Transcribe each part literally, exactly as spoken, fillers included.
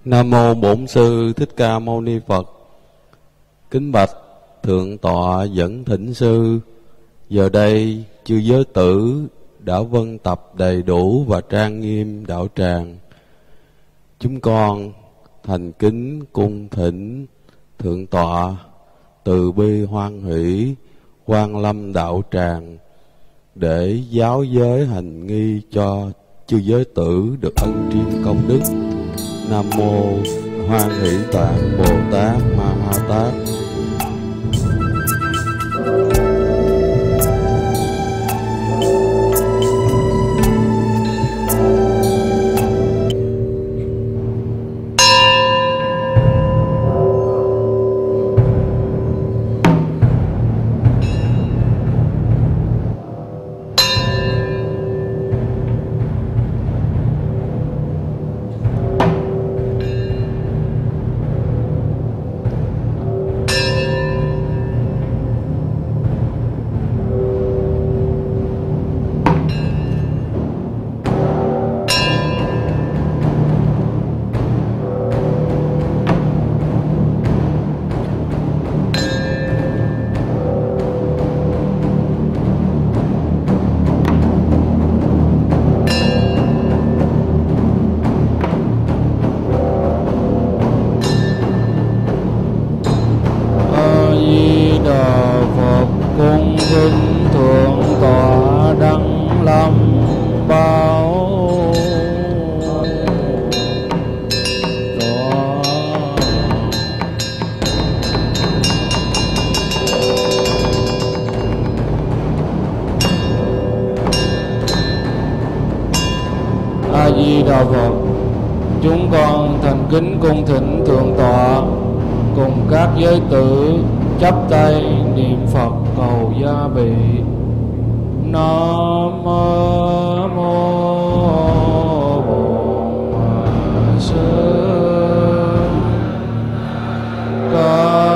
Nam mô Bổn Sư Thích Ca Mâu Ni Phật. Kính bạch thượng tọa Dẫn Thỉnh Sư, giờ đây chư giới tử đã vân tập đầy đủ và trang nghiêm đạo tràng. Chúng con thành kính cung thỉnh thượng tọa từ bi hoan hỷ Quan Lâm đạo tràng để giáo giới hành nghi cho chư giới tử được ân triên công đức. Nam mô Hoan Hỷ Tạng Bồ Tát Ma Ha Tát. Chúng con thành kính cung thỉnh thượng tọa cùng các giới tử chắp tay niệm Phật cầu gia bị. Nam mô Bổn Sư Ca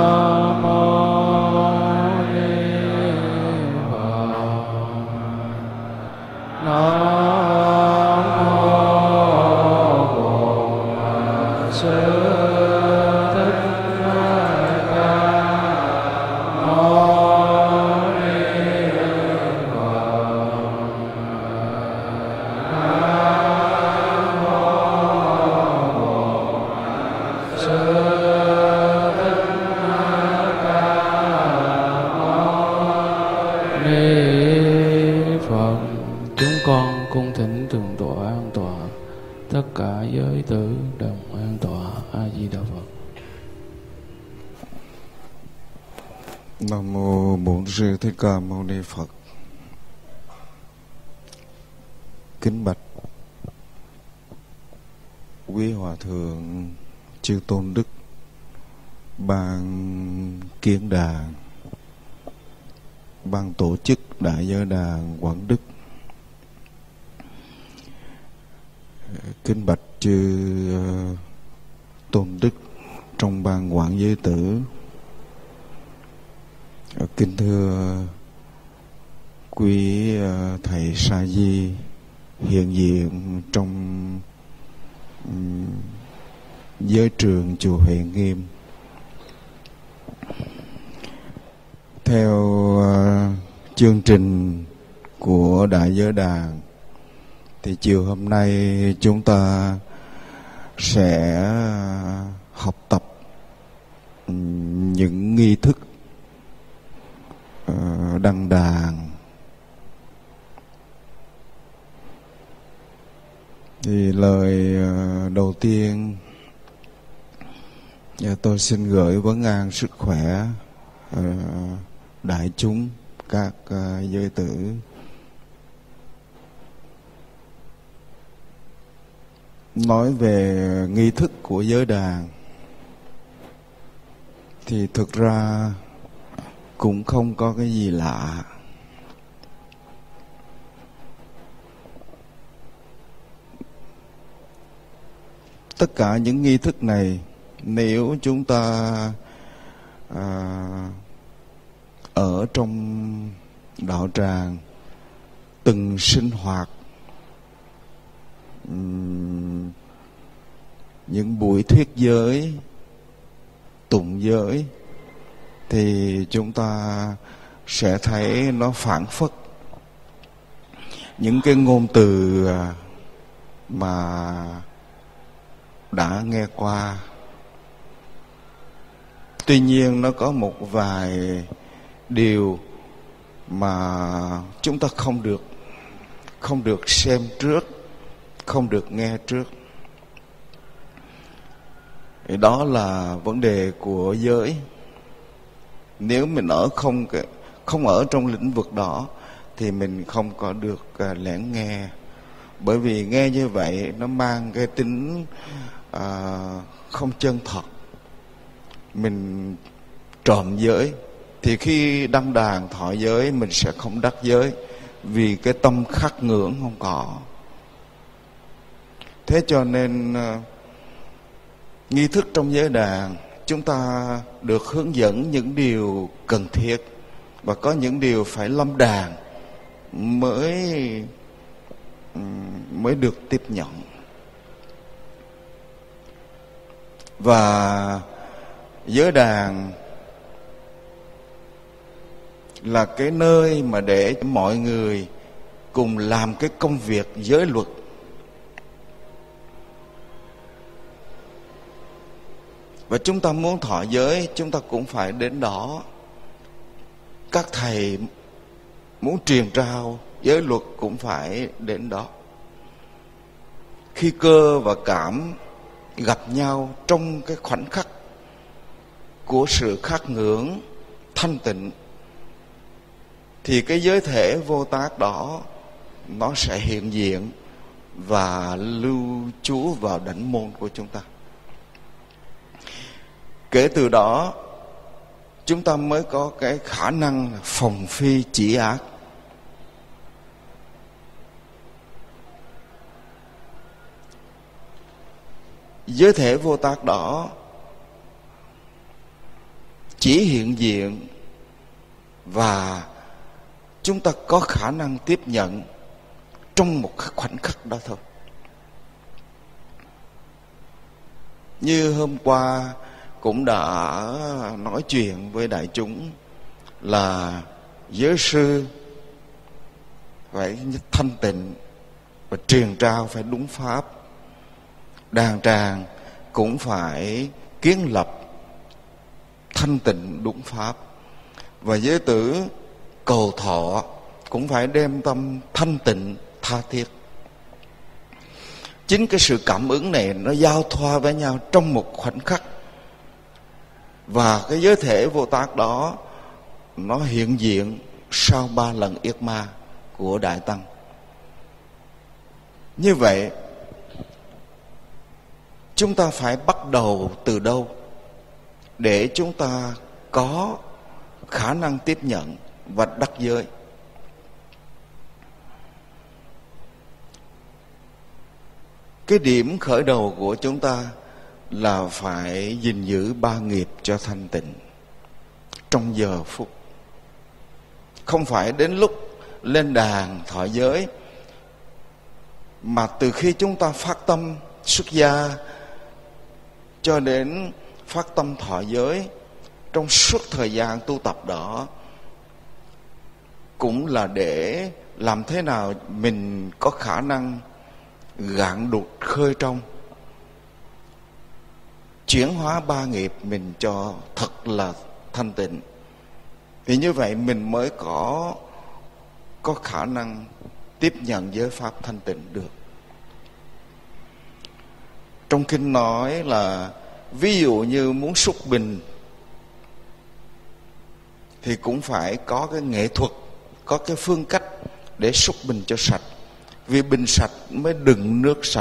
Thích Ca Mâu Ni Phật. Kính bạch quý hòa thượng chư tôn đức ban kiến đàn, ban tổ chức đại giới đàn Quảng Đức. Kính bạch chư tôn đức trong ban Quảng Giới Tử. Kính thưa quý thầy Sa Di hiện diện trong giới trường chùa Huệ Nghiêm. Theo chương trình của đại giới đàn thì chiều hôm nay chúng ta sẽ học tập những nghi thức đăng đàn. Thì lời đầu tiên tôi xin gửi vấn an sức khỏe đại chúng các giới tử. Nói về nghi thức của giới đàn thì thực ra cũng không có cái gì lạ. Tất cả những nghi thức này nếu chúng ta à, ở trong đạo tràng từng sinh hoạt um, những buổi thuyết giới, tụng giới, thì chúng ta sẽ thấy nó phảng phất những cái ngôn từ mà đã nghe qua. Tuy nhiên nó có một vài điều mà chúng ta không được không được xem trước, không được nghe trước. Thì đó là vấn đề của giới. Nếu mình ở không không ở trong lĩnh vực đó thì mình không có được lắng nghe. Bởi vì nghe như vậy nó mang cái tính à, không chân thật. Mình trộm giới thì khi đăng đàn thọ giới mình sẽ không đắc giới, vì cái tâm khắc ngưỡng không có. Thế cho nên nghi thức trong giới đàn chúng ta được hướng dẫn những điều cần thiết, và có những điều phải lâm đàn mới mới được tiếp nhận. Và giới đàn là cái nơi mà để mọi người cùng làm cái công việc giới luật. Và chúng ta muốn thọ giới, chúng ta cũng phải đến đó. Các thầy muốn truyền trao giới luật cũng phải đến đó. Khi cơ và cảm gặp nhau trong cái khoảnh khắc của sự khắc ngưỡng thanh tịnh, thì cái giới thể vô tác đó nó sẽ hiện diện và lưu trú vào đảnh môn của chúng ta. Kể từ đó chúng ta mới có cái khả năng phòng phi chỉ ác. Giới thể vô tác đó chỉ hiện diện và chúng ta có khả năng tiếp nhận trong một khoảnh khắc đó thôi. Như hôm qua cũng đã nói chuyện với đại chúng là giới sư phải thanh tịnh và truyền trao phải đúng pháp. Đàn tràng cũng phải kiến lập thanh tịnh đúng pháp. Và giới tử cầu thọ cũng phải đem tâm thanh tịnh tha thiết. Chính cái sự cảm ứng này nó giao thoa với nhau trong một khoảnh khắc. Và cái giới thể vô tác đó nó hiện diện sau ba lần yết ma của Đại Tăng. Như vậy chúng ta phải bắt đầu từ đâu để chúng ta có khả năng tiếp nhận và đắc giới? Cái điểm khởi đầu của chúng ta là phải gìn giữ ba nghiệp cho thanh tịnh trong giờ phút. Không phải đến lúc lên đàn thọ giới, mà từ khi chúng ta phát tâm xuất gia cho đến phát tâm thọ giới, trong suốt thời gian tu tập đó cũng là để làm thế nào mình có khả năng gạn đục khơi trong, chuyển hóa ba nghiệp mình cho thật là thanh tịnh. Thì như vậy mình mới có có khả năng tiếp nhận giới pháp thanh tịnh được. Trong kinh nói là ví dụ như muốn xúc bình thì cũng phải có cái nghệ thuật, có cái phương cách để xúc bình cho sạch. Vì bình sạch mới đựng nước sạch.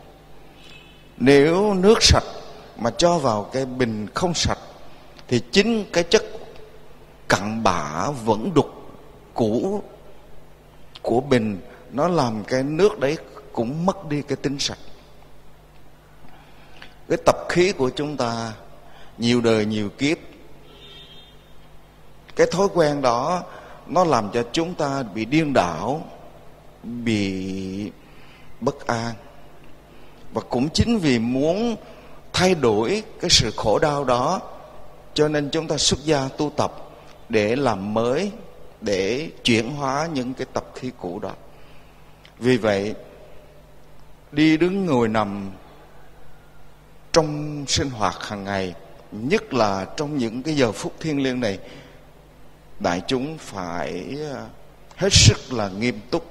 Nếu nước sạch mà cho vào cái bình không sạch thì chính cái chất cặn bã vẫn đục cũ của bình nó làm cái nước đấy cũng mất đi cái tính sạch. Cái tập khí của chúng ta nhiều đời nhiều kiếp, cái thói quen đó nó làm cho chúng ta bị điên đảo, bị bất an. Và cũng chính vì muốn thay đổi cái sự khổ đau đó, cho nên chúng ta xuất gia tu tập để làm mới, để chuyển hóa những cái tập khí cũ đó. Vì vậy, đi đứng ngồi nằm trong sinh hoạt hàng ngày, nhất là trong những cái giờ phút thiêng liêng này, đại chúng phải hết sức là nghiêm túc.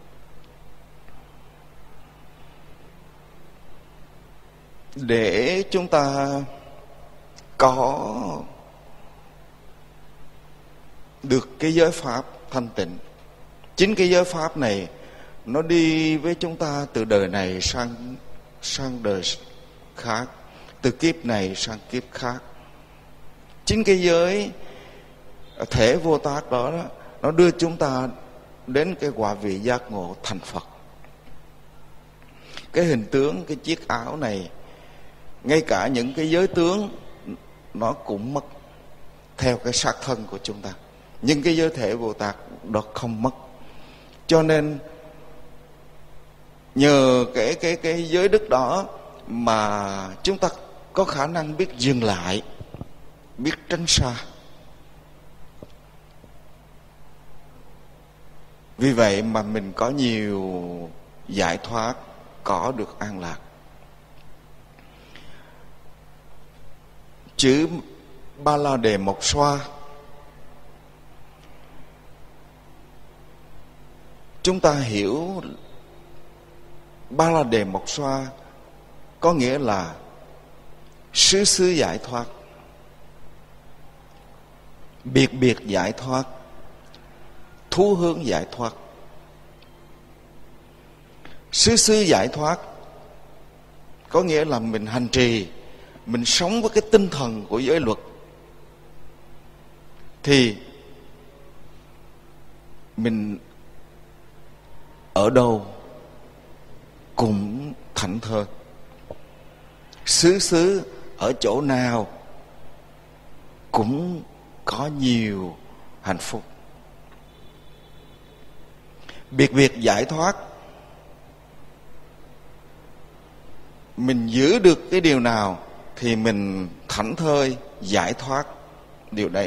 Để chúng ta có được cái giới pháp thanh tịnh. Chính cái giới pháp này nó đi với chúng ta từ đời này sang sang đời khác, từ kiếp này sang kiếp khác. Chính cái giới thể vô tác đó, đó nó đưa chúng ta đến cái quả vị giác ngộ thành Phật. Cái hình tướng, cái chiếc áo này, ngay cả những cái giới tướng nó cũng mất theo cái xác thân của chúng ta, nhưng cái giới thể Bồ Tát đó không mất. Cho nên nhờ cái cái cái giới đức đó mà chúng ta có khả năng biết dừng lại, biết tránh xa. Vì vậy mà mình có nhiều giải thoát, có được an lạc. Chữ Ba La Đề Mộc Xoa, chúng ta hiểu Ba La Đề Mộc Xoa có nghĩa là xứ xứ giải thoát, biệt biệt giải thoát, thú hướng giải thoát. Xứ xứ giải thoát có nghĩa là mình hành trì, mình sống với cái tinh thần của giới luật, thì mình ở đâu cũng thảnh thơi. Xứ xứ ở chỗ nào cũng có nhiều hạnh phúc. Biệt biệt giải thoát, mình giữ được cái điều nào thì mình thảnh thơi giải thoát điều đấy.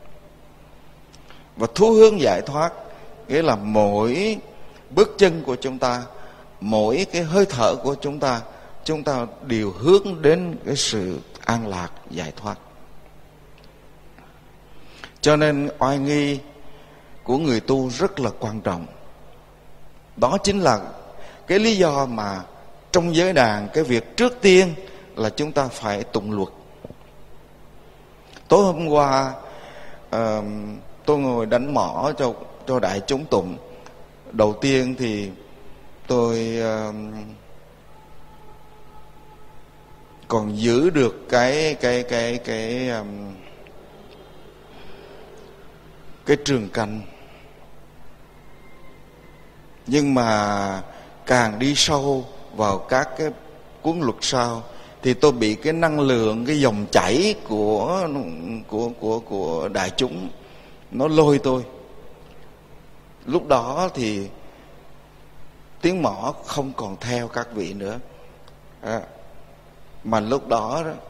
Và thú hướng giải thoát nghĩa là mỗi bước chân của chúng ta, mỗi cái hơi thở của chúng ta, chúng ta đều hướng đến cái sự an lạc giải thoát. Cho nên oai nghi của người tu rất là quan trọng. Đó chính là cái lý do mà trong giới đàn, cái việc trước tiên là chúng ta phải tụng luật. Tối hôm qua uh, tôi ngồi đánh mõ cho cho đại chúng tụng. Đầu tiên thì tôi uh, còn giữ được cái cái cái cái um, cái trường canh, nhưng mà càng đi sâu vào các cái cuốn luật sau thì tôi bị cái năng lượng, cái dòng chảy của của của của đại chúng nó lôi tôi. Lúc đó thì tiếng mõ không còn theo các vị nữa, à, mà lúc đó, đó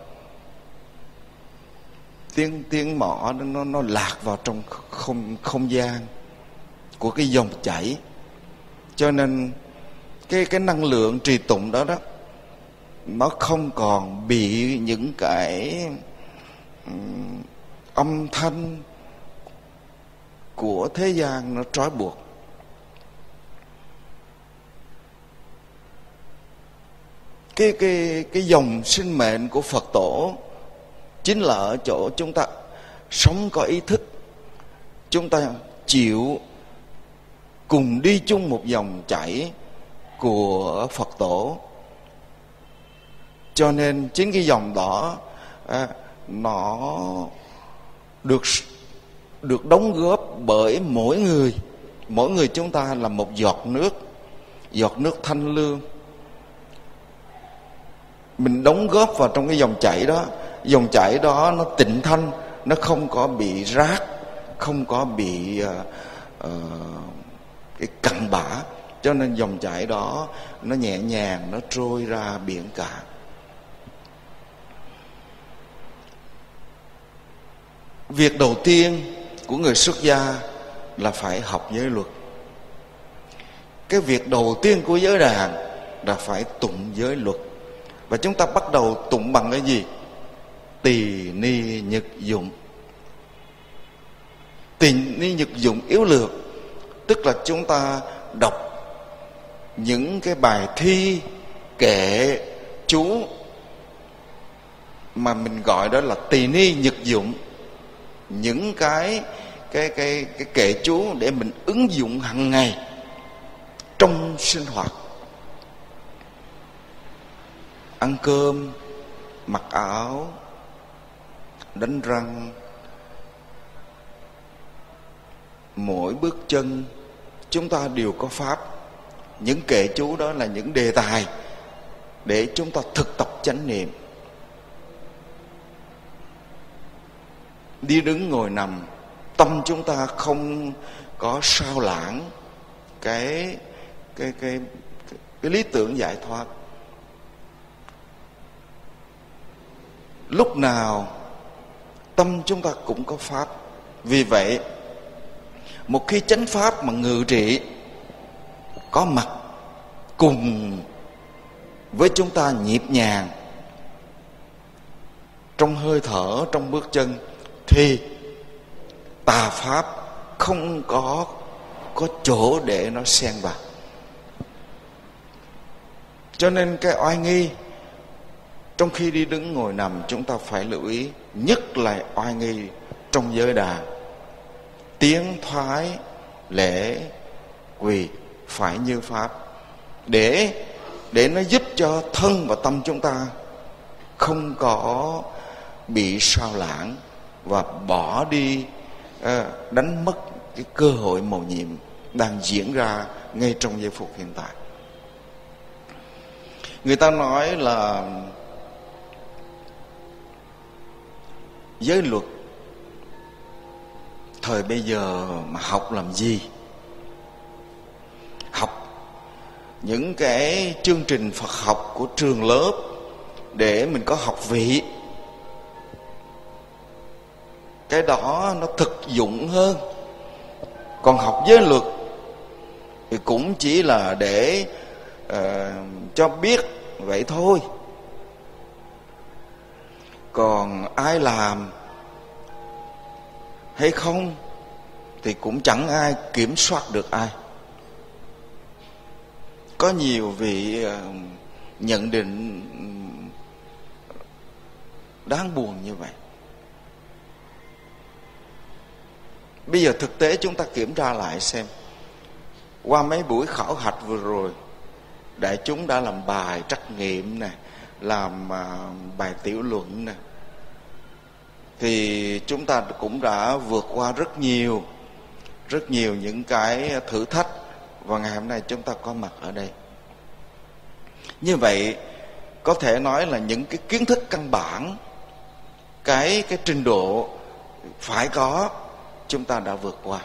tiếng tiếng mõ nó nó lạc vào trong không không gian của cái dòng chảy. Cho nên cái cái năng lượng trì tụng đó đó nó không còn bị những cái um, âm thanh của thế gian nó trói buộc. Cái cái cái dòng sinh mệnh của Phật tổ chính là ở chỗ chúng ta sống có ý thức, chúng ta chịu cùng đi chung một dòng chảy của Phật tổ. Cho nên chính cái dòng đó à, nó được được đóng góp bởi mỗi người. Mỗi người chúng ta là một giọt nước, giọt nước thanh lương. Mình đóng góp vào trong cái dòng chảy đó. Dòng chảy đó nó tịnh thanh, nó không có bị rác, không có bị uh, uh, cái cặn bã, cho nên dòng chảy đó nó nhẹ nhàng, nó trôi ra biển cả. Việc đầu tiên của người xuất gia là phải học giới luật. Cái việc đầu tiên của giới đàn là phải tụng giới luật. Và chúng ta bắt đầu tụng bằng cái gì? Tỳ ni nhật dụng. Tỳ ni nhật dụng yếu lược, tức là chúng ta đọc những cái bài thi, kệ, chú mà mình gọi đó là tỳ ni nhật dụng. Những cái cái cái cái kệ chú để mình ứng dụng hàng ngày trong sinh hoạt. Ăn cơm, mặc áo, đánh răng, mỗi bước chân chúng ta đều có pháp. Những kệ chú đó là những đề tài để chúng ta thực tập chánh niệm. Đi đứng ngồi nằm, tâm chúng ta không có sao lãng cái cái cái cái, cái lý tưởng giải thoát. Lúc nào tâm chúng ta cũng có pháp. Vì vậy, một khi chánh pháp mà ngự trị có mặt cùng với chúng ta nhịp nhàng trong hơi thở, trong bước chân, thì tà pháp không có có chỗ để nó xen vào. Cho nên cái oai nghi trong khi đi đứng ngồi nằm chúng ta phải lưu ý, nhất là oai nghi trong giới đàn. Tiến thoái lễ quỳ phải như pháp, để để nó giúp cho thân và tâm chúng ta không có bị sao lãng và bỏ đi, đánh mất cái cơ hội mầu nhiệm đang diễn ra ngay trong giây phút hiện tại. Người ta nói là giới luật thời bây giờ mà học làm gì? Học những cái chương trình Phật học của trường lớp để mình có học vị. Cái đó nó thực dụng hơn. Còn học giới luật thì cũng chỉ là để uh, cho biết vậy thôi. Còn ai làm hay không thì cũng chẳng ai kiểm soát được ai. Có nhiều vị uh, nhận định đáng buồn như vậy. Bây giờ thực tế chúng ta kiểm tra lại xem, qua mấy buổi khảo hạch vừa rồi, đại chúng đã làm bài trắc nghiệm nè, làm uh, bài tiểu luận nè, thì chúng ta cũng đã vượt qua rất nhiều rất nhiều những cái thử thách, và ngày hôm nay chúng ta có mặt ở đây. Như vậy có thể nói là những cái kiến thức căn bản, cái cái trình độ phải có, chúng ta đã vượt qua.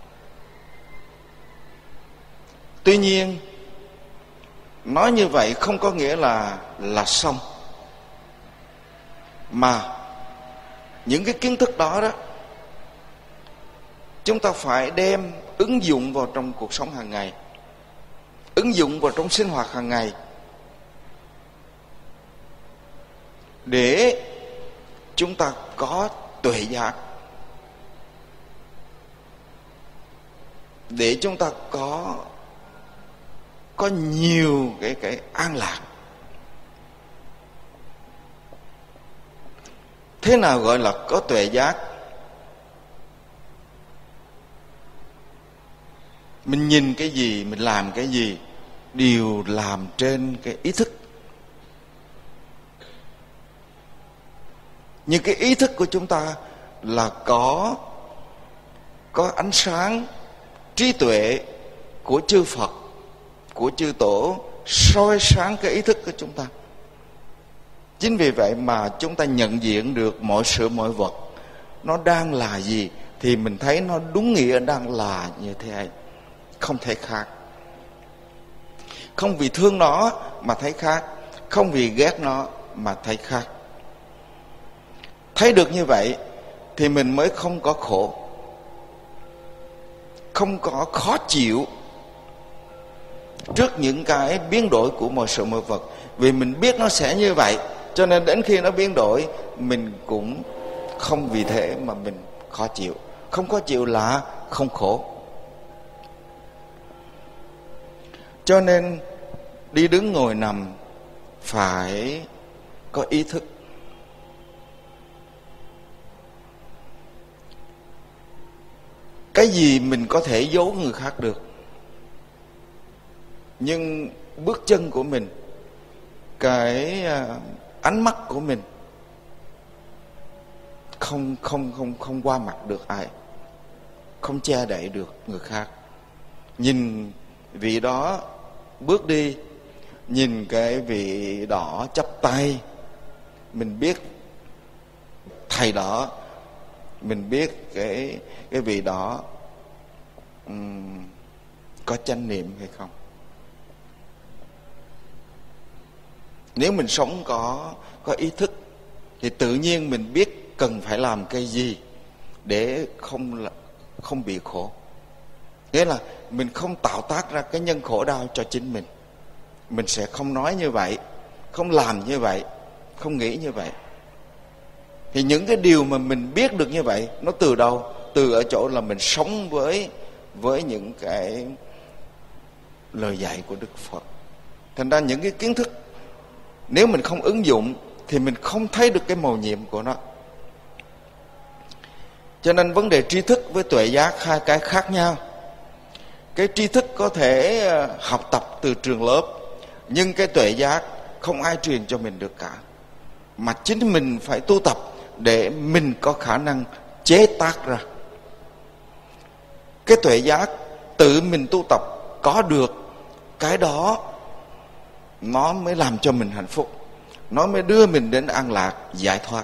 Tuy nhiên, nói như vậy không có nghĩa là là xong, mà những cái kiến thức đó đó chúng ta phải đem ứng dụng vào trong cuộc sống hàng ngày, ứng dụng vào trong sinh hoạt hàng ngày, để chúng ta có tuệ giác, để chúng ta có có nhiều cái cái an lạc. Thế nào gọi là có tuệ giác? Mình nhìn cái gì, mình làm cái gì đều làm trên cái ý thức. Nhưng cái ý thức của chúng ta là có có ánh sáng trí tuệ của chư Phật, của chư Tổ soi sáng cái ý thức của chúng ta. Chính vì vậy mà chúng ta nhận diện được mọi sự mọi vật nó đang là gì, thì mình thấy nó đúng nghĩa đang là như thế ấy, không thể khác. Không vì thương nó mà thấy khác, không vì ghét nó mà thấy khác. Thấy được như vậy thì mình mới không có khổ, không có khó chịu trước những cái biến đổi của mọi sự mọi vật. Vì mình biết nó sẽ như vậy, cho nên đến khi nó biến đổi, mình cũng không vì thế mà mình khó chịu. Không khó chịu là không khổ. Cho nên đi đứng ngồi nằm phải có ý thức. Cái gì mình có thể giấu người khác được, nhưng bước chân của mình, cái ánh mắt của mình không không không không qua mặt được ai, không che đậy được người khác. Nhìn vị đó bước đi, nhìn cái vị đó chắp tay, mình biết thầy đó, mình biết cái cái vị đó um, có chánh niệm hay không. Nếu mình sống có có ý thức thì tự nhiên mình biết cần phải làm cái gì để không không bị khổ. Nghĩa là mình không tạo tác ra cái nhân khổ đau cho chính mình. Mình sẽ không nói như vậy, không làm như vậy, không nghĩ như vậy. Thì những cái điều mà mình biết được như vậy, nó từ đâu? Từ ở chỗ là mình sống với với những cái lời dạy của Đức Phật. Thành ra những cái kiến thức, nếu mình không ứng dụng thì mình không thấy được cái mầu nhiệm của nó. Cho nên vấn đề tri thức với tuệ giác hai cái khác nhau. Cái tri thức có thể học tập từ trường lớp, nhưng cái tuệ giác không ai truyền cho mình được cả, mà chính mình phải tu tập để mình có khả năng chế tác ra. Cái tuệ giác tự mình tu tập có được, cái đó nó mới làm cho mình hạnh phúc, nó mới đưa mình đến an lạc, giải thoát.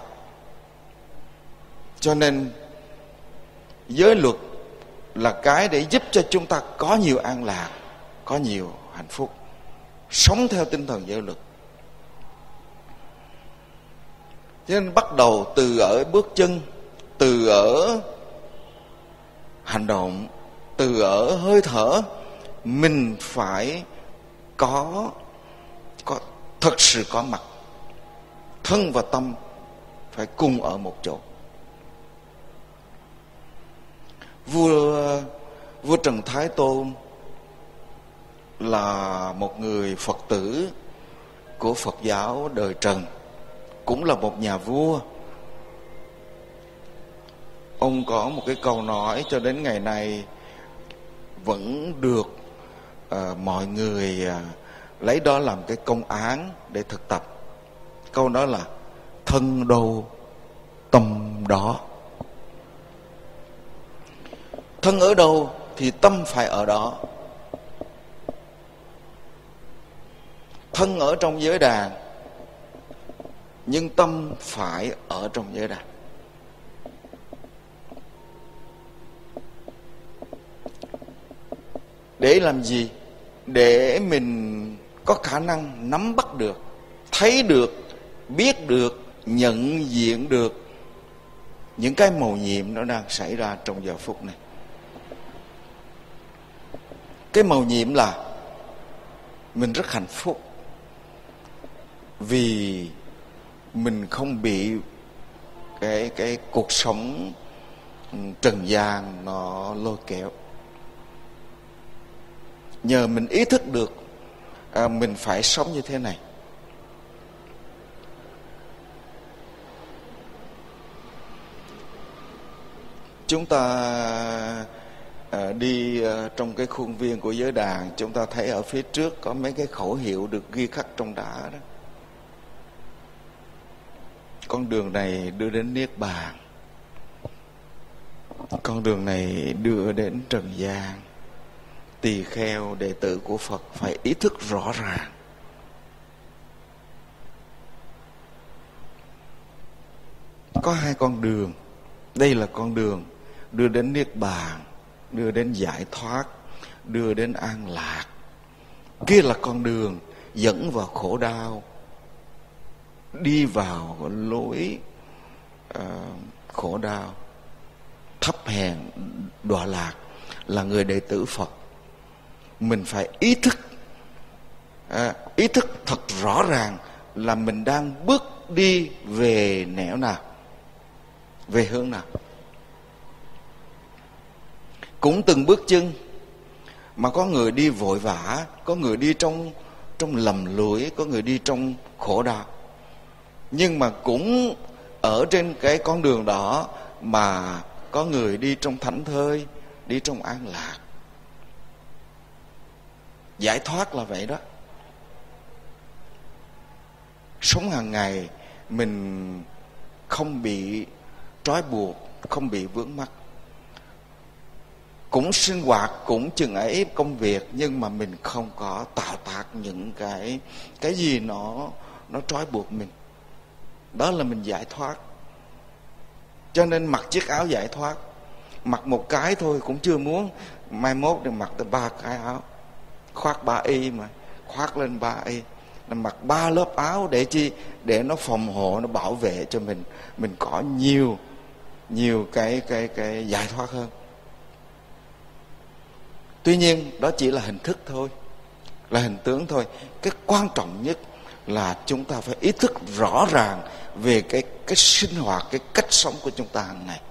Cho nên giới luật là cái để giúp cho chúng ta có nhiều an lạc, có nhiều hạnh phúc, sống theo tinh thần giới luật. Cho nên bắt đầu từ ở bước chân, từ ở hành động, từ ở hơi thở, mình phải có có thật sự có mặt. Thân và tâm phải cùng ở một chỗ. Vua vua Trần Thái Tôn là một người Phật tử của Phật giáo đời Trần, cũng là một nhà vua. Ông có một cái câu nói cho đến ngày nay vẫn được uh, mọi người uh, lấy đó làm cái công án để thực tập. Câu đó là thân đâu tâm đó. Thân ở đâu thì tâm phải ở đó. Thân ở trong giới đàn, nhưng tâm phải ở trong giới đàn. Để làm gì? Để mình có khả năng nắm bắt được, thấy được, biết được, nhận diện được những cái mầu nhiệm nó đang xảy ra trong giờ phút này. Cái mầu nhiệm là mình rất hạnh phúc vì mình không bị cái cái cuộc sống trần gian nó lôi kéo. Nhờ mình ý thức được à, mình phải sống như thế này. Chúng ta à, đi à, trong cái khuôn viên của giới đàn, chúng ta thấy ở phía trước có mấy cái khẩu hiệu được ghi khắc trong đá đó. Con đường này đưa đến Niết Bàn, con đường này đưa đến trần gian. Tỳ kheo đệ tử của Phật phải ý thức rõ ràng. Có hai con đường. Đây là con đường đưa đến Niết Bàn, đưa đến giải thoát, đưa đến an lạc. kia là con đường dẫn vào khổ đau, đi vào lối uh, khổ đau, thấp hèn, đọa lạc. Là người đệ tử Phật, mình phải ý thức, à, ý thức thật rõ ràng là mình đang bước đi về nẻo nào, về hướng nào. Cũng từng bước chân, mà có người đi vội vã, có người đi trong trong lầm lũi, có người đi trong khổ đau. Nhưng mà cũng ở trên cái con đường đó mà có người đi trong thảnh thơi, đi trong an lạc. Giải thoát là vậy đó. Sống hàng ngày mình không bị trói buộc, không bị vướng mắc. Cũng sinh hoạt, cũng chừng ấy công việc, nhưng mà mình không có tạo tác những cái cái gì nó nó trói buộc mình. Đó là mình giải thoát. Cho nên mặc chiếc áo giải thoát, mặc một cái thôi cũng chưa muốn, mai mốt được mặc tới ba cái áo, khoác ba y mà, khoác lên ba y, mặc ba lớp áo để chi? Để nó phòng hộ, nó bảo vệ cho mình, mình có nhiều nhiều cái cái cái giải thoát hơn. Tuy nhiên đó chỉ là hình thức thôi, là hình tướng thôi. Cái quan trọng nhất là chúng ta phải ý thức rõ ràng về cái cái sinh hoạt, cái cách sống của chúng ta hàng ngày.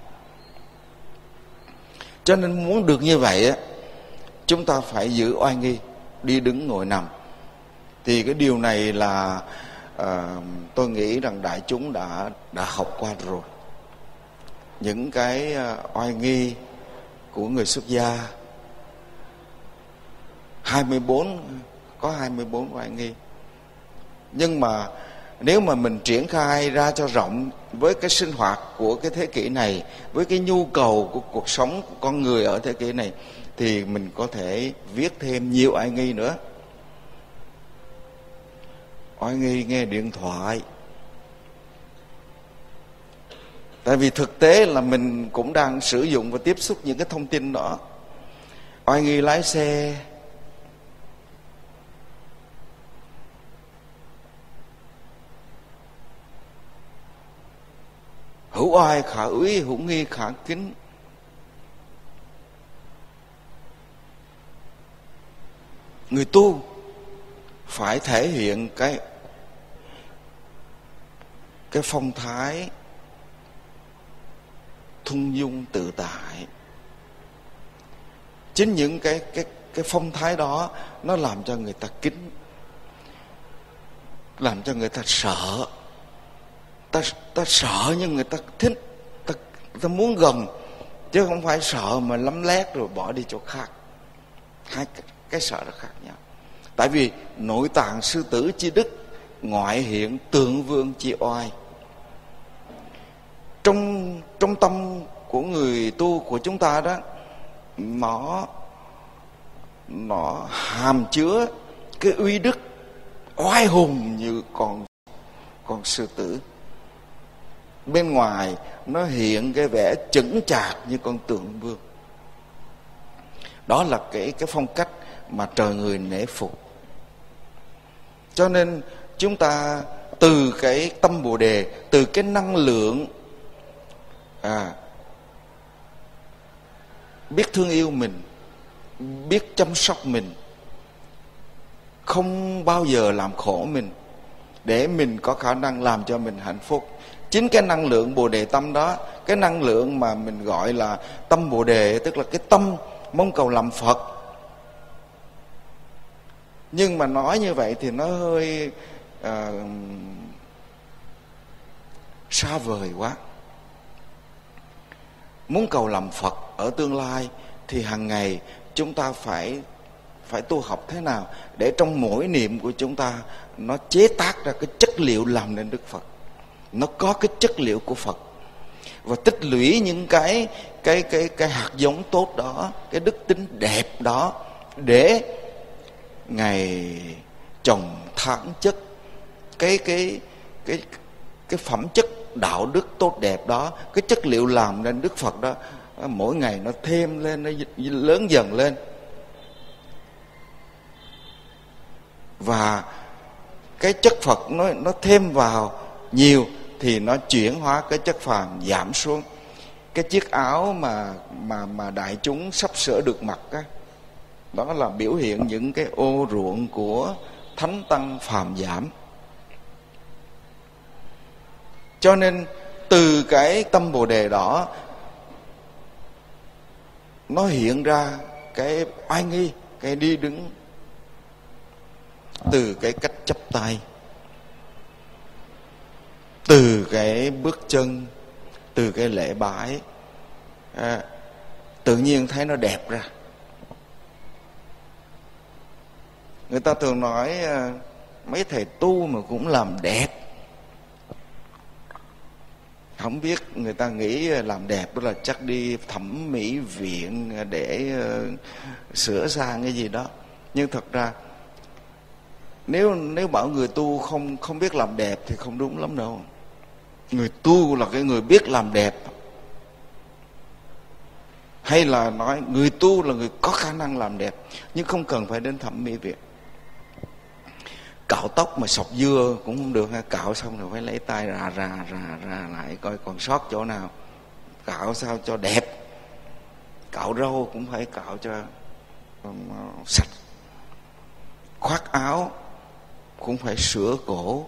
Cho nên muốn được như vậy á, chúng ta phải giữ oai nghi, đi đứng ngồi nằm. Thì cái điều này là uh, tôi nghĩ rằng đại chúng đã đã học qua rồi. Những cái uh, oai nghi của người xuất gia, hai mươi bốn, có hai mươi bốn oai nghi. Nhưng mà nếu mà mình triển khai ra cho rộng với cái sinh hoạt của cái thế kỷ này, với cái nhu cầu của cuộc sống của con người ở thế kỷ này, thì mình có thể viết thêm nhiều oai nghi nữa. Oai nghi nghe điện thoại. Tại vì thực tế là mình cũng đang sử dụng và tiếp xúc những cái thông tin đó. Oai nghi lái xe. Hữu oai khả úy, hữu nghi khả kính. Người tu phải thể hiện cái cái phong thái thung dung tự tại. Chính những cái cái cái phong thái đó nó làm cho người ta kính, làm cho người ta sợ. Ta, ta sợ nhưng người ta thích, ta, ta muốn gần, chứ không phải sợ mà lấm lét rồi bỏ đi chỗ khác. Hai cái, cái sợ nó khác nhau. Tại vì nội tạng sư tử chi đức, ngoại hiện tượng vương chi oai. Trong trong tâm của người tu của chúng ta đó, nó nó hàm chứa cái uy đức oai hùng như con con sư tử. Bên ngoài nó hiện cái vẻ chững chạc như con tượng vương. Đó là cái cái phong cách mà trời người nể phục. Cho nên chúng ta từ cái tâm Bồ Đề, từ cái năng lượng à, biết thương yêu mình, biết chăm sóc mình, không bao giờ làm khổ mình, để mình có khả năng làm cho mình hạnh phúc. Chính cái năng lượng Bồ Đề tâm đó, cái năng lượng mà mình gọi là tâm Bồ Đề, tức là cái tâm mong cầu làm Phật. Nhưng mà nói như vậy thì nó hơi uh, xa vời quá. Muốn cầu làm Phật ở tương lai thì hàng ngày chúng ta phải phải tu học thế nào để trong mỗi niệm của chúng ta nó chế tác ra cái chất liệu làm nên Đức Phật. Nó có cái chất liệu của Phật, và tích lũy những cái cái cái cái hạt giống tốt đó, cái đức tính đẹp đó, để ngày trồng tháng chất cái cái cái cái phẩm chất đạo đức tốt đẹp đó, cái chất liệu làm nên Đức Phật đó, mỗi ngày nó thêm lên, nó lớn dần lên. và cái chất Phật nó nó thêm vào nhiều thì nó chuyển hóa cái chất phàm giảm xuống. Cái chiếc áo mà mà mà đại chúng sắp sửa được mặc á, đó là biểu hiện những cái ô ruộng của thánh tăng phàm giảm. Cho nên từ cái tâm Bồ Đề đó nó hiện ra cái oai nghi, cái đi đứng, từ cái cách chắp tay, từ cái bước chân, từ cái lễ bái, à, tự nhiên thấy nó đẹp ra. Người ta thường nói à, mấy thầy tu mà cũng làm đẹp. Không biết người ta nghĩ làm đẹp đó là chắc đi thẩm mỹ viện để uh, sửa sang cái gì đó. Nhưng thật ra nếu nếu bảo người tu không không biết làm đẹp thì không đúng lắm đâu. Người tu là cái người biết làm đẹp, hay là nói người tu là người có khả năng làm đẹp, nhưng không cần phải đến thẩm mỹ viện. Cạo tóc mà sọc dưa cũng không được ha, cạo xong rồi phải lấy tay rà rà rà rà lại coi còn sót chỗ nào, cạo sao cho đẹp. Cạo râu cũng phải cạo cho sạch. Khoác áo cũng phải sửa cổ,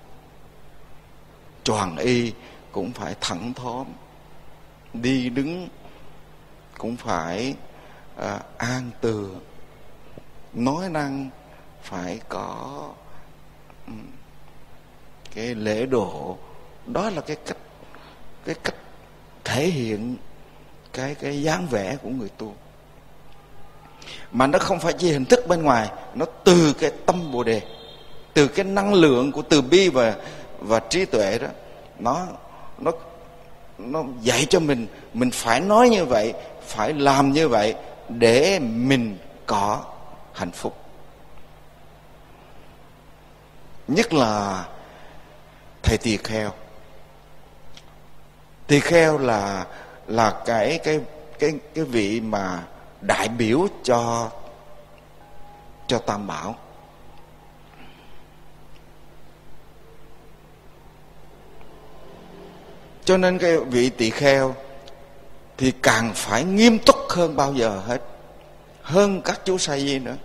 choàng y cũng phải thẳng thóm, đi đứng cũng phải à, an tường, nói năng phải có um, cái lễ độ. Đó là cái cách cái cách thể hiện cái cái dáng vẻ của người tu, mà nó không phải chỉ hình thức bên ngoài, nó từ cái tâm Bồ Đề, từ cái năng lượng của từ bi và và trí tuệ đó, nó nó nó dạy cho mình mình phải nói như vậy, phải làm như vậy để mình có hạnh phúc. Nhất là thầy tỳ kheo. Tỳ kheo là là cái cái cái cái vị mà đại biểu cho cho Tam Bảo. Cho nên cái vị tỳ kheo thì càng phải nghiêm túc hơn bao giờ hết, hơn các chú sa di nữa.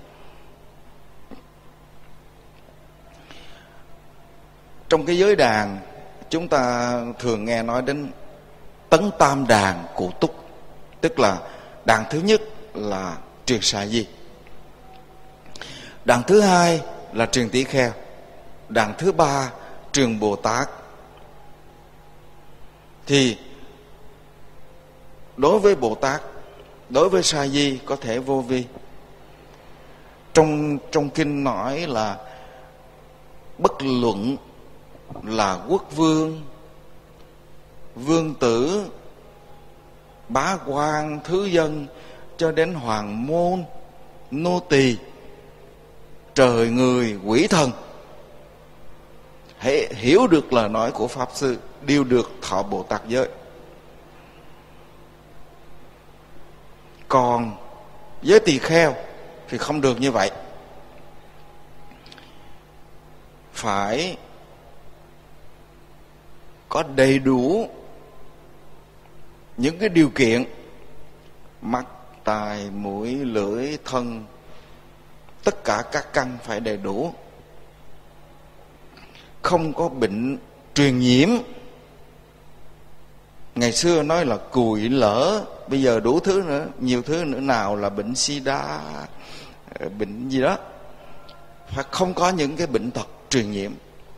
Trong cái giới đàn, chúng ta thường nghe nói đến tấn tam đàn cụ túc, tức là đàn thứ nhất là truyền sa di, đàn thứ hai là truyền tỷ kheo, đàn thứ ba truyền Bồ Tát. Thì đối với Bồ Tát, đối với sa di có thể vô vi. Trong trong kinh nói là bất luận là quốc vương, vương tử, bá quan, thứ dân, cho đến hoàng môn, nô tỳ, trời người, quỷ thần, hãy hiểu được lời nói của Pháp Sư đều được thọ Bồ Tát giới. Còn với tỳ kheo thì không được như vậy. Phải có đầy đủ những cái điều kiện: mắt, tai, mũi, lưỡi, thân, tất cả các căn phải đầy đủ. Không có bệnh truyền nhiễm. Ngày xưa nói là cùi lỡ, bây giờ đủ thứ nữa, nhiều thứ nữa, nào là bệnh sida, bệnh gì đó. Phải không có những cái bệnh tật truyền nhiễm.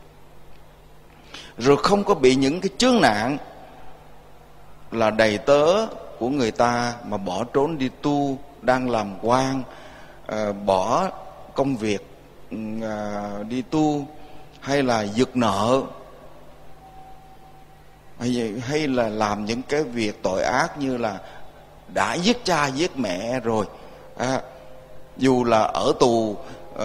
Rồi không có bị những cái chướng nạn là đầy tớ của người ta mà bỏ trốn đi tu, đang làm quan, à, bỏ công việc à, đi tu, hay là giật nợ, hay, hay là làm những cái việc tội ác như là đã giết cha giết mẹ rồi, à, dù là ở tù à,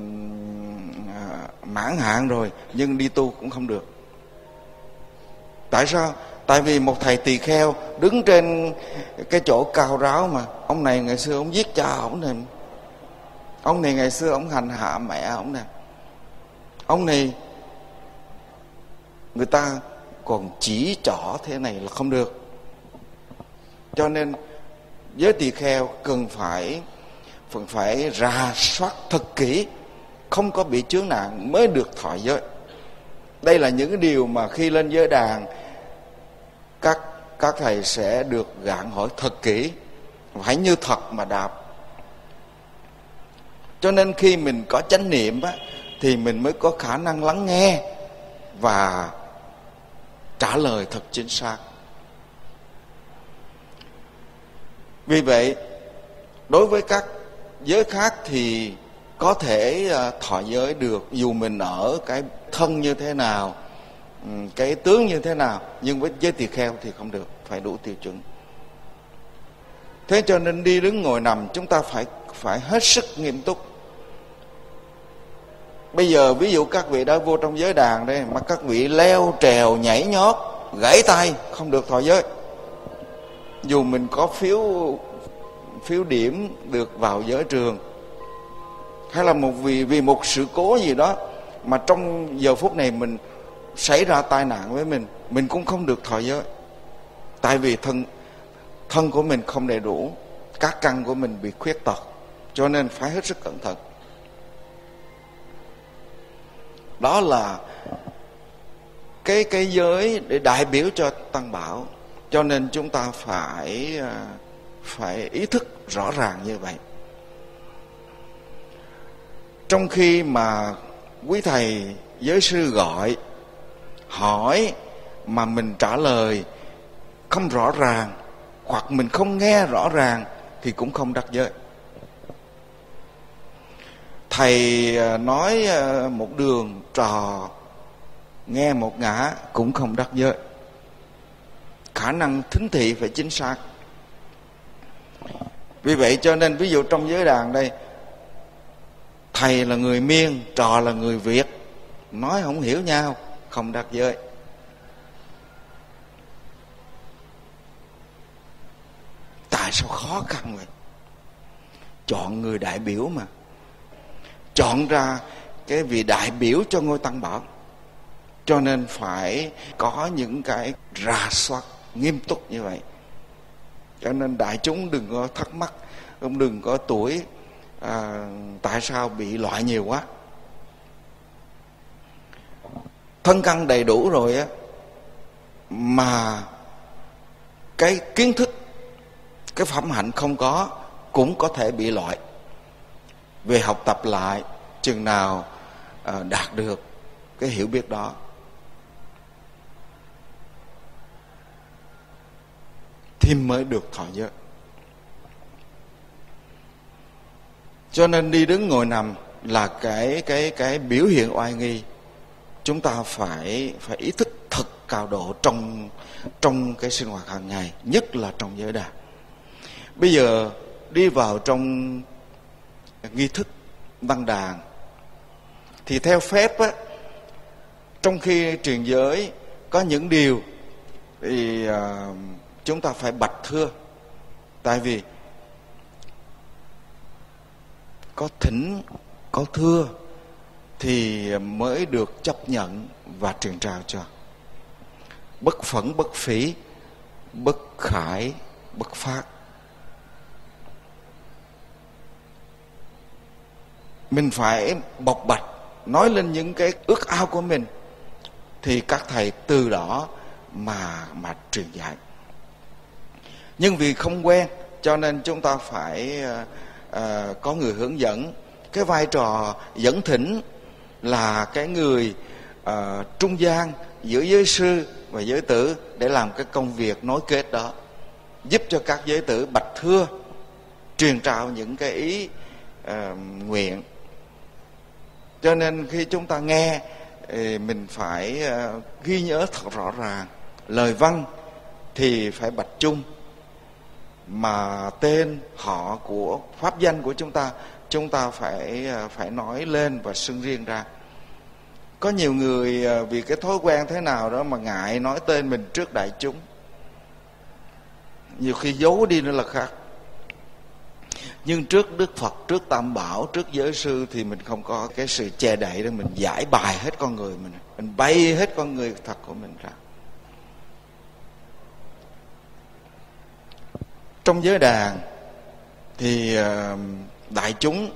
mãn hạn rồi nhưng đi tu cũng không được. Tại sao? Tại vì một thầy tỳ kheo đứng trên cái chỗ cao ráo mà ông này ngày xưa ông giết cha ông này, Ông này ngày xưa ông hành hạ mẹ ông nè, ông này người ta còn chỉ trỏ thế này là không được. Cho nên giới tỳ kheo cần phải phần phải rà soát thật kỹ, không có bị chướng nạn mới được thọ giới. Đây là những cái điều mà khi lên giới đàn các các thầy sẽ được gạn hỏi thật kỹ, phải như thật mà đáp. Cho nên khi mình có chánh niệm á, thì mình mới có khả năng lắng nghe và trả lời thật chính xác. Vì vậy, đối với các giới khác thì có thể thọ giới được dù mình ở cái thân như thế nào, cái tướng như thế nào, nhưng với giới tỳ kheo thì không được, phải đủ tiêu chuẩn. Thế cho nên đi đứng ngồi nằm chúng ta phải phải hết sức nghiêm túc. Bây giờ ví dụ các vị đã vô trong giới đàn đây mà các vị leo trèo nhảy nhót gãy tay, không được thọ giới. Dù mình có phiếu phiếu điểm được vào giới trường, hay là một vì vì một sự cố gì đó mà trong giờ phút này mình xảy ra tai nạn với mình, mình cũng không được thọ giới. Tại vì thân thân của mình không đầy đủ, các căn của mình bị khuyết tật, cho nên phải hết sức cẩn thận. Đó là cái cái giới để đại biểu cho Tăng Bảo. Cho nên chúng ta phải phải ý thức rõ ràng như vậy. Trong khi mà quý thầy giới sư gọi hỏi mà mình trả lời không rõ ràng hoặc mình không nghe rõ ràng thì cũng không đắc giới. Thầy nói một đường, trò nghe một ngã cũng không đắc giới. Khả năng thính thị phải chính xác. Vì vậy cho nên ví dụ trong giới đàn đây, thầy là người Miên, trò là người Việt, nói không hiểu nhau, không đắc giới. Tại sao khó khăn vậy? Chọn người đại biểu mà, chọn ra cái vị đại biểu cho ngôi Tăng Bảo, cho nên phải có những cái rà soát nghiêm túc như vậy. Cho nên đại chúng đừng có thắc mắc, cũng đừng có tuổi à, tại sao bị loại nhiều quá. Thân căn đầy đủ rồi á, mà cái kiến thức, cái phẩm hạnh không có, cũng có thể bị loại. Về học tập lại, chừng nào à, đạt được cái hiểu biết đó. Thì mới được thọ giới. Cho nên đi đứng ngồi nằm là cái cái cái biểu hiện oai nghi. Chúng ta phải phải ý thức thật cao độ trong trong cái sinh hoạt hàng ngày, nhất là trong giới đàn. Bây giờ đi vào trong nghi thức đăng đàn thì theo phép á, trong khi truyền giới có những điều thì uh, chúng ta phải bạch thưa. Tại vì có thỉnh, có thưa thì mới được chấp nhận và truyền trao cho. Bất phẫn, bất phỉ, bất khải, bất phát. Mình phải bộc bạch, nói lên những cái ước ao của mình, thì các thầy từ đó mà mà truyền dạy. Nhưng vì không quen cho nên chúng ta phải uh, uh, có người hướng dẫn. Cái vai trò dẫn thỉnh là cái người uh, trung gian giữa giới sư và giới tử để làm cái công việc nối kết đó, giúp cho các giới tử bạch thưa, truyền trao những cái ý uh, nguyện. Cho nên khi chúng ta nghe thì mình phải uh, ghi nhớ thật rõ ràng. Lời văn thì phải bạch chung, mà tên họ của pháp danh của chúng ta chúng ta phải phải nói lên và xưng riêng ra. Có nhiều người vì cái thói quen thế nào đó mà ngại nói tên mình trước đại chúng, nhiều khi giấu đi nữa là khác. Nhưng trước Đức Phật, trước Tam Bảo, trước giới sư thì mình không có cái sự che đậy để mình giải bài hết con người mình, mình bay hết con người thật của mình ra. Trong giới đàn thì đại chúng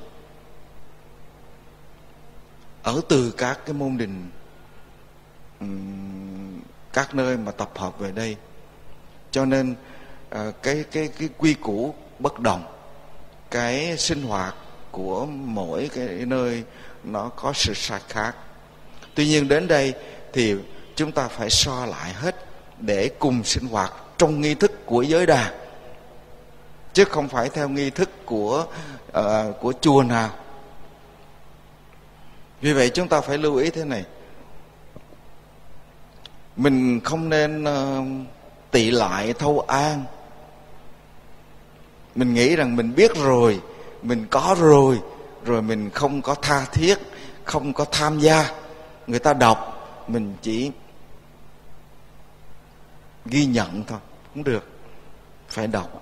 ở từ các cái môn đình, các nơi mà tập hợp về đây, cho nên cái cái cái quy củ bất đồng, cái sinh hoạt của mỗi cái nơi nó có sự sai khác. Tuy nhiên đến đây thì chúng ta phải so lại hết để cùng sinh hoạt trong nghi thức của giới đàn, chứ không phải theo nghi thức của uh, của chùa nào. Vì vậy chúng ta phải lưu ý thế này, mình không nên uh, tị lại thâu an. Mình nghĩ rằng mình biết rồi, mình có rồi, rồi mình không có tha thiết, không có tham gia. Người ta đọc, mình chỉ ghi nhận thôi, không được, phải đọc.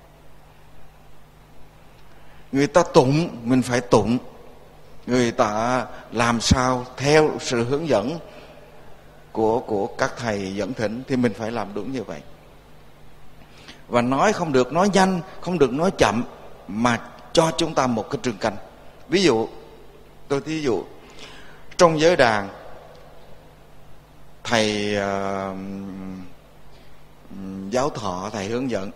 Người ta tụng, mình phải tụng. Người ta làm sao theo sự hướng dẫn của, của các thầy dẫn thỉnh thì mình phải làm đúng như vậy. Và nói không được nói nhanh, không được nói chậm, mà cho chúng ta một cái trường canh. Ví dụ, tôi thí dụ, trong giới đàn, thầy uh, giáo thọ, thầy hướng dẫn: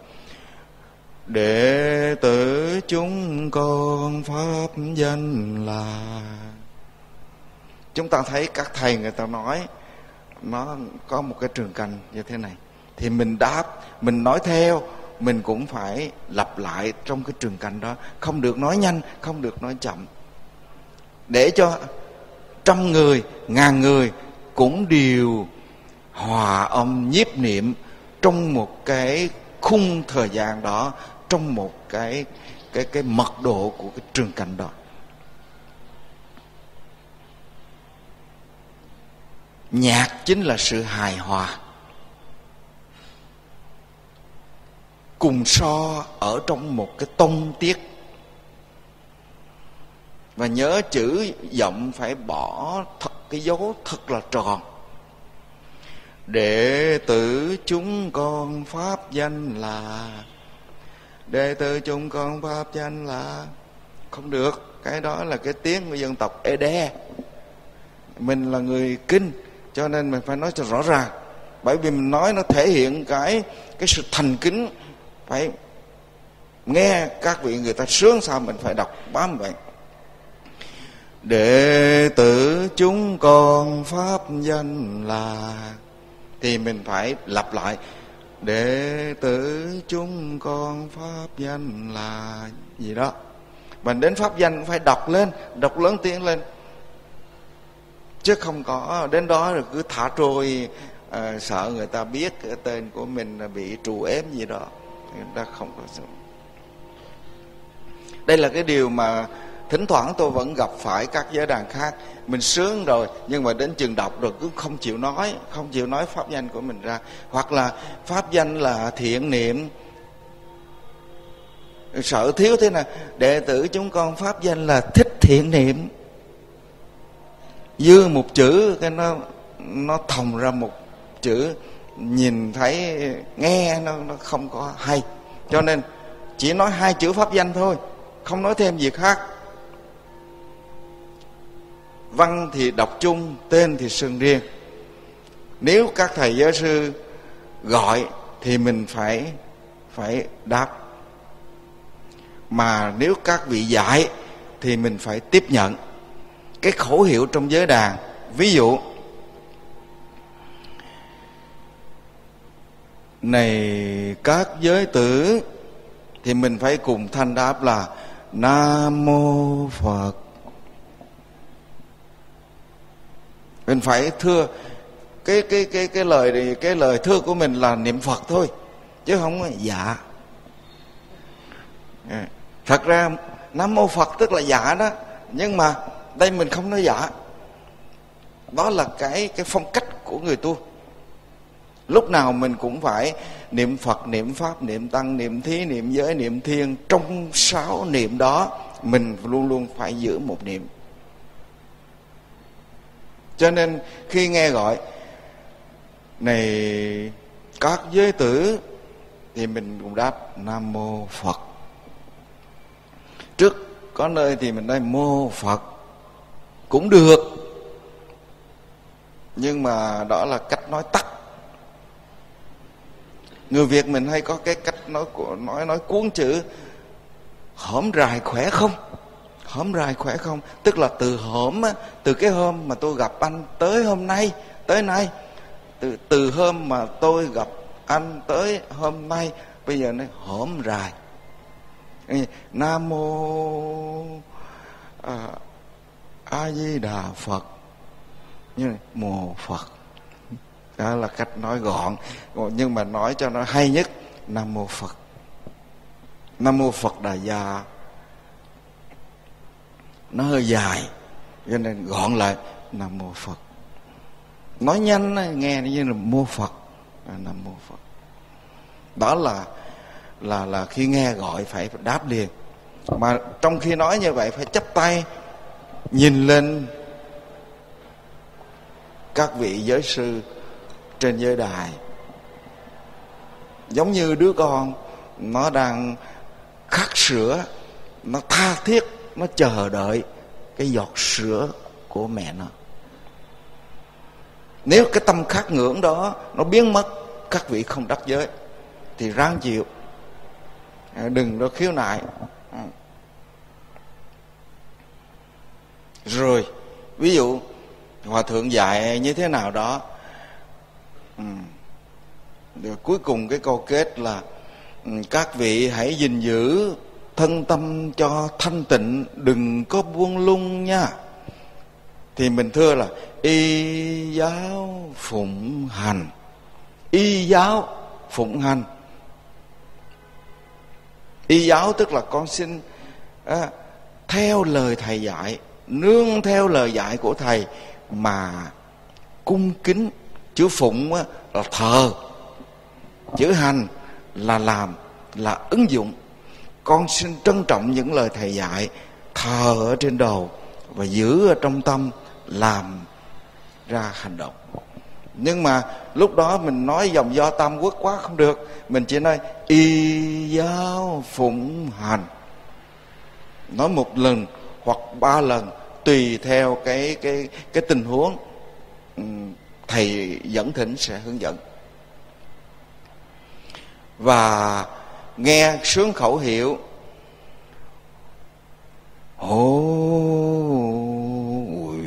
đệ tử chúng con pháp danh là. Chúng ta thấy các thầy người ta nói nó có một cái trường canh như thế này, thì mình đáp, mình nói theo, mình cũng phải lặp lại trong cái trường canh đó, không được nói nhanh, không được nói chậm, để cho trăm người, ngàn người cũng đều hòa âm nhiếp niệm trong một cái khung thời gian đó, trong một cái cái cái mật độ của cái trường canh đó. Nhạc chính là sự hài hòa, cùng so ở trong một cái tông tiết. Và nhớ chữ giọng phải bỏ thật cái dấu thật là tròn. Đệ tử chúng con pháp danh là, đệ tử chúng con pháp danh là. Không được, cái đó là cái tiếng của dân tộc Ê Đe. Mình là người Kinh, cho nên mình phải nói cho rõ ràng. Bởi vì mình nói nó thể hiện cái cái sự thành kính. Phải nghe các vị người ta sướng sao mình phải đọc bám vậy. Đệ tử chúng con pháp danh là, thì mình phải lặp lại: đệ tử chúng con pháp danh là gì đó. Mình đến pháp danh phải đọc lên, đọc lớn tiếng lên, chứ không có đến đó rồi cứ thả trôi, à, sợ người ta biết cái tên của mình bị trù ếm gì đó. Người ta không có sợ. Đây là cái điều mà thỉnh thoảng tôi vẫn gặp phải các giới đàn khác. Mình sướng rồi nhưng mà đến chừng đọc rồi cứ không chịu nói, không chịu nói pháp danh của mình ra. Hoặc là pháp danh là thiện niệm, sợ thiếu thế nào. Đệ tử chúng con pháp danh là thích thiện niệm, dư một chữ cái nó nó thòng ra một chữ, nhìn thấy nghe nó, nó không có hay. Cho nên chỉ nói hai chữ pháp danh thôi, không nói thêm gì khác. Văn thì đọc chung, tên thì xưng riêng. Nếu các thầy giáo sư gọi thì mình phải phải đáp. Mà nếu các vị dạy thì mình phải tiếp nhận. Cái khẩu hiệu trong giới đàn, ví dụ này các giới tử, thì mình phải cùng thanh đáp là Nam Mô Phật. Mình phải thưa cái cái cái cái lời cái lời thưa của mình là niệm Phật thôi, chứ không có dạ. Thật ra Nam Mô Phật tức là dạ đó, nhưng mà đây mình không nói dạ. Đó là cái cái phong cách của người tu. Lúc nào mình cũng phải niệm Phật, niệm Pháp, niệm Tăng, niệm Thí, niệm Giới, niệm Thiên. Trong sáu niệm đó mình luôn luôn phải giữ một niệm. Cho nên khi nghe gọi này các giới tử thì mình cũng đáp Nam Mô Phật. Trước có nơi thì mình nói Mô Phật cũng được, nhưng mà đó là cách nói tắt. Người Việt mình hay có cái cách nói của nói nói cuốn chữ hổm rài khỏe không? Hổm rài khỏe không? Tức là từ hổm á, từ cái hôm mà tôi gặp anh tới hôm nay, tới nay. Từ, từ hôm mà tôi gặp anh tới hôm nay, bây giờ nó hổm rài. Nam Mô à, A Di Đà Phật, như này, Mô Phật. Đó là cách nói gọn, nhưng mà nói cho nó hay nhất Nam Mô Phật. Nam Mô Phật Đà Già nó hơi dài, cho nên gọn lại Nam Mô Phật. Nói nhanh nghe như là Mô Phật, Nam Mô Phật. Đó là là là khi nghe gọi phải đáp liền. Mà trong khi nói như vậy phải chắp tay nhìn lên các vị giới sư trên giới đài, giống như đứa con nó đang khát sữa, nó tha thiết, nó chờ đợi cái giọt sữa của mẹ nó. Nếu cái tâm khát ngưỡng đó nó biến mất, các vị không đắc giới thì ráng chịu, đừng có khiếu nại. Rồi ví dụ Hòa thượng dạy như thế nào đó, ừ. Rồi cuối cùng cái câu kết là ừ, các vị hãy gìn giữ thân tâm cho thanh tịnh, đừng có buông lung nha. Thì mình thưa là y giáo phụng hành. Y giáo phụng hành. Y giáo tức là con xin à, theo lời thầy dạy, nương theo lời dạy của thầy mà cung kính. Chữ phụng là thờ, chữ hành là làm, là ứng dụng. Con xin trân trọng những lời thầy dạy, thờ ở trên đầu và giữ ở trong tâm, làm ra hành động. Nhưng mà lúc đó mình nói dòng do tam quốc quá không được, mình chỉ nói y giáo phụng hành, nói một lần hoặc ba lần tùy theo cái cái cái tình huống thầy dẫn thỉnh sẽ hướng dẫn. Và nghe sướng khẩu hiệu Hồi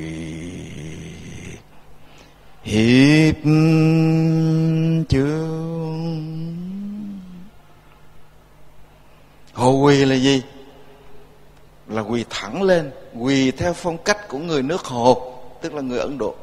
hiệp chương. Hồ quỳ là gì? Là quỳ thẳng lên, quỳ theo phong cách của người nước Hồ, tức là người Ấn Độ.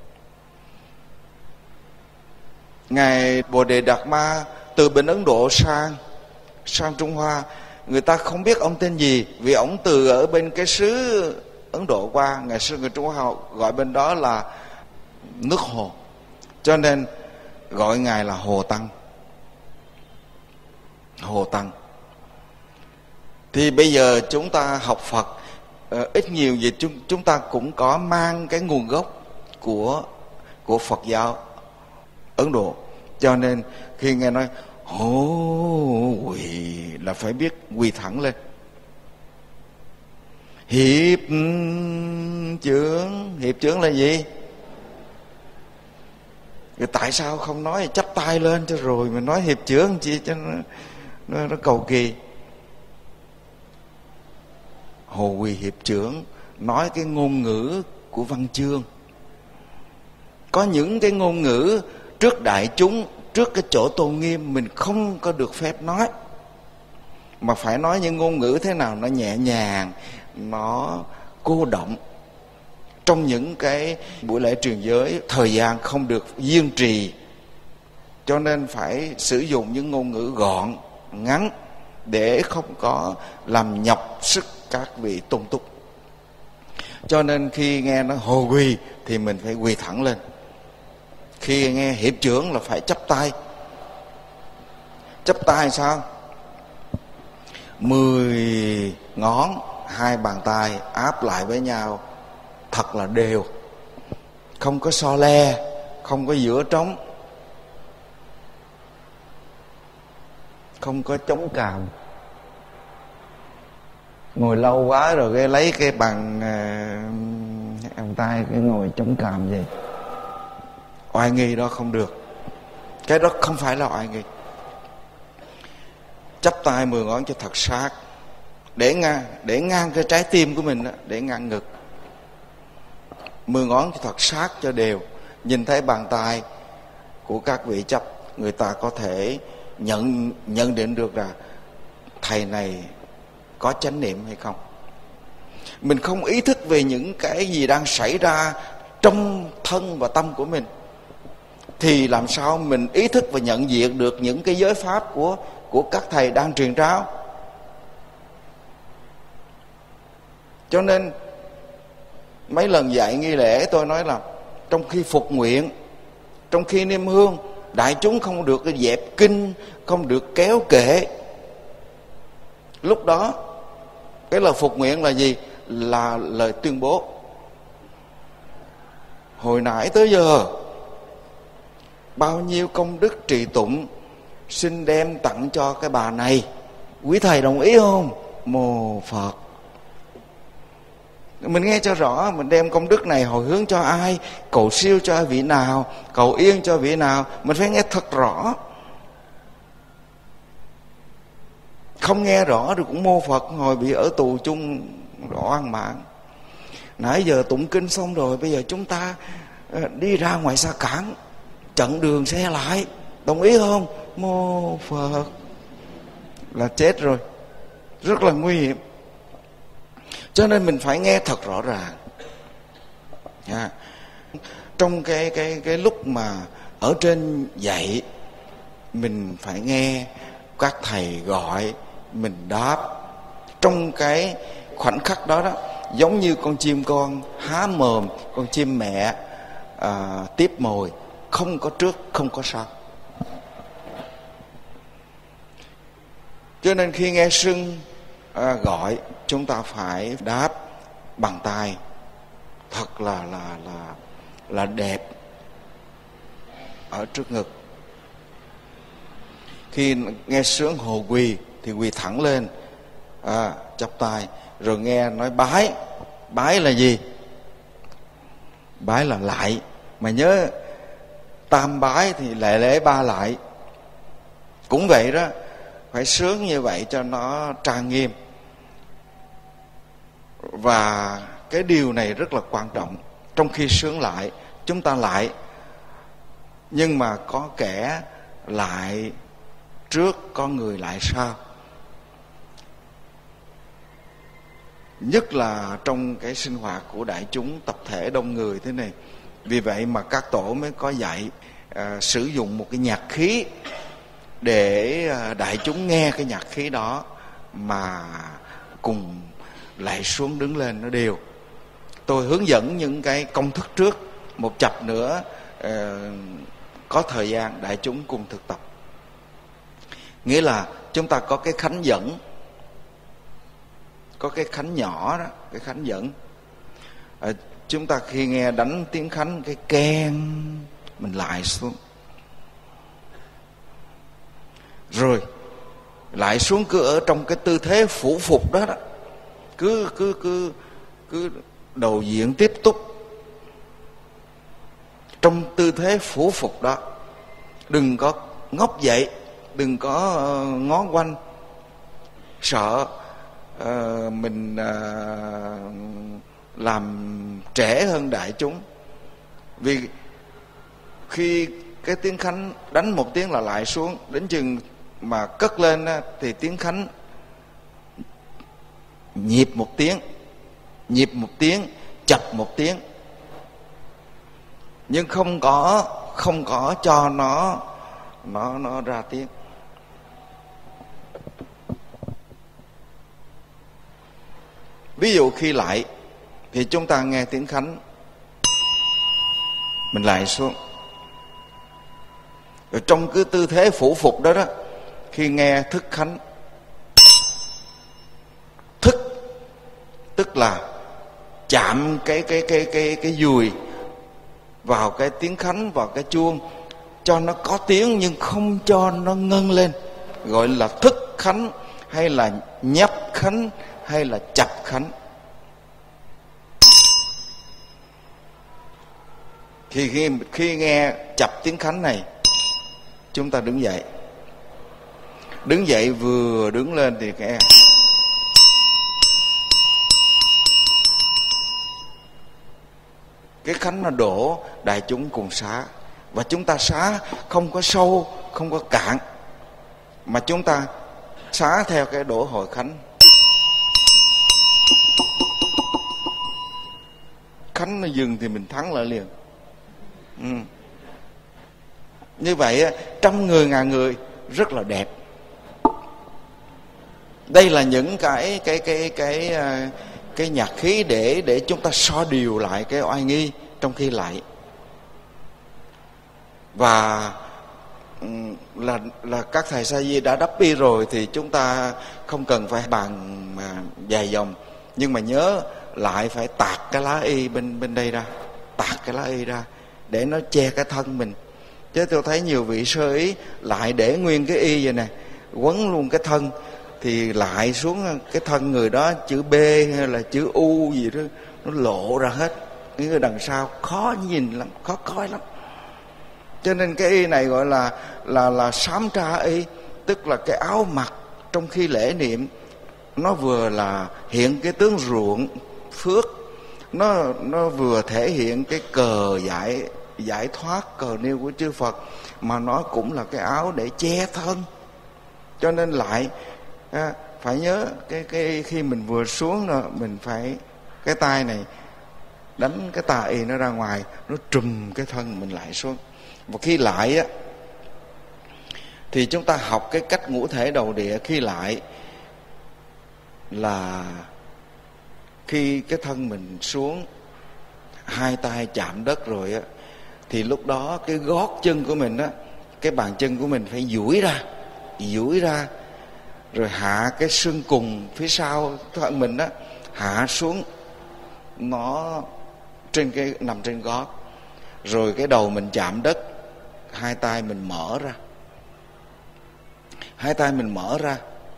Ngài Bồ Đề Đạt Ma từ bên Ấn Độ sang sang Trung Hoa, người ta không biết ông tên gì, vì ông từ ở bên cái xứ Ấn Độ qua, ngày xưa người Trung Hoa gọi bên đó là nước Hồ, cho nên gọi ngài là Hồ Tăng. Hồ Tăng. Thì bây giờ chúng ta học Phật ít nhiều gì chúng chúng ta cũng có mang cái nguồn gốc của của Phật giáo Ấn Độ, cho nên khi nghe nói hô quỳ là phải biết quỳ thẳng lên. Hiệp chướng, hiệp chướng là gì? Rồi tại sao không nói chắp tay lên cho rồi mình nói hiệp chướng chi cho nó, nó, nó cầu kỳ. Hồ quỳ hiệp chướng nói cái ngôn ngữ của văn chương. Có những cái ngôn ngữ trước đại chúng, trước cái chỗ tôn nghiêm mình không có được phép nói, mà phải nói những ngôn ngữ thế nào nó nhẹ nhàng, nó cô động. Trong những cái buổi lễ truyền giới, thời gian không được kiên trì, cho nên phải sử dụng những ngôn ngữ gọn, ngắn để không có làm nhọc sức các vị tôn túc. Cho nên khi nghe nó hồ quỳ thì mình phải quỳ thẳng lên. Khi nghe hiệp chướng là phải chắp chắp tay. Chắp tay sao? Mười ngón hai bàn tay áp lại với nhau thật là đều, không có so le, không có giữa trống, không có chống cằm. Ngồi lâu quá rồi cái lấy cái bàn uh, bàn tay cái ngồi chống cằm gì, oai nghi đó không được. Cái đó không phải là oai nghi. Chắp tay mười ngón cho thật sát, để ngang để ngang cái trái tim của mình đó, để ngang ngực. Mười ngón cho thật sát cho đều. Nhìn thấy bàn tay của các vị chấp, người ta có thể nhận nhận định được là thầy này có chánh niệm hay không. Mình không ý thức về những cái gì đang xảy ra trong thân và tâm của mình, thì làm sao mình ý thức và nhận diện được những cái giới pháp của của các thầy đang truyền trao. Cho nên mấy lần dạy nghi lễ tôi nói là trong khi phục nguyện, trong khi niêm hương, đại chúng không được dẹp kinh, không được kéo kệ. Lúc đó cái lời phục nguyện là gì? Là lời tuyên bố: hồi nãy tới giờ bao nhiêu công đức trì tụng xin đem tặng cho cái bà này, quý thầy đồng ý không? Mô Phật. Mình nghe cho rõ, mình đem công đức này hồi hướng cho ai, cầu siêu cho vị nào, cầu yên cho vị nào, mình phải nghe thật rõ. Không nghe rõ rồi cũng mô Phật, hồi bị ở tù chung oan mạng. Nãy giờ tụng kinh xong rồi, bây giờ chúng ta đi ra ngoài xa cảng, chặn đường xe lại, đồng ý không? Mô Phật. Là chết rồi, rất là nguy hiểm. Cho nên mình phải nghe thật rõ ràng. À, trong cái cái cái lúc mà ở trên dạy, mình phải nghe các thầy gọi, mình đáp. Trong cái khoảnh khắc đó đó, giống như con chim con há mồm, con chim mẹ à, tiếp mồi, không có trước, không có sau. Cho nên khi nghe sưng à, gọi, chúng ta phải đáp bằng tay thật là là là là đẹp ở trước ngực. Khi nghe sướng hồ quỳ thì quỳ thẳng lên, à, chắp tay. Rồi nghe nói bái, bái là gì? Bái là lại. Mà nhớ tam bái thì lễ lễ ba lại. Cũng vậy đó, phải sướng như vậy cho nó trang nghiêm. Và cái điều này rất là quan trọng. Trong khi sướng lại, chúng ta lại, nhưng mà có kẻ lại trước, có người lại sau. Nhất là trong cái sinh hoạt của đại chúng tập thể đông người thế này. Vì vậy mà các tổ mới có dạy à, sử dụng một cái nhạc khí để à, đại chúng nghe cái nhạc khí đó mà cùng lại xuống đứng lên nó đều. Tôi hướng dẫn những cái công thức trước, một chập nữa à, có thời gian đại chúng cùng thực tập. Nghĩa là chúng ta có cái khánh dẫn, có cái khánh nhỏ đó, cái khánh dẫn. À, chúng ta khi nghe đánh tiếng khánh cái keng, mình lại xuống, rồi lại xuống cứ ở trong cái tư thế phủ phục đó, đó. cứ cứ cứ cứ đầu diện tiếp tục trong tư thế phủ phục đó, đừng có ngóc dậy, đừng có uh, ngó quanh, sợ uh, mình uh, làm trễ hơn đại chúng. Vì khi cái tiếng khánh đánh một tiếng là lại xuống, đến chừng mà cất lên thì tiếng khánh nhịp một tiếng, nhịp một tiếng, chập một tiếng, nhưng không có không có cho nó nó nó ra tiếng. Ví dụ khi lại thì chúng ta nghe tiếng khánh, mình lại xuống. Rồi trong cái tư thế phủ phục đó đó, khi nghe thức khánh, thức tức là chạm cái cái cái cái cái dùi vào cái tiếng khánh, vào cái chuông, cho nó có tiếng nhưng không cho nó ngân lên, gọi là thức khánh, hay là nhấp khánh, hay là chập khánh. Khi khi khi nghe chập tiếng khánh này, chúng ta đứng dậy. Đứng dậy vừa đứng lên thì nghe cái khánh nó đổ, đại chúng cùng xá. Và chúng ta xá không có sâu, không có cạn, mà chúng ta xá theo cái đổ hồi khánh. Khánh nó dừng thì mình thắng lại liền. ừ. Như vậy trăm người ngàn người rất là đẹp. Đây là những cái cái cái cái cái, cái nhạc khí để để chúng ta so điều lại cái oai nghi trong khi lạy. Và là là các thầy sa di đã đắp y rồi thì chúng ta không cần phải bàn mà dài dòng, nhưng mà nhớ lại phải tạc cái lá y bên bên đây ra, tạc cái lá y ra để nó che cái thân mình. Chứ tôi thấy nhiều vị sơ ý lại để nguyên cái y vậy nè, quấn luôn cái thân, thì lại xuống cái thân người đó chữ B hay là chữ U gì đó nó lộ ra hết. Những người đằng sau khó nhìn lắm, khó coi lắm. Cho nên cái y này gọi là là là sám tra y, tức là cái áo mặc trong khi lễ niệm, nó vừa là hiện cái tướng ruộng phước, nó nó vừa thể hiện cái cờ giải giải thoát, cờ nêu của chư Phật, mà nó cũng là cái áo để che thân. Cho nên lại à, phải nhớ cái cái khi mình vừa xuống rồi, mình phải cái tay này đánh cái tà y nó ra ngoài, nó trùm cái thân mình lại xuống. Và khi lại á thì chúng ta học cái cách ngũ thể đầu địa. Khi lại là khi cái thân mình xuống, hai tay chạm đất rồi á, thì lúc đó cái gót chân của mình á, cái bàn chân của mình phải duỗi ra, duỗi ra, rồi hạ cái xương cùng phía sau thân mình á, hạ xuống, nó trên cái nằm trên gót, rồi cái đầu mình chạm đất, hai tay mình mở ra, hai tay mình mở ra.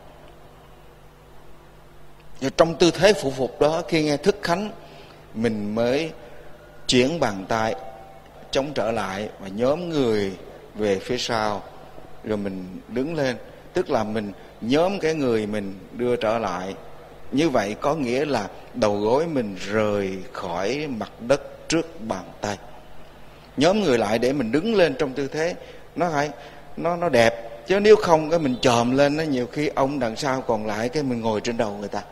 Và trong tư thế phụ phục đó, khi nghe thức khánh, mình mới chuyển bàn tay chống trở lại và nhóm người về phía sau, rồi mình đứng lên, tức là mình nhóm cái người mình đưa trở lại. Như vậy có nghĩa là đầu gối mình rời khỏi mặt đất trước bàn tay, nhóm người lại để mình đứng lên trong tư thế nó phải nó nó đẹp. Chứ nếu không cái mình chồm lên, nó nhiều khi ông đằng sau còn lại cái mình ngồi trên đầu người ta.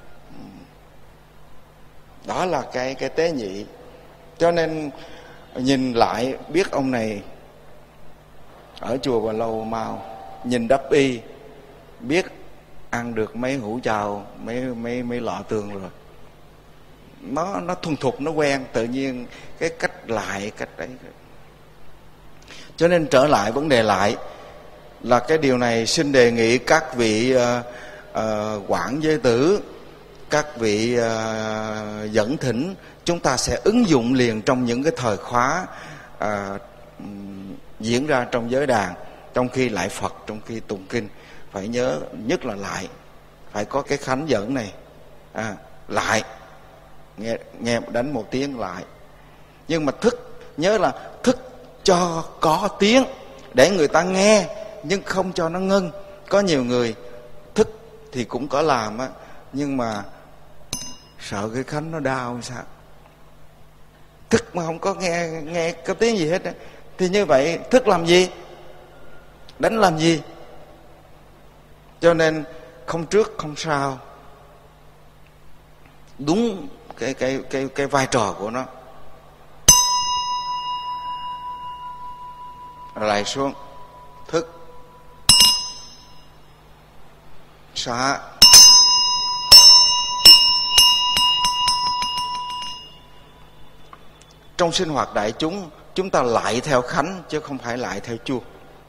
Đó là cái cái tế nhị. Cho nên nhìn lại biết ông này ở chùa Bà Lâu Mau, nhìn đắp y biết ăn được mấy hũ chào, mấy mấy mấy lọ tường rồi. Nó nó thuần thục, nó quen tự nhiên cái cách lại cách đấy. Cho nên trở lại vấn đề lại là cái điều này xin đề nghị các vị uh, uh, quản giới tử, các vị uh, dẫn thỉnh, chúng ta sẽ ứng dụng liền trong những cái thời khóa uh, diễn ra trong giới đàn, trong khi lại Phật, trong khi tụng kinh. Phải nhớ nhất là lại phải có cái khánh dẫn này, à, lại nghe nghe đánh một tiếng lại. Nhưng mà thức, nhớ là thức cho có tiếng để người ta nghe, nhưng không cho nó ngân. Có nhiều người thức thì cũng có làm á, nhưng mà sợ cái khánh nó đau sao, thức mà không có nghe nghe có tiếng gì hết á. Thì như vậy thức làm gì, đánh làm gì? Cho nên không trước không sau, đúng cái cái cái cái vai trò của nó. Lại xuống, thức, xá. Trong sinh hoạt đại chúng, chúng ta lại theo khánh chứ không phải lại theo chuông.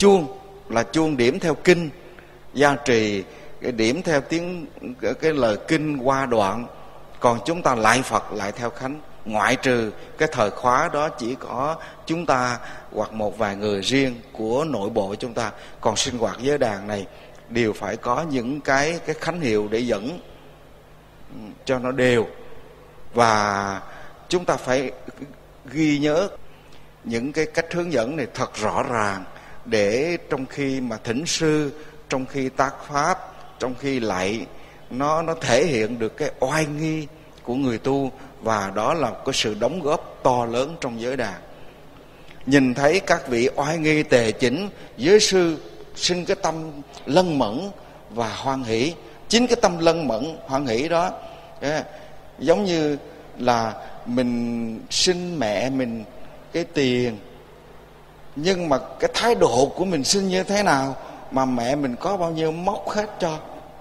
chuông là chuông điểm theo kinh gia trì, cái điểm theo tiếng cái, cái lời kinh qua đoạn. Còn chúng ta lại Phật lại theo khánh, ngoại trừ cái thời khóa đó chỉ có chúng ta hoặc một vài người riêng của nội bộ chúng ta. Còn sinh hoạt giới đàn này đều phải có những cái cái khánh hiệu để dẫn cho nó đều. Và chúng ta phải ghi nhớ những cái cách hướng dẫn này thật rõ ràng, để trong khi mà thỉnh sư, trong khi tác pháp, trong khi lạy, nó nó thể hiện được cái oai nghi của người tu, và đó là cái sự đóng góp to lớn trong giới đàn. Nhìn thấy các vị oai nghi tề chỉnh, giới sư sinh cái tâm lân mẫn và hoan hỷ. Chính cái tâm lân mẫn hoan hỷ đó giống như là mình xin mẹ mình cái tiền, nhưng mà cái thái độ của mình xin như thế nào mà mẹ mình có bao nhiêu móc hết cho.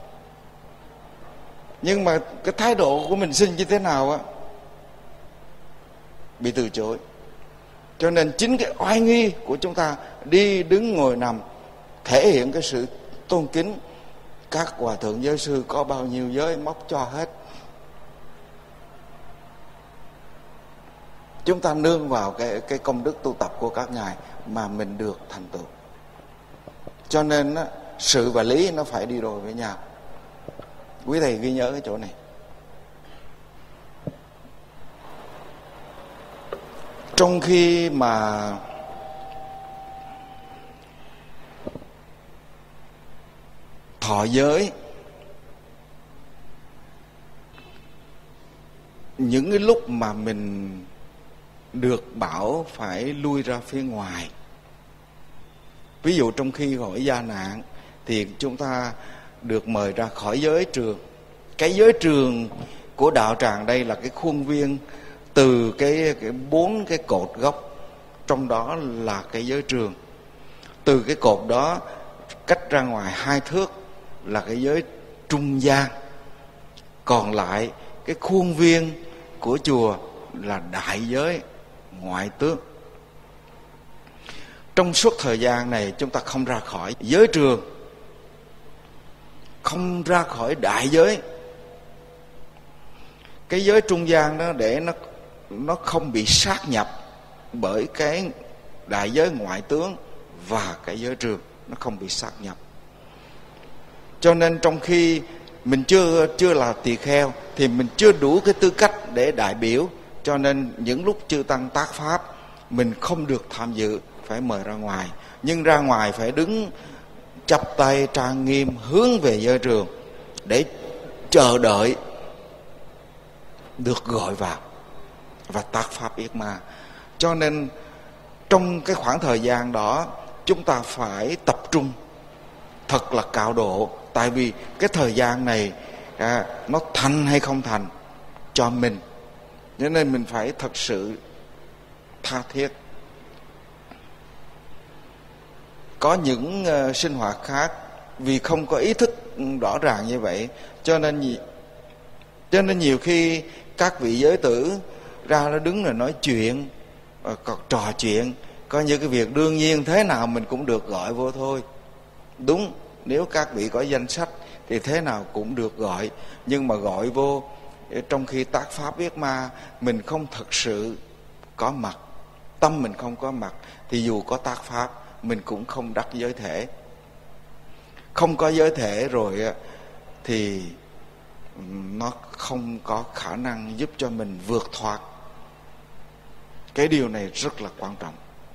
Nhưng mà cái thái độ của mình xin như thế nào á, bị từ chối. Cho nên chính cái oai nghi của chúng ta đi đứng ngồi nằm thể hiện cái sự tôn kính. Các hòa thượng giới sư có bao nhiêu giới móc cho hết. Chúng ta nương vào cái, cái công đức tu tập của các ngài mà mình được thành tựu. Cho nên á, sự và lý nó phải đi đôi với nhau. Quý thầy ghi nhớ cái chỗ này. Trong khi mà thọ giới, những cái lúc mà mình được bảo phải lui ra phía ngoài, ví dụ trong khi hỏi gia nạn thì chúng ta được mời ra khỏi giới trường. Cái giới trường của đạo tràng đây là cái khuôn viên từ cái, cái bốn cái cột gốc, trong đó là cái giới trường. Từ cái cột đó cách ra ngoài hai thước là cái giới trung gian. Còn lại cái khuôn viên của chùa là đại giới ngoại tước. Trong suốt thời gian này chúng ta không ra khỏi giới trường, không ra khỏi đại giới. Cái giới trung gian đó để nó nó không bị sát nhập bởi cái đại giới ngoại tướng và cái giới trường, nó không bị sát nhập. Cho nên trong khi mình chưa chưa là tỳ kheo thì mình chưa đủ cái tư cách để đại biểu. Cho nên những lúc chư tăng tác pháp mình không được tham dự, phải mời ra ngoài. Nhưng ra ngoài phải đứng chắp tay trang nghiêm hướng về giới trường để chờ đợi được gọi vào và tác pháp yết ma. Cho nên trong cái khoảng thời gian đó chúng ta phải tập trung thật là cao độ. Tại vì cái thời gian này à, nó thành hay không thành cho mình, cho nên mình phải thật sự tha thiết. Có những uh, sinh hoạt khác vì không có ý thức rõ ràng như vậy, cho nên cho nên nhiều khi các vị giới tử ra nó đứng rồi nói chuyện, còn trò chuyện, coi như cái việc đương nhiên thế nào mình cũng được gọi vô thôi. Đúng, nếu các vị có danh sách thì thế nào cũng được gọi, nhưng mà gọi vô trong khi tác pháp yết ma mình không thật sự có mặt, tâm mình không có mặt, thì dù có tác pháp mình cũng không đắc giới thể. Không có giới thể rồi thì nó không có khả năng giúp cho mình vượt thoát. Cái điều này rất là quan trọng.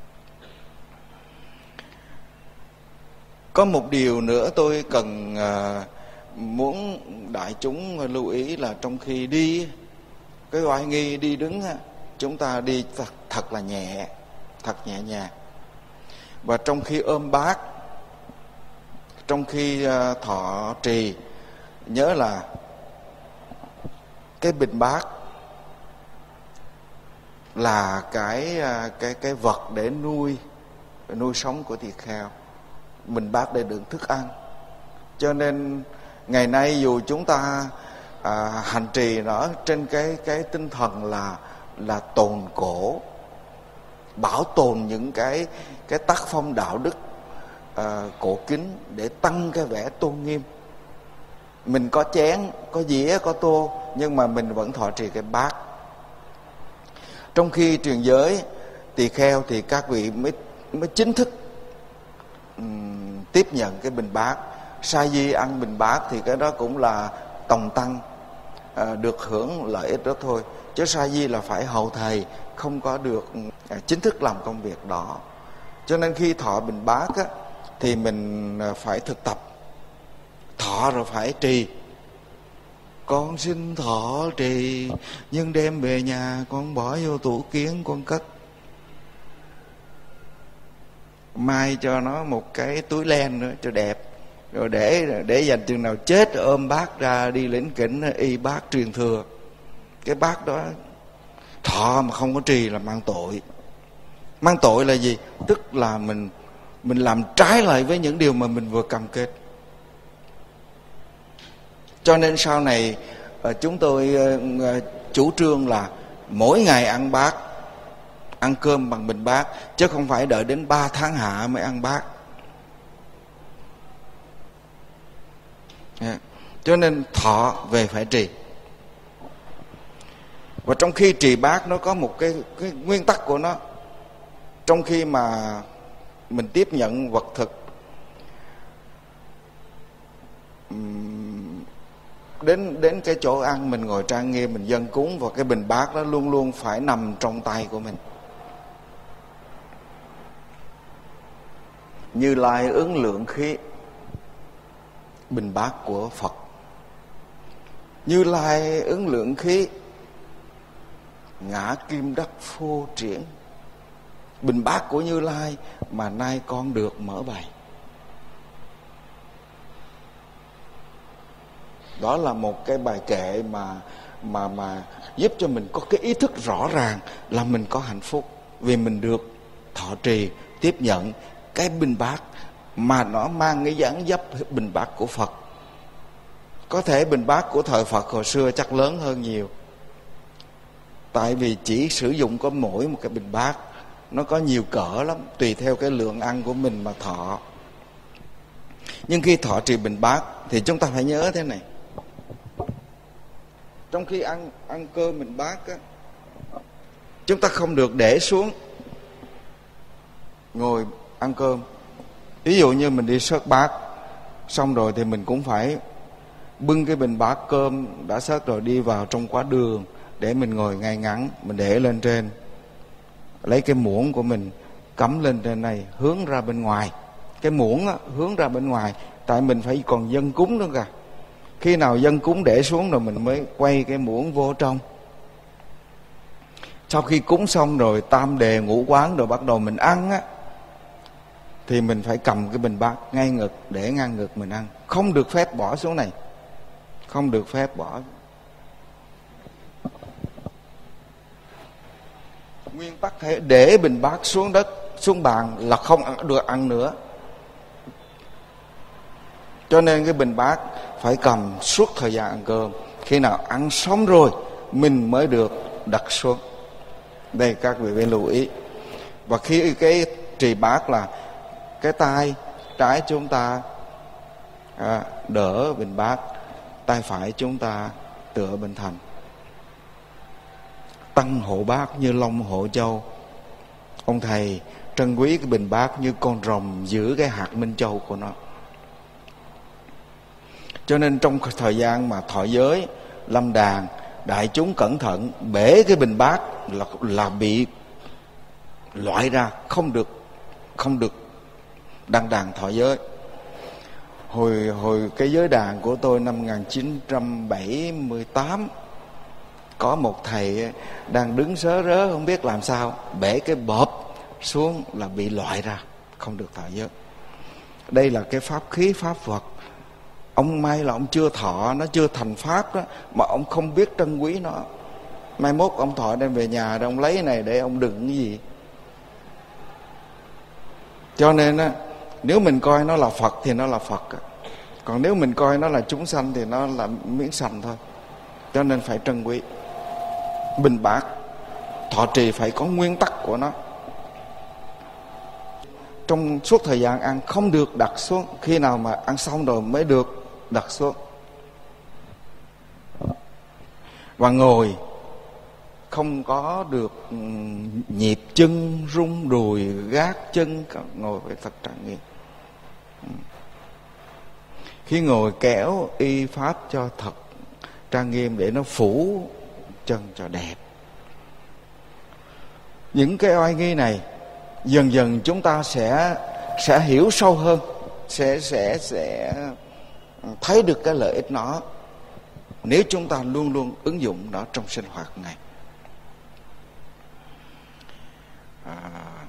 Có một điều nữa tôi cần uh, muốn đại chúng lưu ý là trong khi đi, cái oai nghi đi đứng, chúng ta đi thật, thật là nhẹ, thật nhẹ nhàng. Và trong khi ôm bát, trong khi uh, thọ trì, nhớ là cái bình bát là cái cái cái vật để nuôi nuôi sống của tỳ kheo. Bình bát để đựng thức ăn. Cho nên ngày nay dù chúng ta à, hành trì nó trên cái cái tinh thần là là tồn cổ, bảo tồn những cái cái tác phong đạo đức à, cổ kính để tăng cái vẻ tôn nghiêm. Mình có chén, có dĩa, có tô, nhưng mà mình vẫn thọ trì cái bát. Trong khi truyền giới tỳ kheo thì các vị mới mới chính thức um, tiếp nhận cái bình bát. Sa di ăn bình bát thì cái đó cũng là tòng tăng, à, được hưởng lợi ích đó thôi. Chứ sa di là phải hầu thầy, không có được à, chính thức làm công việc đó. Cho nên khi thọ bình bát á, thì mình phải thực tập. Thọ rồi phải trì. Con xin thọ trì, nhưng đem về nhà con bỏ vô tủ kiến con cất. Mai cho nó một cái túi len nữa cho đẹp. Rồi để để dành chừng nào chết ôm bát ra đi lĩnh kỉnh y bát truyền thừa. Cái bát đó thọ mà không có trì là mang tội. Mang tội là gì? Tức là mình mình làm trái lại với những điều mà mình vừa cam kết. Cho nên sau này chúng tôi chủ trương là mỗi ngày ăn bát, ăn cơm bằng bình bát, chứ không phải đợi đến ba tháng hạ mới ăn bát. Cho nên thọ về phải trì. Và trong khi trì bát nó có một cái, cái nguyên tắc của nó. Trong khi mà mình tiếp nhận vật thực, đến đến cái chỗ ăn mình ngồi trang nghiêm, mình dâng cúng, và cái bình bát đó luôn luôn phải nằm trong tay của mình. Như Lai ứng lượng khí, bình bát của Phật. Như Lai ứng lượng khí, ngã kim đắc phô triển. Bình bát của Như Lai mà nay con được mở bày. Đó là một cái bài kệ mà mà mà giúp cho mình có cái ý thức rõ ràng là mình có hạnh phúc, vì mình được thọ trì, tiếp nhận cái bình bát mà nó mang cái dáng dấp bình bát của Phật. Có thể bình bát của thời Phật hồi xưa chắc lớn hơn nhiều, tại vì chỉ sử dụng có mỗi một cái bình bát, nó có nhiều cỡ lắm, tùy theo cái lượng ăn của mình mà thọ. Nhưng khi thọ trì bình bát thì chúng ta phải nhớ thế này. Trong khi ăn ăn cơm bình bát á, chúng ta không được để xuống ngồi ăn cơm. Ví dụ như mình đi xớt bát xong rồi thì mình cũng phải bưng cái bình bát cơm đã xớt rồi đi vào trong quá đường để mình ngồi ngay ngắn, mình để lên trên, lấy cái muỗng của mình cắm lên trên này, hướng ra bên ngoài. Cái muỗng á, hướng ra bên ngoài, tại mình phải còn dâng cúng nữa cả. Khi nào dâng cúng để xuống rồi mình mới quay cái muỗng vô trong. Sau khi cúng xong rồi tam đề ngũ quán rồi bắt đầu mình ăn á, thì mình phải cầm cái bình bát ngay ngực, để ngang ngực mình ăn. Không được phép bỏ xuống này, không được phép bỏ. Nguyên tắc thể để bình bát xuống đất, xuống bàn là không được ăn nữa. Cho nên cái bình bát phải cầm suốt thời gian ăn cơm. Khi nào ăn xong rồi mình mới được đặt xuống. Đây các vị phải lưu ý. Và khi cái trì bát là cái tay trái chúng ta à, đỡ bình bát, tay phải chúng ta tựa bên thành. Tăng hộ bát như long hộ châu. Ông thầy trân quý cái bình bát như con rồng giữ cái hạt minh châu của nó. Cho nên trong thời gian mà thọ giới, lâm đàn, đại chúng cẩn thận, bể cái bình bát là, là bị loại ra, không được không được đăng đàn thọ giới. Hồi hồi cái giới đàn của tôi năm một nghìn chín trăm bảy mươi tám, có một thầy đang đứng sớ rớ không biết làm sao, bể cái bộp xuống là bị loại ra, không được thọ giới. Đây là cái pháp khí pháp vật. Ông may là ông chưa thọ, nó chưa thành pháp đó, mà ông không biết trân quý nó. Mai mốt ông thọ đem về nhà rồi ông lấy này để ông đựng cái gì. Cho nên á, nếu mình coi nó là Phật thì nó là Phật, còn nếu mình coi nó là chúng sanh thì nó là miếng sành thôi. Cho nên phải trân quý. Bình bát thọ trì phải có nguyên tắc của nó. trong suốt thời gian ăn không được đặt xuống, khi nào mà ăn xong rồi mới được đặt xuống. Và ngồi không có được nhịp chân rung đùi gác chân, ngồi phải thật trang nghiêm. Khi ngồi kéo y pháp cho thật trang nghiêm để nó phủ chân cho đẹp. Những cái oai nghi này dần dần chúng ta sẽ sẽ hiểu sâu hơn, sẽ sẽ sẽ thấy được cái lợi ích nó nếu chúng ta luôn luôn ứng dụng nó trong sinh hoạt ngày. À,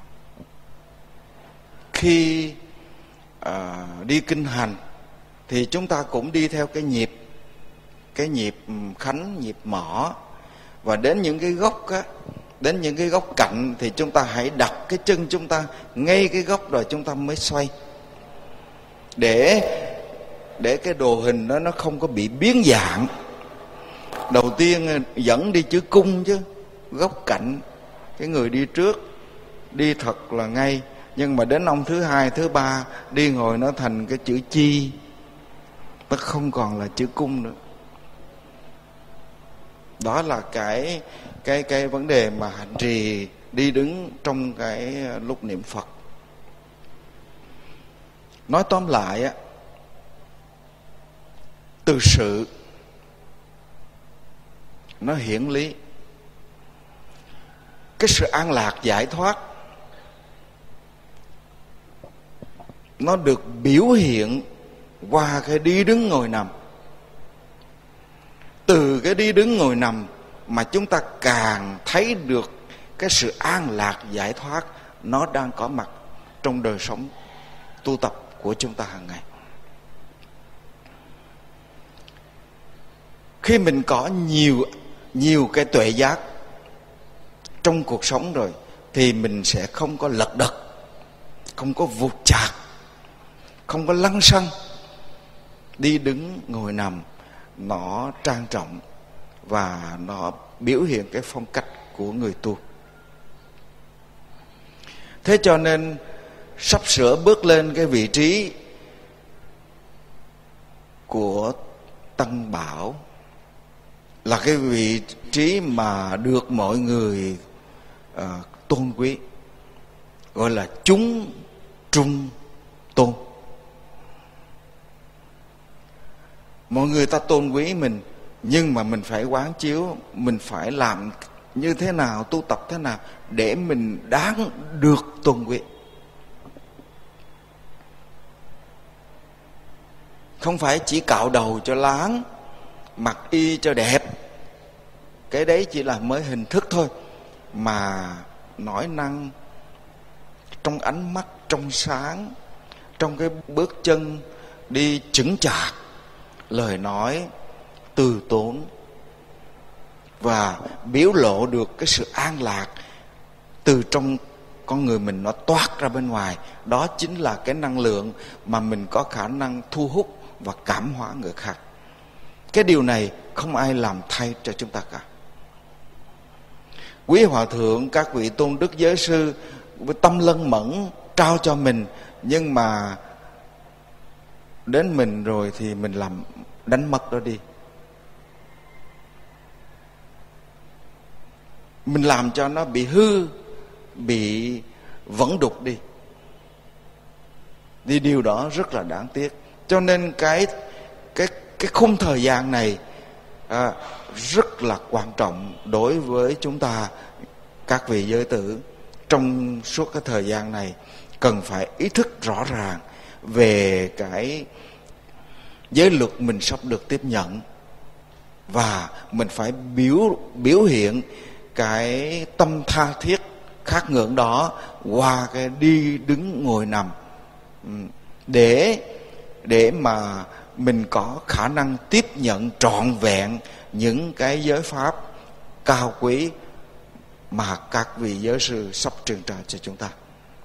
khi à, đi kinh hành thì chúng ta cũng đi theo cái nhịp cái nhịp khánh, nhịp mõ, và đến những cái gốc á, đến những cái góc cạnh thì chúng ta hãy đặt cái chân chúng ta ngay cái góc rồi chúng ta mới xoay, để để cái đồ hình đó nó không có bị biến dạng. Đầu tiên dẫn đi chữ cung chứ, góc cạnh, cái người đi trước đi thật là ngay, nhưng mà đến ông thứ hai, thứ ba đi ngồi nó thành cái chữ chi, nó không còn là chữ cung nữa. Đó là cái cái cái vấn đề mà hành trì đi đứng trong cái lúc niệm Phật. Nói tóm lại á, từ sự nó hiển lý, cái sự an lạc giải thoát nó được biểu hiện qua cái đi đứng ngồi nằm. Từ cái đi đứng ngồi nằm mà chúng ta càng thấy được cái sự an lạc giải thoát nó đang có mặt trong đời sống tu tập của chúng ta hàng ngày. Khi mình có nhiều nhiều cái tuệ giác trong cuộc sống rồi thì mình sẽ không có lật đật, không có vụt chạc, không có lăng xăng. Đi đứng ngồi nằm nó trang trọng và nó biểu hiện cái phong cách của người tu. Thế cho nên sắp sửa bước lên cái vị trí của Tăng Bảo, là cái vị trí mà được mọi người uh, tôn quý, gọi là chúng trung tôn. Mọi người ta tôn quý mình, nhưng mà mình phải quán chiếu, mình phải làm như thế nào, tu tập thế nào để mình đáng được tôn quý. Không phải chỉ cạo đầu cho láng, mặc y cho đẹp, cái đấy chỉ là mới hình thức thôi, mà nói năng trong ánh mắt trong sáng, trong cái bước chân đi chững chạc, lời nói từ tốn và biểu lộ được cái sự an lạc từ trong con người mình, nó toát ra bên ngoài. Đó chính là cái năng lượng mà mình có khả năng thu hút và cảm hóa người khác. Cái điều này không ai làm thay cho chúng ta cả. Quý hòa thượng, các vị tôn đức giới sư với tâm lân mẫn trao cho mình, nhưng mà đến mình rồi thì mình làm đánh mất đó đi. Mình làm cho nó bị hư, bị vẫn đục đi. Thì điều đó rất là đáng tiếc. Cho nên cái cái cái khung thời gian này à, rất là quan trọng đối với chúng ta, các vị giới tử. Trong suốt cái thời gian này cần phải ý thức rõ ràng về cái giới luật mình sắp được tiếp nhận, và mình phải biểu biểu hiện cái tâm tha thiết khát ngưỡng đó qua cái đi đứng ngồi nằm, để để mà mình có khả năng tiếp nhận trọn vẹn những cái giới pháp cao quý mà các vị giới sư sắp truyền trao cho chúng ta.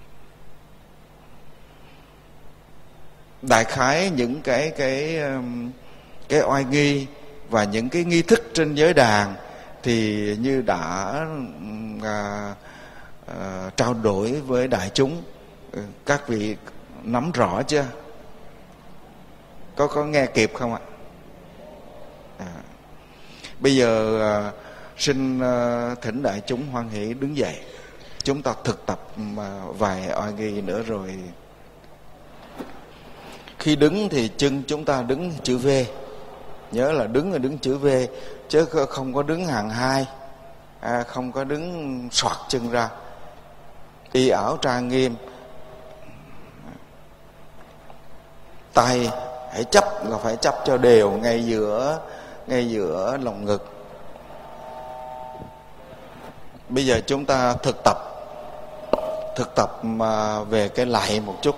Đại khái những cái cái cái oai nghi và những cái nghi thức trên giới đàn thì như đã à, à, trao đổi với đại chúng Các vị nắm rõ chưa? Có có nghe kịp không ạ? À. Bây giờ à, xin à, thỉnh đại chúng hoan hỷ đứng dậy. Chúng ta thực tập mà vài oai nghi nữa rồi. Khi đứng thì chân chúng ta đứng chữ V. Nhớ là đứng là đứng chữ V, chứ không có đứng hàng hai, à, không có đứng xoạc chân ra. Y ảo trang nghiêm. Tay hãy chấp là phải chấp cho đều ngay giữa ngay giữa lồng ngực. Bây giờ chúng ta thực tập thực tập mà về cái lạy một chút.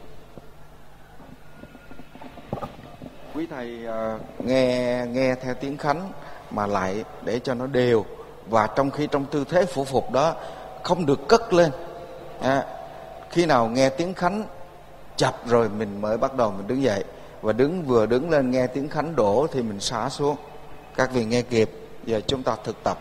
Quý thầy uh, nghe nghe theo tiếng khánh mà lạy để cho nó đều, và trong khi trong tư thế phủ phục đó không được cất lên. À, khi nào nghe tiếng khánh chập rồi mình mới bắt đầu mình đứng dậy, và đứng vừa đứng lên nghe tiếng khánh đổ thì mình xả xuống. Các vị nghe kịp. Giờ chúng ta thực tập.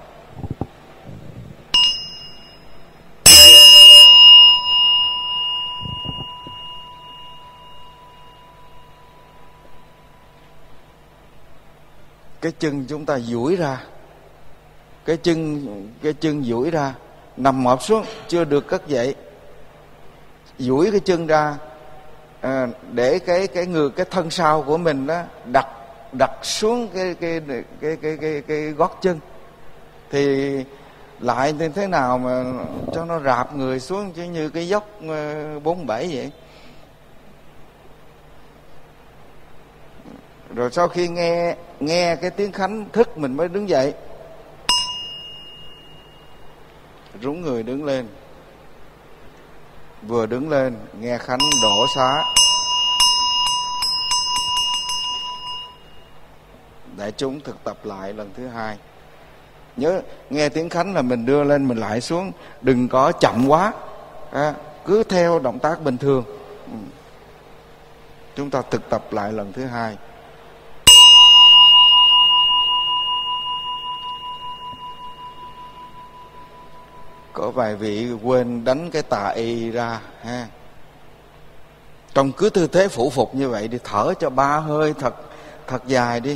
Cái chân chúng ta duỗi ra, cái chân cái chân duỗi ra, nằm mọp xuống, chưa được cất dậy. Duỗi cái chân ra, à, để cái cái người cái thân sau của mình đó đặt đặt xuống cái cái cái cái cái cái, cái gót chân. Thì lại như thế nào mà cho nó rạp người xuống, chứ như cái dốc bốn bảy vậy. Rồi sau khi nghe nghe cái tiếng khánh thức mình mới đứng dậy. Rúng người đứng lên. Vừa đứng lên nghe khánh đổ xá. Để chúng thực tập lại lần thứ hai. Nhớ nghe tiếng khánh là mình đưa lên mình lại xuống, đừng có chậm quá, à, cứ theo động tác bình thường. Chúng ta thực tập lại lần thứ hai. Có vài vị quên đánh cái tà y ra ha. Trong cứ tư thế phủ phục như vậy đi, thở cho ba hơi thật thật dài đi.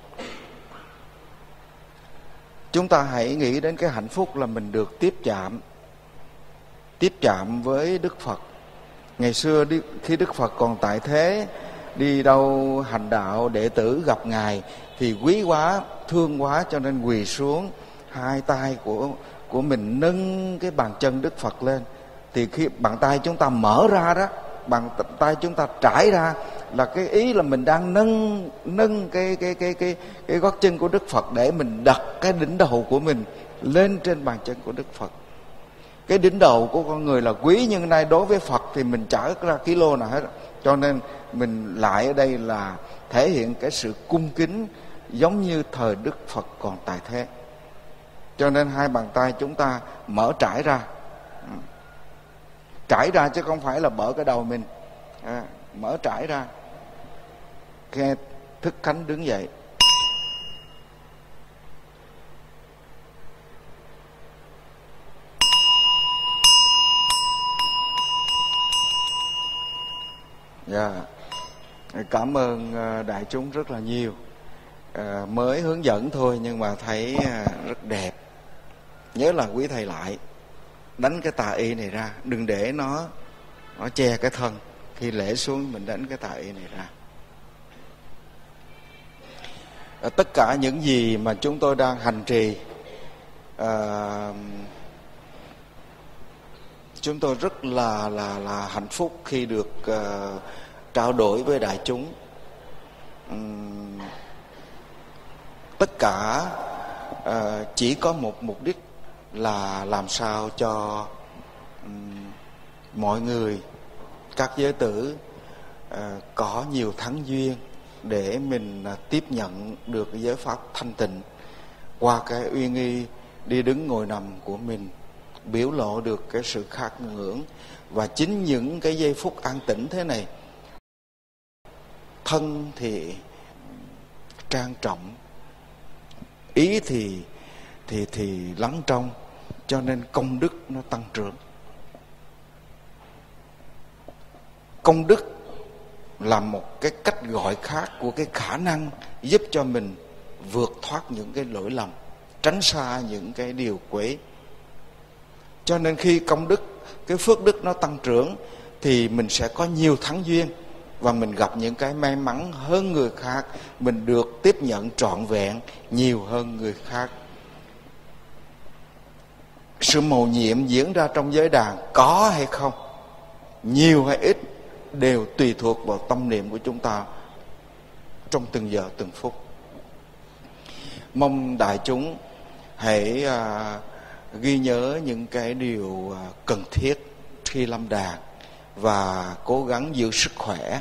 Chúng ta hãy nghĩ đến cái hạnh phúc là mình được tiếp chạm tiếp chạm với Đức Phật. Ngày xưa đi, khi Đức Phật còn tại thế, đi đâu hành đạo, đệ tử gặp Ngài thì quý quá, thương quá, cho nên quỳ xuống, hai tay của của mình nâng cái bàn chân Đức Phật lên. Thì khi bàn tay chúng ta mở ra đó, bàn tay chúng ta trải ra, là cái ý là mình đang nâng nâng cái cái cái cái cái gót chân của Đức Phật để mình đặt cái đỉnh đầu của mình lên trên bàn chân của Đức Phật. Cái đỉnh đầu của con người là quý, nhưng nay đối với Phật thì mình chả ra kilo nào hết. Cho nên mình lại ở đây là thể hiện cái sự cung kính giống như thời Đức Phật còn tại thế. Cho nên hai bàn tay chúng ta mở trải ra, trải ra chứ không phải là bở cái đầu mình, à, mở trải ra. Nghe thức khánh đứng dậy. Dạ, yeah. Cảm ơn đại chúng rất là nhiều. À, mới hướng dẫn thôi nhưng mà thấy rất đẹp. Nhớ là quý thầy lại đánh cái tà y này ra, đừng để nó nó che cái thân. Khi lễ xuống mình đánh cái tà y này ra. À, tất cả những gì mà chúng tôi đang hành trì, à, chúng tôi rất là là là hạnh phúc khi được uh, trao đổi với đại chúng. Um, tất cả uh, chỉ có một mục đích là làm sao cho um, mọi người, các giới tử uh, có nhiều thắng duyên để mình uh, tiếp nhận được cái giới pháp thanh tịnh qua cái uy nghi đi đứng ngồi nằm của mình, biểu lộ được cái sự khát ngưỡng. Và chính những cái giây phút an tĩnh thế này, thân thì trang trọng, ý thì thì thì lắng trong, cho nên công đức nó tăng trưởng. công đức là một cái cách gọi khác của cái khả năng giúp cho mình vượt thoát những cái lỗi lầm, tránh xa những cái điều quấy. Cho nên khi công đức, cái phước đức nó tăng trưởng thì mình sẽ có nhiều thắng duyên, và mình gặp những cái may mắn hơn người khác, mình được tiếp nhận trọn vẹn nhiều hơn người khác. Sự mầu nhiệm diễn ra trong giới đàn có hay không, nhiều hay ít, đều tùy thuộc vào tâm niệm của chúng ta trong từng giờ từng phút. Mong đại chúng hãy à, ghi nhớ những cái điều à, cần thiết khi lâm đàn, và cố gắng giữ sức khỏe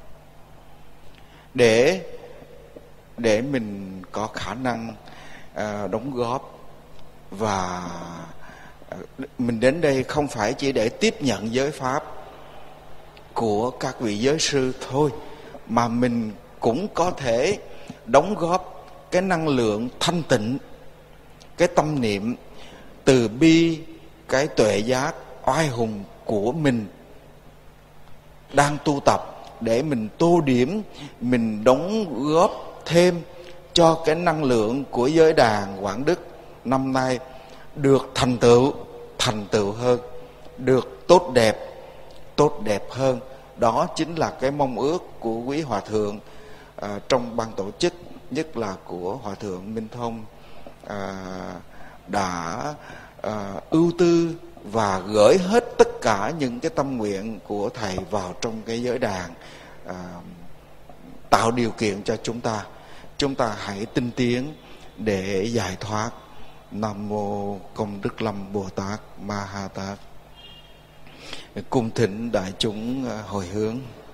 để để mình có khả năng à, đóng góp. Và à, mình đến đây không phải chỉ để tiếp nhận giới pháp của các vị giới sư thôi, mà mình cũng có thể đóng góp cái năng lượng thanh tịnh, cái tâm niệm từ bi, cái tuệ giác oai hùng của mình đang tu tập, để mình tô điểm, mình đóng góp thêm cho cái năng lượng của giới đàn Quảng Đức năm nay được thành tựu, thành tựu hơn, được tốt đẹp, tốt đẹp hơn. Đó chính là cái mong ước của quý hòa thượng à, trong ban tổ chức, nhất là của hòa thượng Minh Thông à, đã à, ưu tư và gửi hết tất cả những cái tâm nguyện của thầy vào trong cái giới đàn, à, tạo điều kiện cho chúng ta. Chúng ta hãy tinh tiến để giải thoát. Nam mô Công Đức Lâm Bồ Tát Ma Ha Tát. Cung thỉnh đại chúng hồi hướng.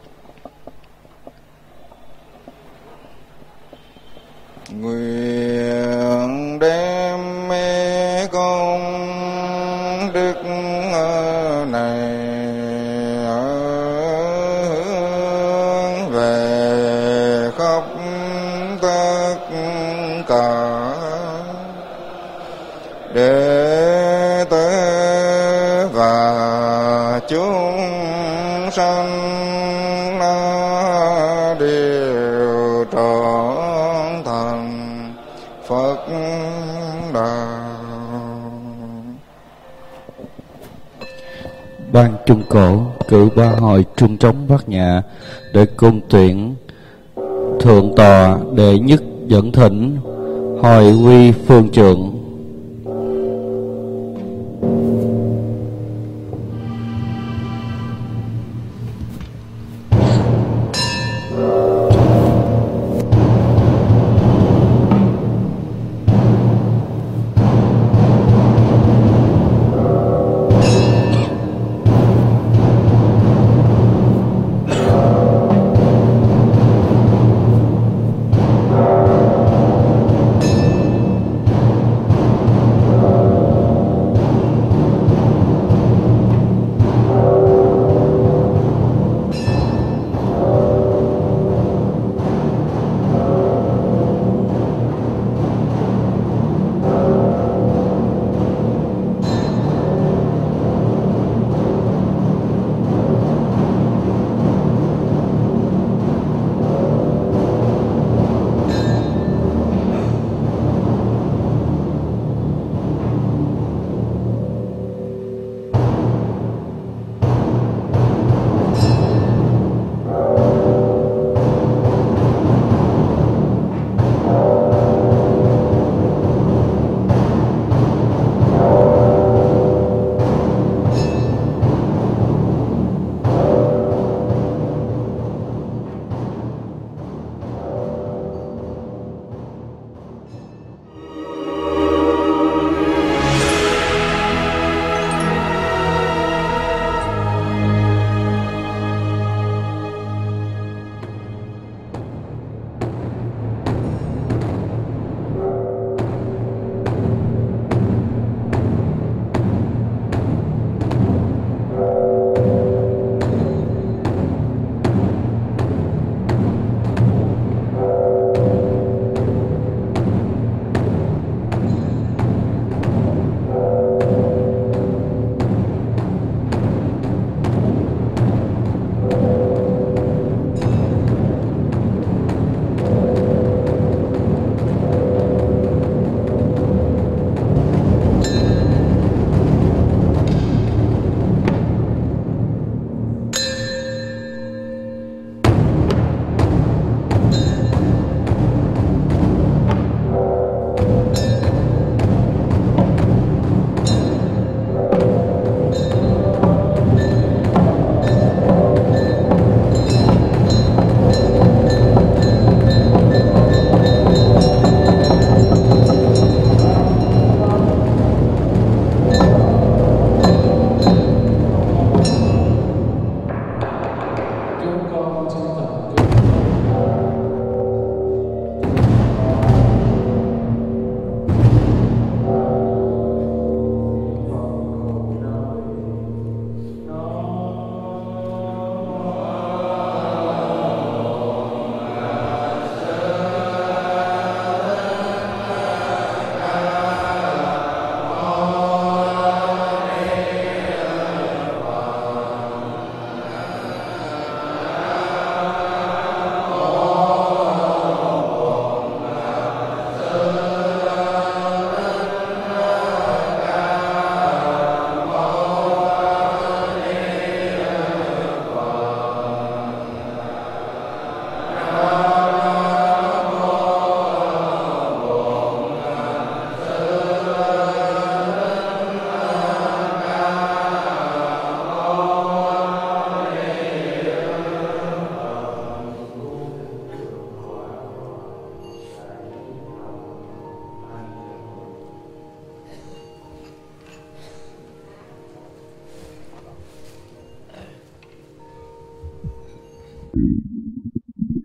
Nguyện đem mê công đức này hướng về khắp tất cả đệ tử và chúng sanh đều trọn thành Phật đạo. Ban Trung Cổ cử ba hội Trung Trống Bát Nhã để cung tuyển thượng tọa đệ nhất dẫn thỉnh Hồi Quy Phương Trượng.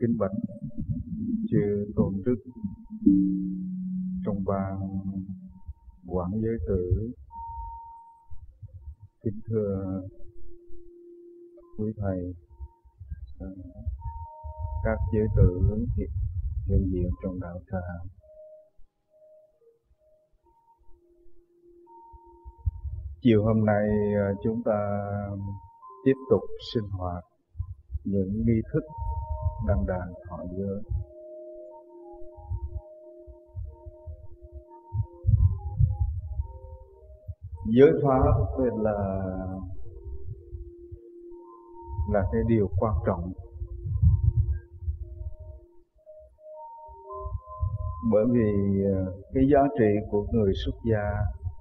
Kính bạch chư tôn đức trong ban quản giới tử, kính thưa quý thầy, các giới tử hiện, hiện diện trong đạo tràng. Chiều hôm nay chúng ta tiếp tục sinh hoạt những nghi thức đăng đàn thọ giới. Giới pháp là là cái điều quan trọng, bởi vì cái giá trị của người xuất gia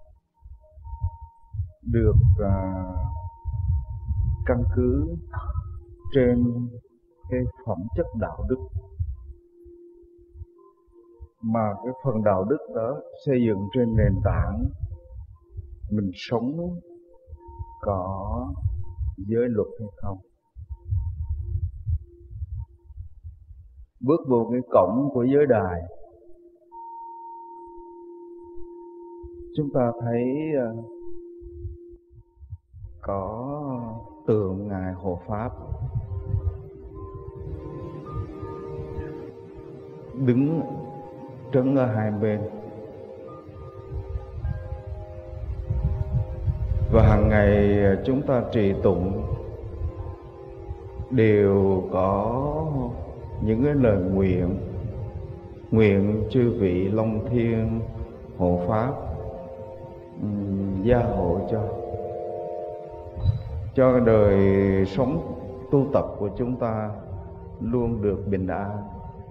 được à, căn cứ trên cái phẩm chất đạo đức, mà cái phần đạo đức đó xây dựng trên nền tảng mình sống có giới luật hay không. Bước vào cái cổng của giới đài, chúng ta thấy có tượng Ngài Hộ Pháp đứng trấn ở hai bên, và hàng ngày chúng ta trì tụng đều có những cái lời nguyện, nguyện chư vị Long Thiên Hộ Pháp um, gia hộ cho cho đời sống tu tập của chúng ta luôn được bình an,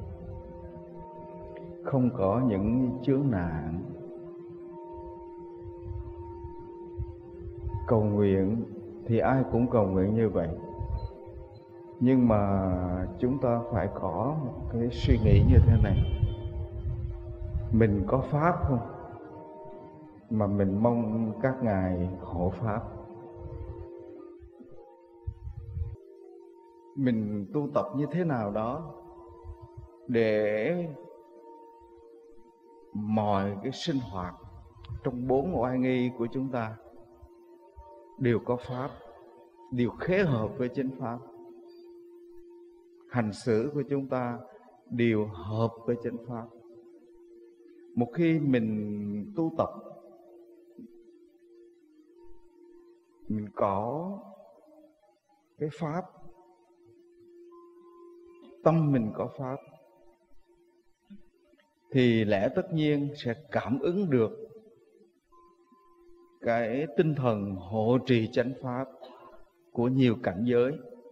không có những chướng nạn. Cầu nguyện thì ai cũng cầu nguyện như vậy, nhưng mà chúng ta phải có một cái suy nghĩ như thế này: mình có pháp không mà mình mong các ngài hộ pháp? Mình tu tập như thế nào đó để mọi cái sinh hoạt trong bốn oai nghi của chúng ta đều có pháp, đều khế hợp với chánh pháp. Hành xử của chúng ta đều hợp với chánh pháp. Một khi mình tu tập, mình có cái pháp, tâm mình có pháp, thì lẽ tất nhiên sẽ cảm ứng được cái tinh thần hộ trì chánh pháp của nhiều cảnh giới.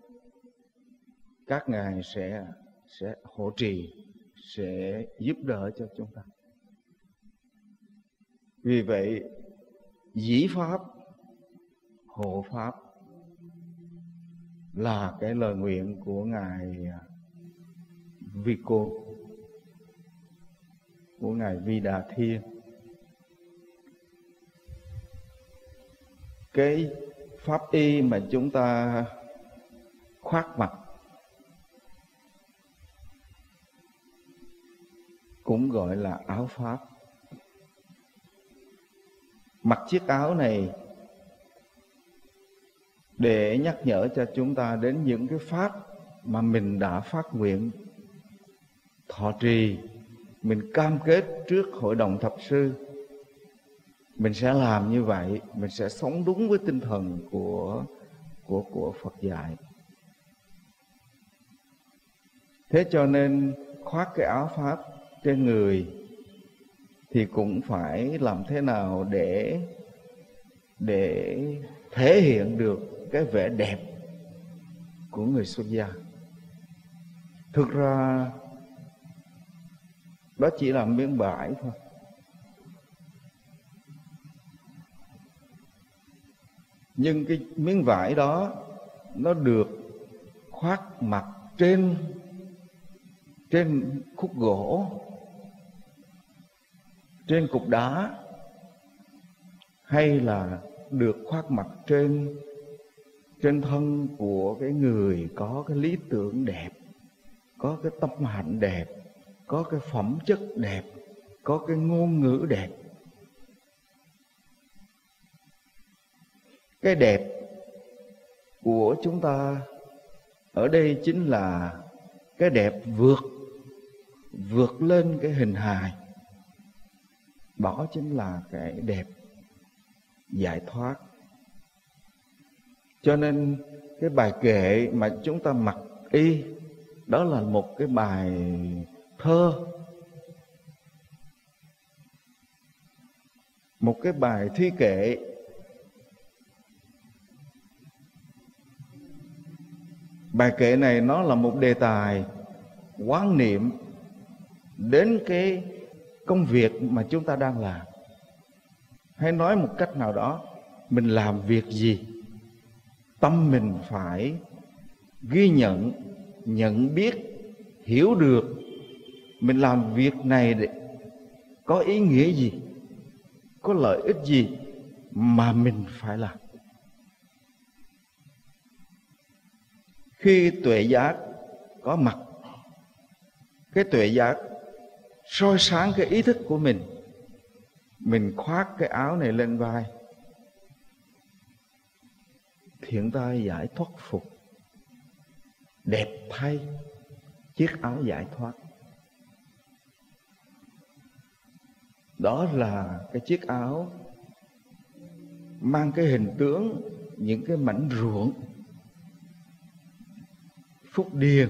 Các ngài sẽ sẽ hộ trì, sẽ giúp đỡ cho chúng ta. Vì vậy, dĩ pháp hộ pháp là cái lời nguyện của ngài Vico, của ngài Vi Đà Thiên. Cái pháp y mà chúng ta khoác mặt cũng gọi là áo pháp. Mặc chiếc áo này để nhắc nhở cho chúng ta đến những cái pháp mà mình đã phát nguyện thọ trì, mình cam kết trước hội đồng thập sư. Mình sẽ làm như vậy, mình sẽ sống đúng với tinh thần của của của Phật dạy. Thế cho nên khoác cái áo pháp trên người thì cũng phải làm thế nào để để thể hiện được cái vẻ đẹp của người xuất gia. Thực ra đó chỉ là miếng vải thôi. Nhưng cái miếng vải đó nó được khoác mặc trên trên khúc gỗ, trên cục đá, hay là được khoác mặc trên trên thân của cái người có cái lý tưởng đẹp, có cái tâm hạnh đẹp, có cái phẩm chất đẹp, có cái ngôn ngữ đẹp. Cái đẹp của chúng ta ở đây chính là cái đẹp vượt vượt lên cái hình hài. Đó chính là cái đẹp giải thoát. Cho nên cái bài kệ mà chúng ta mặc y, đó là một cái bài thơ, một cái bài thi kệ. Bài kệ này nó là một đề tài quán niệm đến cái công việc mà chúng ta đang làm. Hay nói một cách nào đó, mình làm việc gì, tâm mình phải ghi nhận, nhận biết, hiểu được mình làm việc này để có ý nghĩa gì, có lợi ích gì mà mình phải làm. Khi tuệ giác có mặt, cái tuệ giác soi sáng cái ý thức của mình, mình khoác cái áo này lên vai, thiện tai giải thoát phục, đẹp thay chiếc áo giải thoát. Đó là cái chiếc áo mang cái hình tướng những cái mảnh ruộng phúc điền.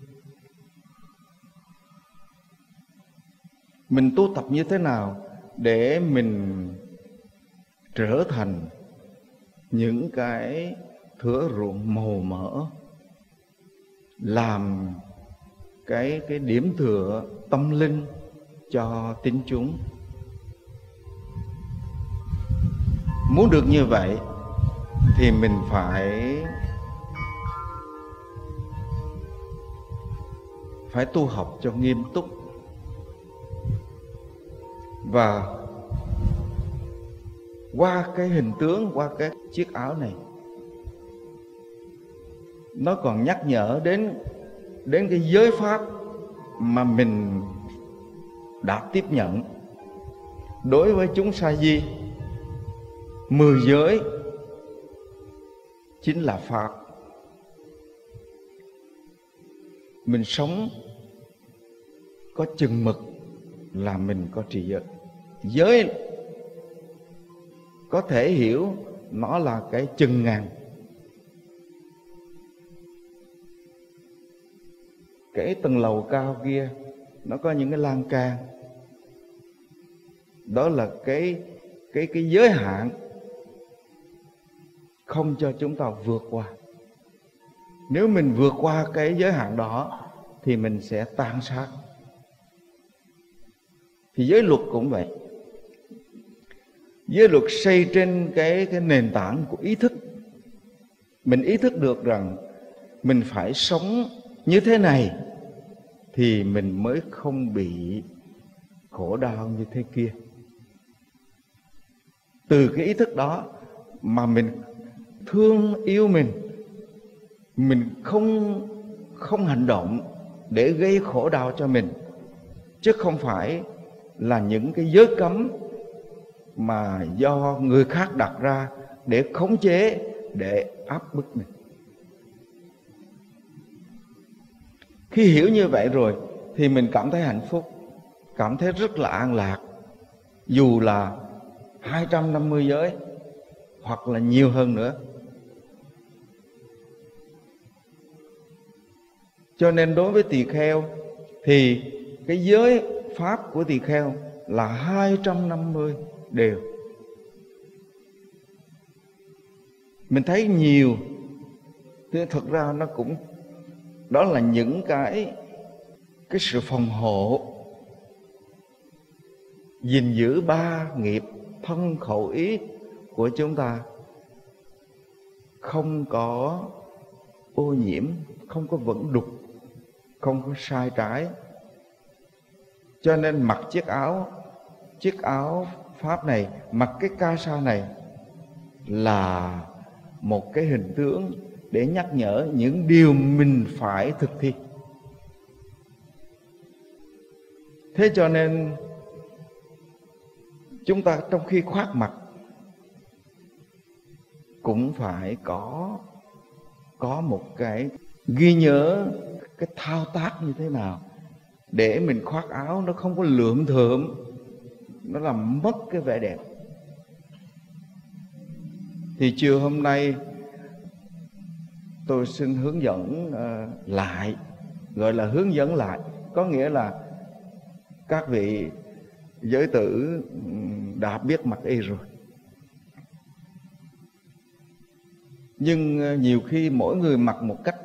Mình tu tập như thế nào để mình trở thành những cái thửa ruộng màu mỡ, làm cái cái điểm tựa tâm linh cho tín chúng. Muốn được như vậy thì mình phải phải tu học cho nghiêm túc. Và qua cái hình tướng, qua cái chiếc áo này, nó còn nhắc nhở đến đến cái giới pháp mà mình đã tiếp nhận. Đối với chúng sa di, mười giới chính là pháp. Mình sống có chừng mực là mình có trì giới. Giới có thể hiểu nó là cái chừng ngàn. Cái tầng lầu cao kia nó có những cái lan can. Đó là cái cái cái giới hạn không cho chúng ta vượt qua. Nếu mình vượt qua cái giới hạn đó thì mình sẽ tan sát. Thì giới luật cũng vậy. Giới luật xây trên cái, cái nền tảng của ý thức. Mình ý thức được rằng mình phải sống như thế này thì mình mới không bị khổ đau như thế kia. Từ cái ý thức đó mà mình thương yêu mình, mình không không hành động để gây khổ đau cho mình, chứ không phải là những cái giới cấm mà do người khác đặt ra để khống chế, để áp bức mình. Khi hiểu như vậy rồi thì mình cảm thấy hạnh phúc, cảm thấy rất là an lạc, dù là hai trăm năm mươi giới hoặc là nhiều hơn nữa. Cho nên đối với tỳ kheo thì cái giới pháp của tỳ kheo là hai trăm năm mươi đều. Mình thấy nhiều, nhưng thật ra nó cũng đó là những cái cái sự phòng hộ, gìn giữ ba nghiệp thân khẩu ý của chúng ta không có ô nhiễm, không có vẩn đục, không có sai trái. Cho nên mặc chiếc áo chiếc áo pháp này, mặc cái ca sa này là một cái hình tướng để nhắc nhở những điều mình phải thực thi. Thế cho nên chúng ta trong khi khoác mặt cũng phải có có một cái ghi nhớ cái thao tác như thế nào để mình khoác áo nó không có lượm thượm, nó làm mất cái vẻ đẹp. Thì chiều hôm nay tôi xin hướng dẫn uh, lại, gọi là hướng dẫn lại, có nghĩa là các vị giới tử đã biết mặc y rồi, nhưng nhiều khi mỗi người mặc một cách.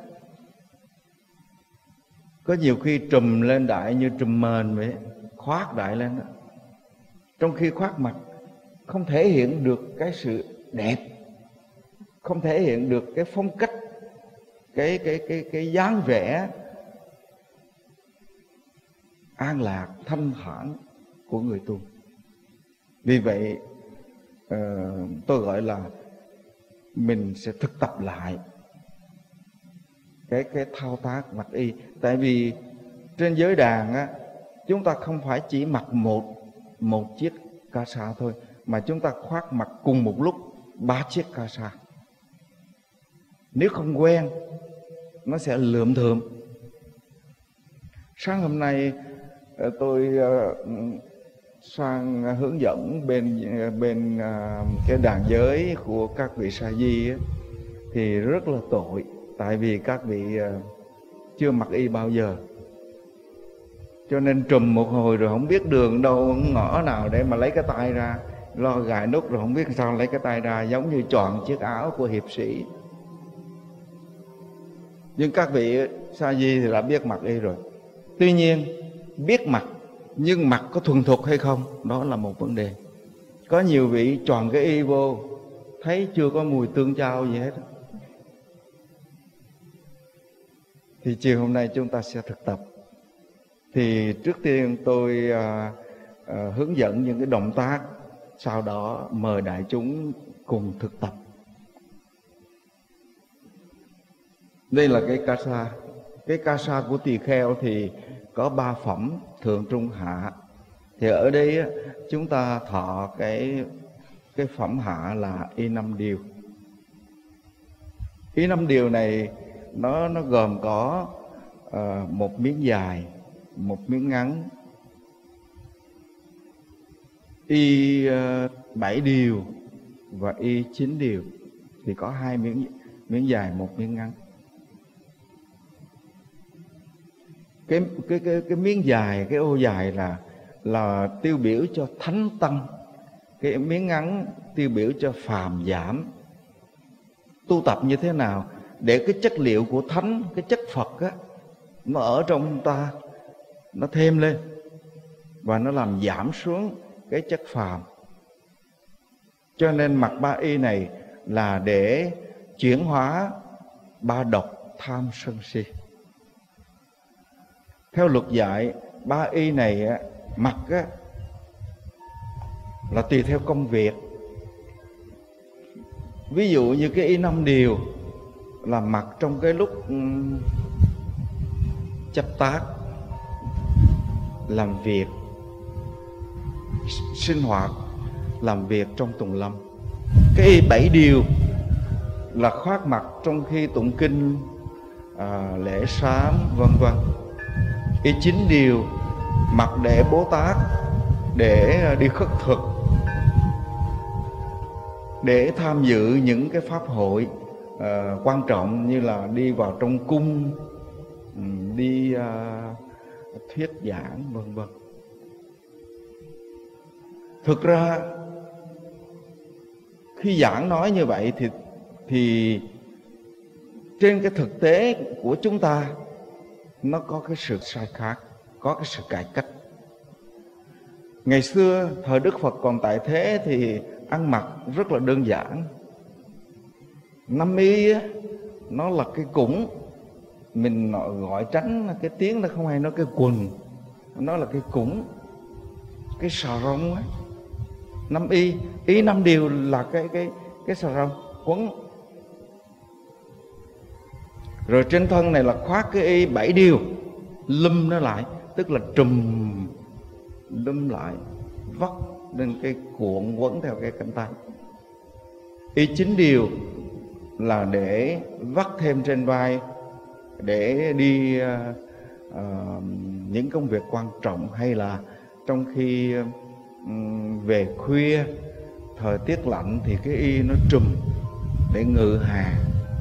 Có nhiều khi trùm lên đại như trùm mền vậy, khoác đại lên đó. Trong khi khoác mặt không thể hiện được cái sự đẹp, không thể hiện được cái phong cách, cái cái cái cái dáng vẻ an lạc thanh thản của người tu. Vì vậy uh, tôi gọi là mình sẽ thực tập lại cái cái thao tác mặc y. Tại vì trên giới đàn á, chúng ta không phải chỉ mặc một một chiếc ca sa thôi, mà chúng ta khoác mặc cùng một lúc ba chiếc ca sa. Nếu không quen, nó sẽ lượm thượm. Sáng hôm nay tôi sang hướng dẫn bên bên cái đàn giới của các vị sa di ấy, thì rất là tội. Tại vì các vị chưa mặc y bao giờ, cho nên trùm một hồi rồi không biết đường đâu ngõ nào để mà lấy cái tay ra, lo gài nút rồi không biết sao lấy cái tay ra, giống như chọn chiếc áo của hiệp sĩ. Nhưng các vị sa di thì đã biết mặc y rồi. Tuy nhiên biết mặc, nhưng mặc có thuần thục hay không, đó là một vấn đề. Có nhiều vị chọn cái y vô thấy chưa có mùi tương chao gì hết. Thì chiều hôm nay chúng ta sẽ thực tập. Thì trước tiên tôi à, à, hướng dẫn những cái động tác, sau đó mời đại chúng cùng thực tập. Đây là cái ca sa. Cái ca sa của tỳ kheo thì có ba phẩm, thượng trung hạ. Thì ở đây chúng ta thọ cái cái phẩm hạ là y năm điều. Y năm điều này nó nó gồm có uh, một miếng dài, một miếng ngắn. Y uh, bảy điều và y chín điều thì có hai miếng miếng dài, một miếng ngắn. Cái cái cái cái miếng dài, cái ô dài là là tiêu biểu cho thánh tăng. Cái miếng ngắn tiêu biểu cho phàm giảm. Tu tập như thế nào để cái chất liệu của thánh, cái chất Phật á, nó ở trong ta, nó thêm lên và nó làm giảm xuống cái chất phàm. Cho nên mặc ba y này là để chuyển hóa ba độc tham sân si. Theo luật dạy, ba y này á, mặc á, là tùy theo công việc. Ví dụ như cái y năm điều là mặc trong cái lúc um, chấp tác, làm việc, sinh hoạt, làm việc trong tùng lâm. Cái y bảy điều là khoác mặc trong khi tụng kinh, à, lễ sám, vân vân. Y chín điều mặc để Bố Tát, để đi khất thực, để tham dự những cái pháp hội uh, quan trọng như là đi vào trong cung, um, đi uh, thuyết giảng, vân vân. Thực ra khi giảng nói như vậy thì thì trên cái thực tế của chúng ta nó có cái sự sai khác, có cái sự cải cách. Ngày xưa thời Đức Phật còn tại thế thì ăn mặc rất là đơn giản. Năm y á, nó là cái củng, mình gọi tránh cái tiếng nó không hay nói cái quần, nó là cái củng, cái xà rông á. Năm y, y năm điều là cái cái cái xà rông quấn. Rồi trên thân này là khoác cái y bảy điều, lum nó lại, tức là trùm đâm lại, vắt lên cái cuộn quấn theo cái cánh tay. Y chính điều là để vắt thêm trên vai, để đi uh, uh, những công việc quan trọng, hay là trong khi um, về khuya thời tiết lạnh thì cái y nó trùm để ngự hà.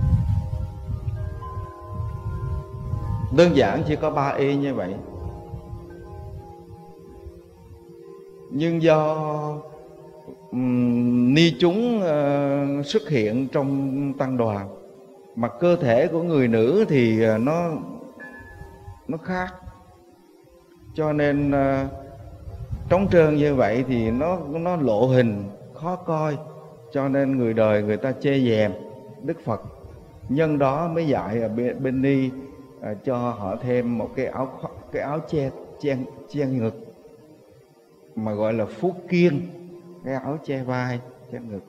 Đơn giản chỉ có ba y như vậy. Nhưng do um, ni chúng uh, xuất hiện trong tăng đoàn, mà cơ thể của người nữ thì uh, nó nó khác, cho nên uh, trống trơn như vậy thì nó nó lộ hình khó coi, cho nên người đời người ta chê dèm. Đức Phật nhân đó mới dạy ở bên, bên ni à, cho họ thêm một cái áo cái áo che che che ngực, mà gọi là phú kiên, cái áo che vai che ngực.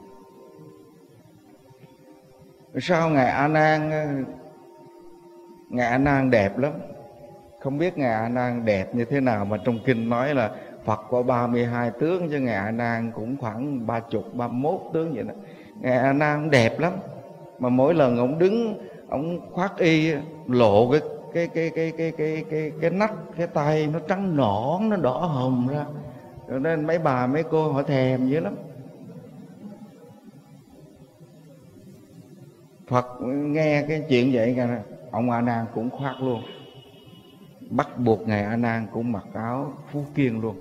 Sao ngài A Nan, ngài A Nan đẹp lắm. Không biết ngài A Nan đẹp như thế nào, mà trong kinh nói là Phật có ba mươi hai tướng, chứ ngài A Nan cũng khoảng ba chục, ba mốt tướng vậy đó. Ngài A Nan đẹp lắm, mà mỗi lần ông đứng, ông khoác y lộ cái cái cái cái cái cái cái cái nách, cái tay nó trắng nõn, nó đỏ hồng ra, cho nên mấy bà mấy cô họ thèm dữ lắm. Phật nghe cái chuyện vậy, ông A Nan cũng khoác luôn, bắt buộc ngài A Nan cũng mặc áo phú kiên luôn.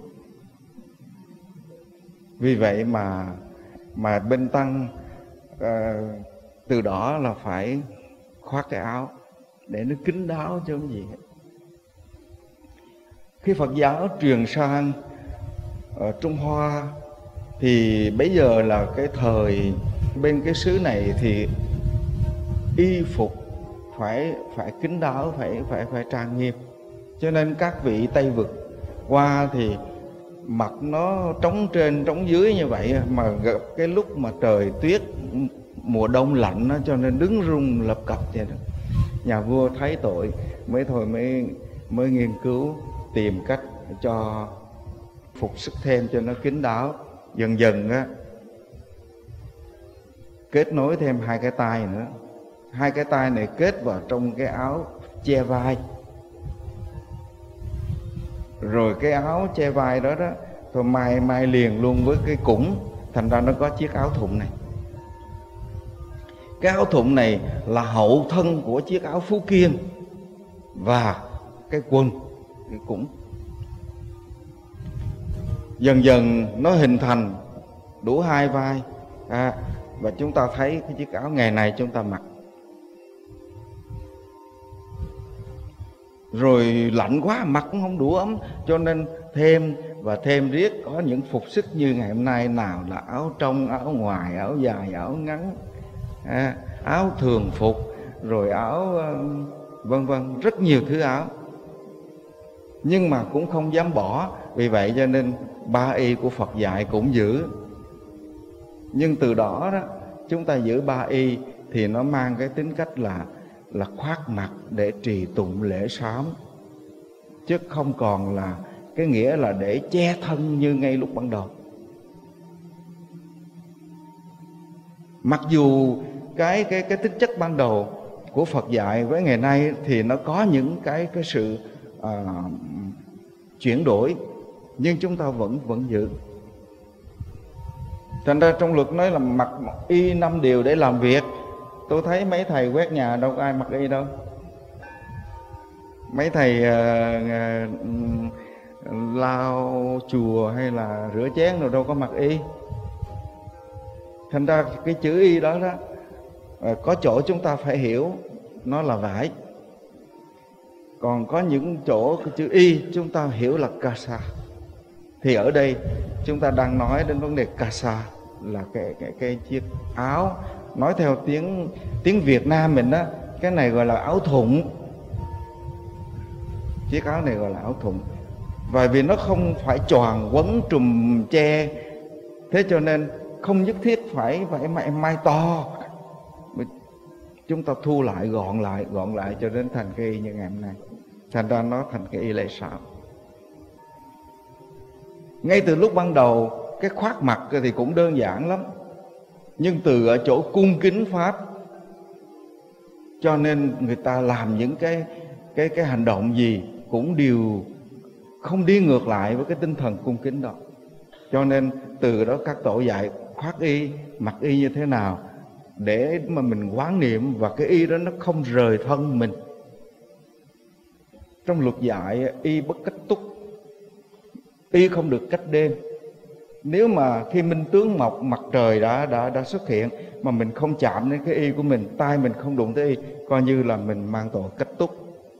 Vì vậy mà mà bên tăng uh, từ đó là phải khoác cái áo để nó kín đáo chứ không gì hết. Khi Phật giáo truyền sang ở Trung Hoa thì bây giờ là cái thời bên cái xứ này thì y phục phải phải kín đáo, phải phải phải trang nghiêm. Cho nên các vị Tây vực qua thì mặt nó trống trên trống dưới như vậy, mà gặp cái lúc mà trời tuyết mùa đông lạnh đó, cho nên đứng run lập cập vậy đó. Nhà vua thấy tội mới thôi mới mới nghiên cứu tìm cách cho phục sức thêm cho nó kín đáo. Dần dần á, kết nối thêm hai cái tay nữa. Hai cái tay này kết vào trong cái áo che vai. Rồi cái áo che vai đó đó thôi mai mai liền luôn với cái củng, thành ra nó có chiếc áo thụng này. Cái áo thụng này là hậu thân của chiếc áo phú kiên và cái quần, cái củng. Dần dần nó hình thành đủ hai vai à, và chúng ta thấy cái chiếc áo ngày này chúng ta mặc. Rồi lạnh quá mặc cũng không đủ ấm, cho nên thêm và thêm riết có những phục sức như ngày hôm nay, nào là áo trong, áo ngoài, áo dài, áo ngắn, à, áo thường phục, rồi áo vân vân, rất nhiều thứ áo. Nhưng mà cũng không dám bỏ, vì vậy cho nên ba y của Phật dạy cũng giữ. Nhưng từ đó đó chúng ta giữ ba y thì nó mang cái tính cách là là khoác mặt để trì tụng lễ sám, chứ không còn là cái nghĩa là để che thân như ngay lúc ban đầu. Mặc dù cái cái cái tính chất ban đầu của Phật dạy với ngày nay thì nó có những cái cái sự à, chuyển đổi, nhưng chúng ta vẫn vẫn giữ. Thành ra trong luật nói là mặc y năm điều để làm việc. Tôi thấy mấy thầy quét nhà đâu có ai mặc y đâu. Mấy thầy uh, uh, lau chùa hay là rửa chén rồi đâu có mặc y. Thành ra cái chữ y đó đó uh, có chỗ chúng ta phải hiểu nó là vải. Còn có những chỗ cái chữ y chúng ta hiểu là kasa. Thì ở đây chúng ta đang nói đến vấn đề kasa là cái cái cái chiếc áo. Nói theo tiếng tiếng Việt Nam mình đó, cái này gọi là áo thụng. Chiếc áo này gọi là áo thụng. Và vì nó không phải choàng quấn trùm che, thế cho nên không nhất thiết phải phải mai, mai to. Chúng ta thu lại, gọn lại, gọn lại cho đến thành cái y như ngày hôm nay. Thành ra nó thành cái y lễ sám. Ngay từ lúc ban đầu, cái khoác mặt thì cũng đơn giản lắm, nhưng từ ở chỗ cung kính Pháp, cho nên người ta làm những cái cái cái hành động gì cũng đều không đi ngược lại với cái tinh thần cung kính đó. Cho nên từ đó các tổ dạy khoác y, mặc y như thế nào để mà mình quán niệm, và cái y đó nó không rời thân mình. Trong luật dạy y bất cách túc, y không được cách đêm. Nếu mà khi minh tướng mọc, mặt trời đã đã đã xuất hiện mà mình không chạm đến cái y của mình, tay mình không đụng tới y, coi như là mình mang tội cách túc.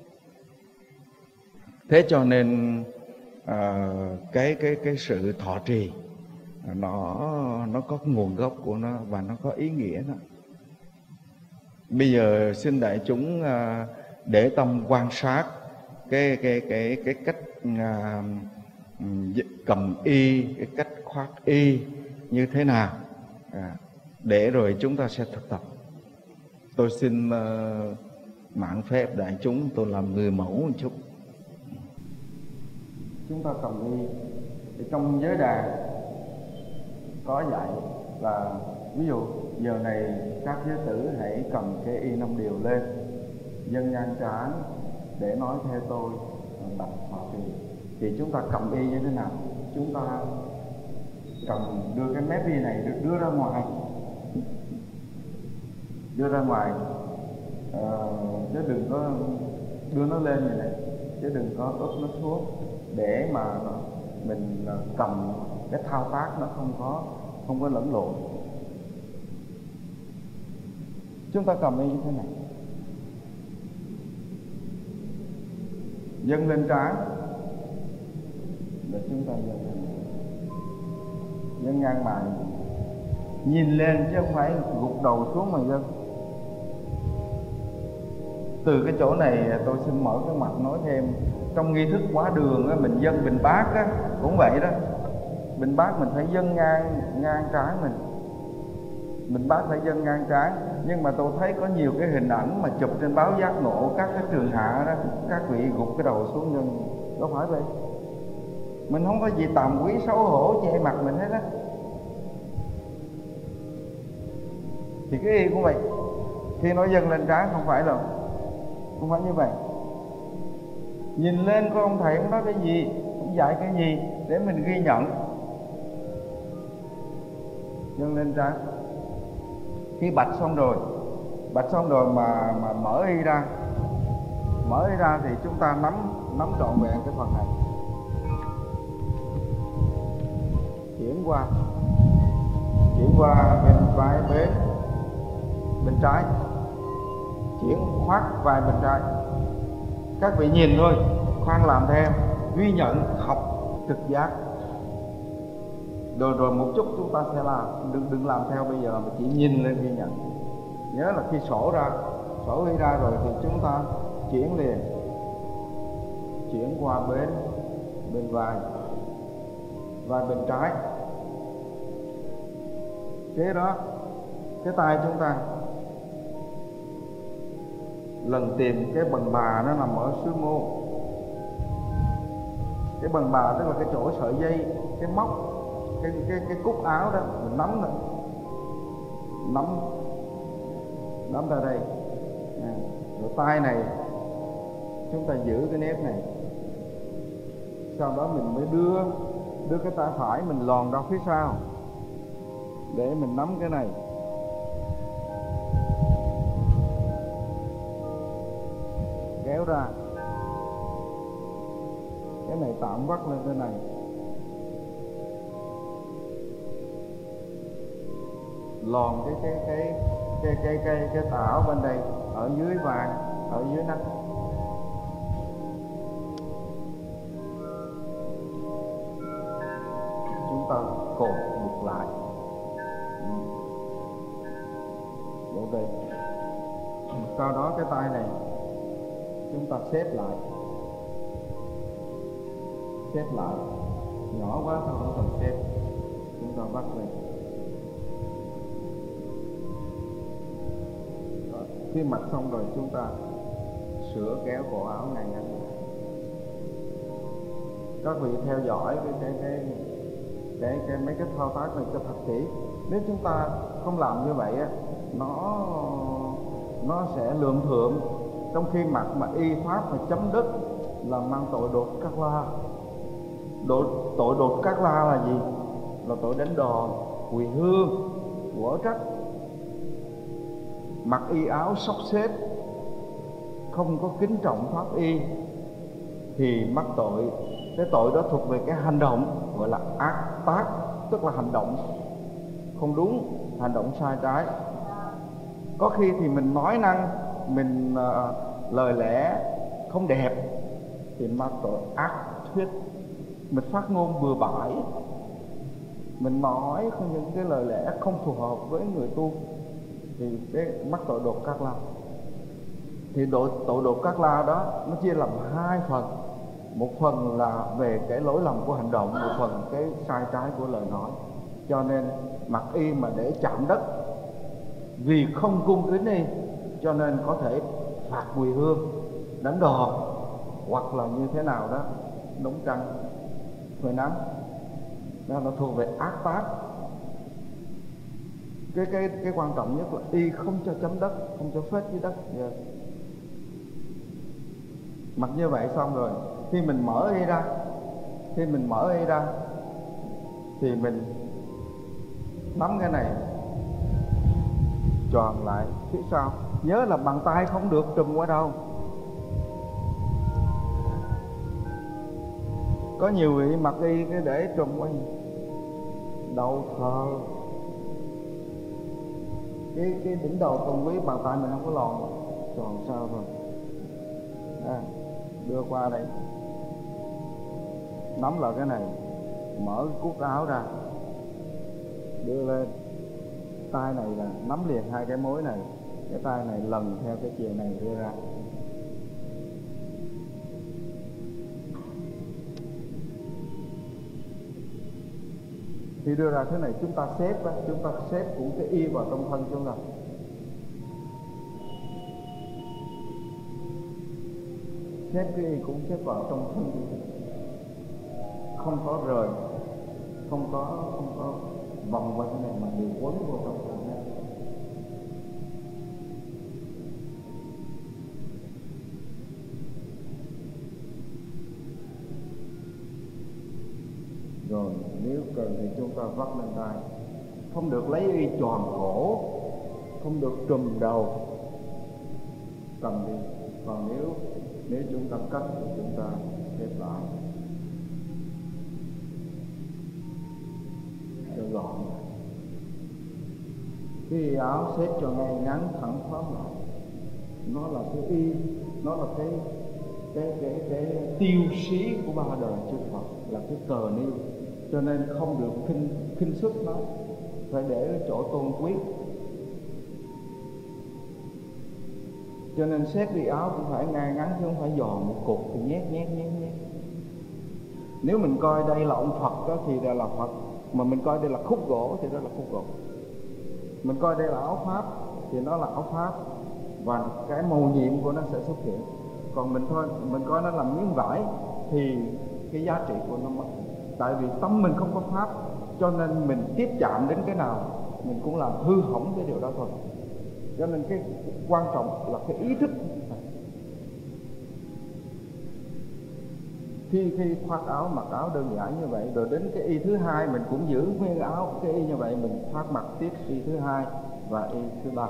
Thế cho nên à, cái cái cái sự thọ trì nó nó có nguồn gốc của nó và nó có ý nghĩa đó. Bây giờ xin đại chúng à, để tâm quan sát cái cái cái cái cách à, cầm y, cái cách khoác y như thế nào, à, để rồi chúng ta sẽ thực tập. Tôi xin uh, mạn phép đại chúng tôi làm người mẫu một chút. Chúng ta cầm y thì trong giới đàn có dạy là ví dụ giờ này các giới tử hãy cầm cái y năm điều lên, dâng ngang trán để nói theo tôi tập thọ trì. Thì chúng ta cầm y như thế nào? Chúng ta cầm, đưa cái mép y này đưa ra ngoài, đưa ra ngoài, ờ, chứ đừng có đưa nó lên như này, chứ đừng có úp nó xuống, để mà nó, mình cầm cái thao tác nó không có không có lẫn lộn. Chúng ta cầm y như thế này, dâng lên trán để chúng ta dâng lên, dâng ngang mày, nhìn lên chứ không phải gục đầu xuống mà dâng. Từ cái chỗ này tôi xin mở cái mặt nói thêm, trong nghi thức hóa đường á, mình dâng bình bát á, cũng vậy đó. Bình bát mình phải dâng ngang ngang trán mình, bình bát phải dâng ngang trán. Nhưng mà tôi thấy có nhiều cái hình ảnh mà chụp trên báo Giác Ngộ, các cái trường hạ đó, các vị gục cái đầu xuống dâng, đâu phải vậy. Mình không có gì tầm quý xấu hổ che mặt mình hết á. Thì cái y cũng vậy, khi nó dâng lên trán không phải đâu, không phải như vậy. Nhìn lên có ông thầy ông nói cái gì, ông dạy cái gì để mình ghi nhận. Dâng lên trán. Khi bạch xong rồi, bạch xong rồi mà mà mở y ra, mở y ra thì chúng ta nắm nắm trọn vẹn cái phần này, chuyển qua, chuyển qua bên vai bên bên trái, chuyển khoác vai bên trái. Các vị nhìn thôi, khoan làm theo, ghi nhận, học trực giác. Rồi rồi một chút chúng ta sẽ làm, đừng đừng làm theo bây giờ mà chỉ nhìn lên ghi nhận. Nhớ là khi sổ ra, sổ ghi ra rồi thì chúng ta chuyển liền, chuyển qua bên bên vai, vai bên trái. Kế đó, cái tay chúng ta lần tìm cái bằng bà nó nằm ở xương mô. Cái bằng bà tức là cái chỗ sợi dây, cái móc, cái cái cái cúc áo đó, mình nắm nữa, nắm nắm ra đây. À, rồi tay này chúng ta giữ cái nếp này, sau đó mình mới đưa đưa cái tay phải mình lòn ra phía sau để mình nắm cái này. Kéo ra, cái này tạm vắt lên trên này, lòn cái cái cái cái cái cái cái tà áo bên đây, ở dưới vai, ở dưới nách. Chúng ta cột buộc lại, ok. Sau đó cái tay này chúng ta xếp lại, xếp lại, nhỏ quá thôi không cần xếp, chúng ta vắt lên. Rồi, khi mặc xong rồi chúng ta sửa kéo cổ áo này ngang. các vị theo dõi cái cái cái cái, cái mấy cái thao tác này cho thật kỹ. Nếu chúng ta không làm như vậy á, nó nó sẽ lượng thượng, trong khi mặt mà y pháp mà chấm đất là mang tội đột Cát La. Đột, tội đột Cát La là gì? Là tội đánh đòn, quỳ hương, quở trách. Mặc y áo xốc xếp, không có kính trọng pháp y thì mắc tội. Cái tội đó thuộc về cái hành động gọi là ác tác, tức là hành động không đúng, hành động sai trái. Có khi thì mình nói năng, mình uh, lời lẽ không đẹp thì mắc tội ác thuyết. Mình phát ngôn bừa bãi, mình nói những cái lời lẽ không phù hợp với người tu thì cái mắc tội đột Cát La. Thì tội, tội đột Cát La đó nó chia làm hai phần. Một phần là về cái lỗi lầm của hành động, một phần cái sai trái của lời nói. Cho nên mặc y mà để chạm đất vì không cung kính y, cho nên có thể phạt quỳ hương, đánh đòn, hoặc là như thế nào đó, đóng trăng, phơi nắng. Đó là thuộc về ác tác. Cái cái cái quan trọng nhất là y không cho chấm đất, không cho phết dưới đất. Yeah. Mặc như vậy xong rồi, khi mình mở y ra, khi mình mở y ra thì mình nắm cái này tròn lại phía sau. Nhớ là bàn tay không được trùm qua đâu. Có nhiều vị mặc y cái để trùm qua đầu thờ, cái cái đỉnh đầu cùng với bàn tay mình không có lòn, tròn sao rồi. À, đưa qua đây, nắm lại cái này, mở cái cúc áo ra, đưa lên. Tay này là nắm liền hai cái mối này, cái tay này lần theo cái chiều này đưa ra. Khi đưa ra thế này chúng ta xếp á, chúng ta xếp cũng cái y vào trong thân chúng ta. Xếp cái y cũng xếp vào trong thân, không có rời, không có không có vòng qua cái này mà đều quấn vô trong thân này. Rồi nếu cần thì chúng ta vắt lên tay. Không được lấy y tròn cổ, không được trùm đầu, cầm đi. Còn nếu nếu chúng ta cắt thì chúng ta xếp lại cho gọn. Cái áo xếp cho ngay ngắn thẳng thoát lại. Nó là cái y, nó là cái cái cái cái tiêu chí của ba đời chư Phật, là cái cờ niêu. Cho nên không được khinh khinh xuất nó, phải để ở chỗ tôn quý. Cho nên xếp đi áo cũng phải ngay ngắn chứ không phải giòn một cục thì nhét nhét nhét nhét. Nếu mình coi đây là ông Phật đó thì đây là Phật, mà mình coi đây là khúc gỗ thì đó là khúc gỗ. Mình coi đây là áo Pháp thì nó là áo Pháp, và cái màu nhiệm của nó sẽ xuất hiện. Còn mình thôi, mình coi nó là miếng vải thì cái giá trị của nó mất. Tại vì tâm mình không có Pháp, cho nên mình tiếp chạm đến cái nào mình cũng làm hư hỏng cái điều đó thôi. Cho nên cái quan trọng là cái ý thức. Khi khi khoác áo, mặc áo đơn giản như vậy, rồi đến cái y thứ hai mình cũng giữ nguyên áo cái y như vậy, mình khoác mặc tiếp y thứ hai và y thứ ba.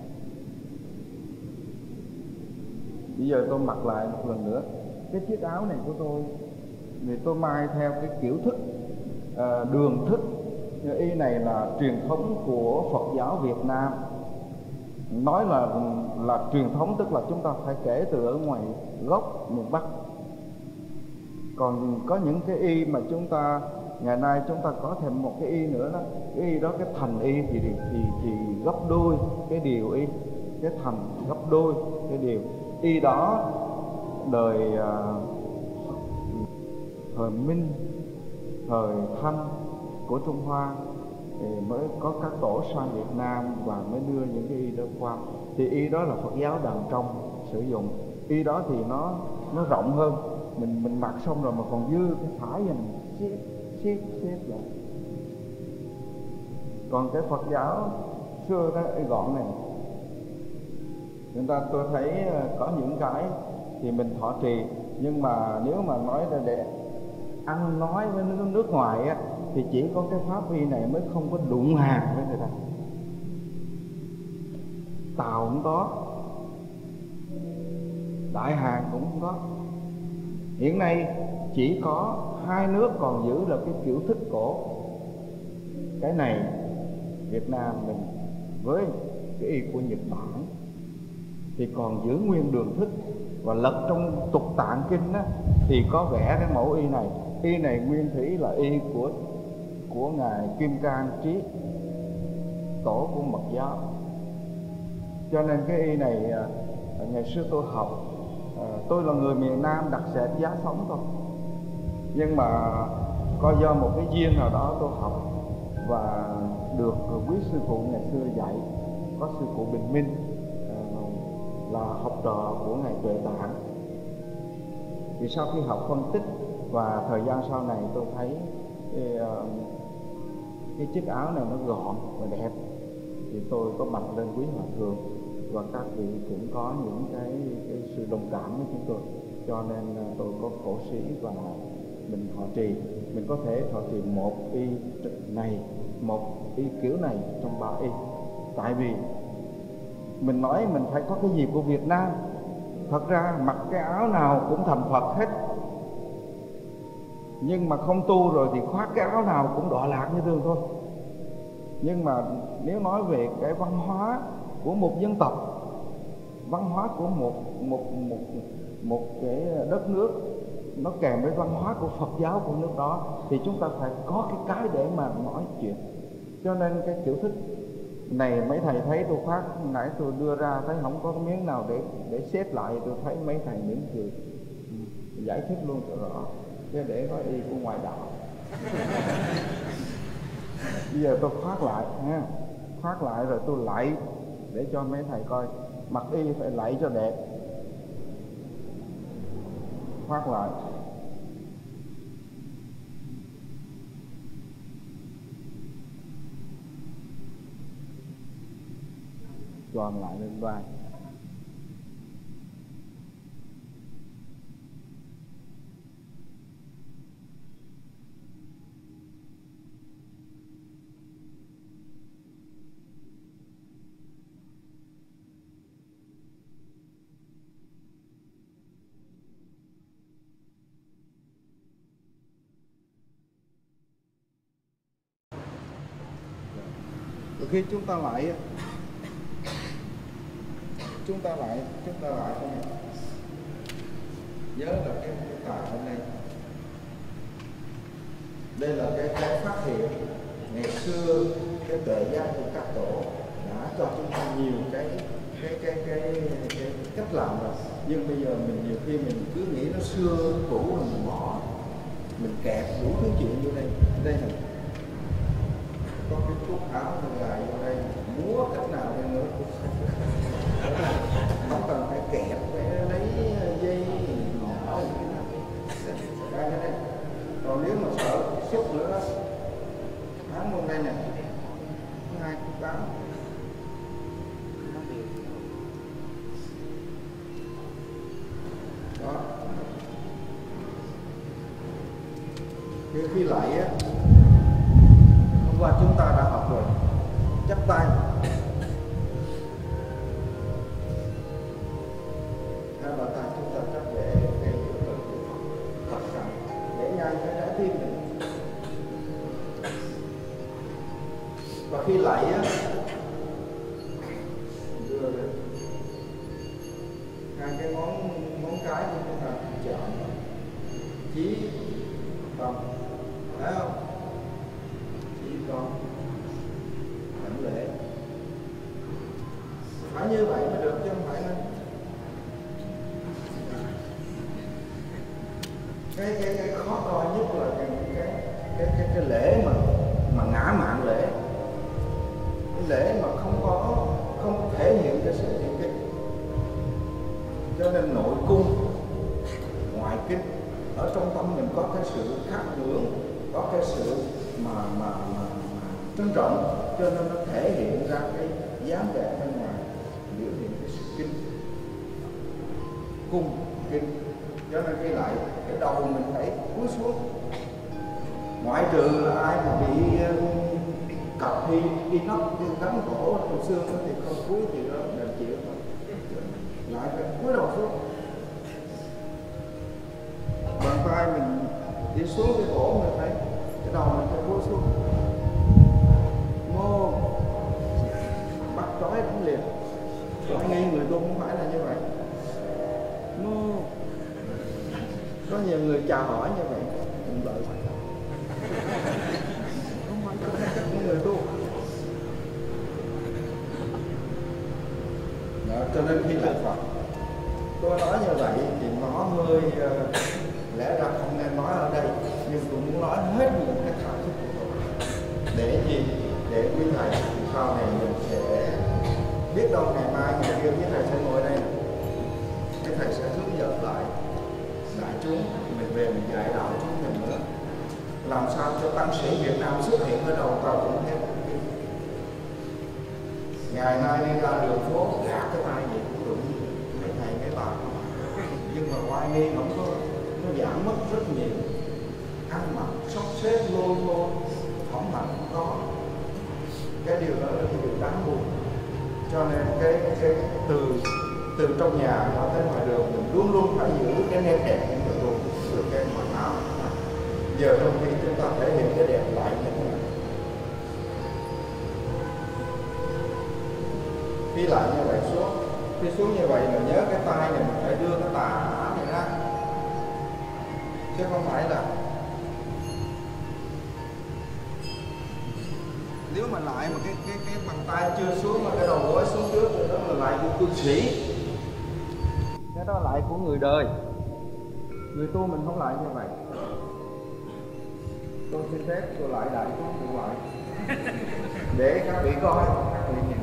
Bây giờ tôi mặc lại một lần nữa. Cái chiếc áo này của tôi thì tôi may theo cái kiểu thức, uh, đường thức. Y này là truyền thống của Phật giáo Việt Nam. Nói là là truyền thống tức là chúng ta phải kể từ ở ngoài gốc miền Bắc. Còn có những cái y mà chúng ta ngày nay chúng ta có thêm một cái y nữa đó. Cái y đó, cái thành y thì thì thì gấp đôi cái điều y, cái thành gấp đôi cái điều y đó. Đời uh, thời Minh, thời Thanh của Trung Hoa thì mới có các tổ sang Việt Nam và mới đưa những cái y đó qua. Thì y đó là Phật giáo Đàn Trong sử dụng. Y đó thì nó nó rộng hơn, mình mình mặc xong rồi mà còn dư cái phải vậy mình xếp xếp xếp lại. Còn cái Phật giáo xưa đó gọn này, người ta tôi thấy có những cái thì mình thọ trì, nhưng mà nếu mà nói ra để ăn nói với nước, nước ngoài á, thì chỉ có cái pháp vi này mới không có đụng hàng với người ta. Tàu cũng có, Đại Hàn cũng không có. Hiện nay chỉ có hai nước còn giữ là cái kiểu thức cổ. Cái này Việt Nam mình với cái y của Nhật Bản thì còn giữ nguyên đường thức, và lật trong tục tạng kinh á, thì có vẽ cái mẫu y này. Y này nguyên thủy là y của của ngài Kim Cang Trí, tổ của Mật giáo. Cho nên cái y này ngày xưa tôi học, tôi là người miền Nam đặc sệt giá sống thôi, nhưng mà có do một cái duyên nào đó tôi học và được quý sư phụ ngày xưa dạy. Có sư phụ Bình Minh là học trò của ngài Tuệ Tạng. Thì sau khi học phân tích và thời gian sau này tôi thấy cái, cái chiếc áo này nó gọn và đẹp, thì tôi có bạch lên quý hòa thượng, và các vị cũng có những cái, cái sự đồng cảm với chúng tôi, cho nên tôi có cổ sĩ và mình thọ trì. Mình có thể thọ trì một y này, một y kiểu này trong ba y. Tại vì mình nói mình phải có cái gì của Việt Nam. Thật ra mặc cái áo nào cũng thành Phật hết, nhưng mà không tu rồi thì khoác cái áo nào cũng đọa lạc như thường thôi. Nhưng mà nếu nói về cái văn hóa của một dân tộc, văn hóa của một một một một cái đất nước, nó kèm với văn hóa của Phật giáo của nước đó, thì chúng ta phải có cái cái để mà nói chuyện. Cho nên cái kiểu thức này mấy thầy thấy tôi phát nãy tôi đưa ra thấy không có cái miếng nào để để xếp lại, tôi thấy mấy thầy mỉm cười giải thích luôn cho rõ, chứ để có y của ngoài đạo. Bây giờ tôi khoác lại ha, khoác lại rồi tôi lạy để cho mấy thầy coi, mặc y phải lạy cho đẹp. Khoác lại, tròn lại lên vai. Rồi khi chúng ta lại chúng ta lại chúng ta lại cái này, nhớ là cái tài hôm nay đây là cái cái phát hiện ngày xưa cái tuệ giác của các tổ đã cho chúng ta nhiều cái cái cái cái, cái, cái cách làm rồi. Nhưng bây giờ mình nhiều khi mình cứ nghĩ nó xưa cũ rồi mình bỏ, mình kẹp đủ thứ chuyện vô đây. Đây là có cái cúc áo dài vô đây, múa cách nào đi nữa không cần phải kẹp, phải lấy dây nhỏ đây đây. Còn nếu mà sợ xúc nữa đó, áo luôn đây nè, hai cúc áo đó. Khi, khi lại á, hôm qua chúng ta đã học rồi, chắp tay, hai bàn tay chúng ta chắp để để thật rằng để ngang cái trái tim mình. Và khi lạy á, đưa lên hai cái ngón ngón cái của chúng ta chọn chí tâm, thấy không? Chí con đảnh lễ, phải như vậy mới được, chứ không phải nên cái cái cái khó đo nhất là cái cái cái cái, cái lễ mà mà ngã mạn lễ, cái lễ mà không có không thể hiện cái sự thiện kính. Cho nên nội cung ngoại kính có cái sự khác ngưỡng, có cái sự mà mà mà, mà trân trọng, cho nên nó thể hiện ra cái dáng vẻ bên ngoài, biểu hiện cái sự kinh, cung kinh. Cho nên cái lại cái đầu mình phải cúi xuống, ngoại trừ là ai mà bị cặp đi inox gắn cổ trong xương thì không cúi thì đó là chịu thôi, lại phải cúi đầu xuống. Bàn tay mình đi xuống cái cổ mình phải, cái đầu mình phải cúi xuống. Mô bắt trói cũng liền, trói nghi người tu không phải là như vậy. Mô có nhiều người chào hỏi như vậy, đừng đợi không phải cho người tu. Đó, cho nên khi lại Phật tôi nói như vậy thì nó hơi uh, lẽ ra không nên nói ở đây, nhưng tôi muốn nói hết những cái cảm xúc của tôi. Để gì? Để quý thầy sau này mình sẽ biết đâu ngày mai ngày kia quý thầy sẽ ngồi đây, quý thầy sẽ hướng dẫn lại đại chúng, mình về mình dạy đạo chúng mình nữa, làm sao cho tăng sĩ Việt Nam xuất hiện ở đầu tàu cũng theo. Ngày nay đi ra đường phố gạt cái tay gì cũng đụng mấy thầy mấy bà, nhưng mà oai nghi không có, nó giảm mất rất nhiều. Ăn mặc sắp xếp lôi thôi, phóng mạnh không có. Cái điều đó là cái điều đáng buồn. Cho nên cái, cái từ từ trong nhà ra tới ngoài đường mình luôn luôn phải giữ cái nét đẹp của mình luôn, từ cái mặc áo. Giờ trong khi chúng ta thể hiện cái đẹp lại như thế này, khi lại như vậy xuống, khi xuống như vậy là nhớ cái tay này mình phải đưa cái tà áo này ra, chứ không phải là nếu mà lại mà cái cái cái bàn tay chưa xuống mà cái đầu gối xuống trước rồi đó là lại của cư sĩ, cái đó lại của người đời. Người tu mình không lại như vậy. Tôi xin phép tôi lại đại chúng tôi lại để các vị coi, các vị nhìn.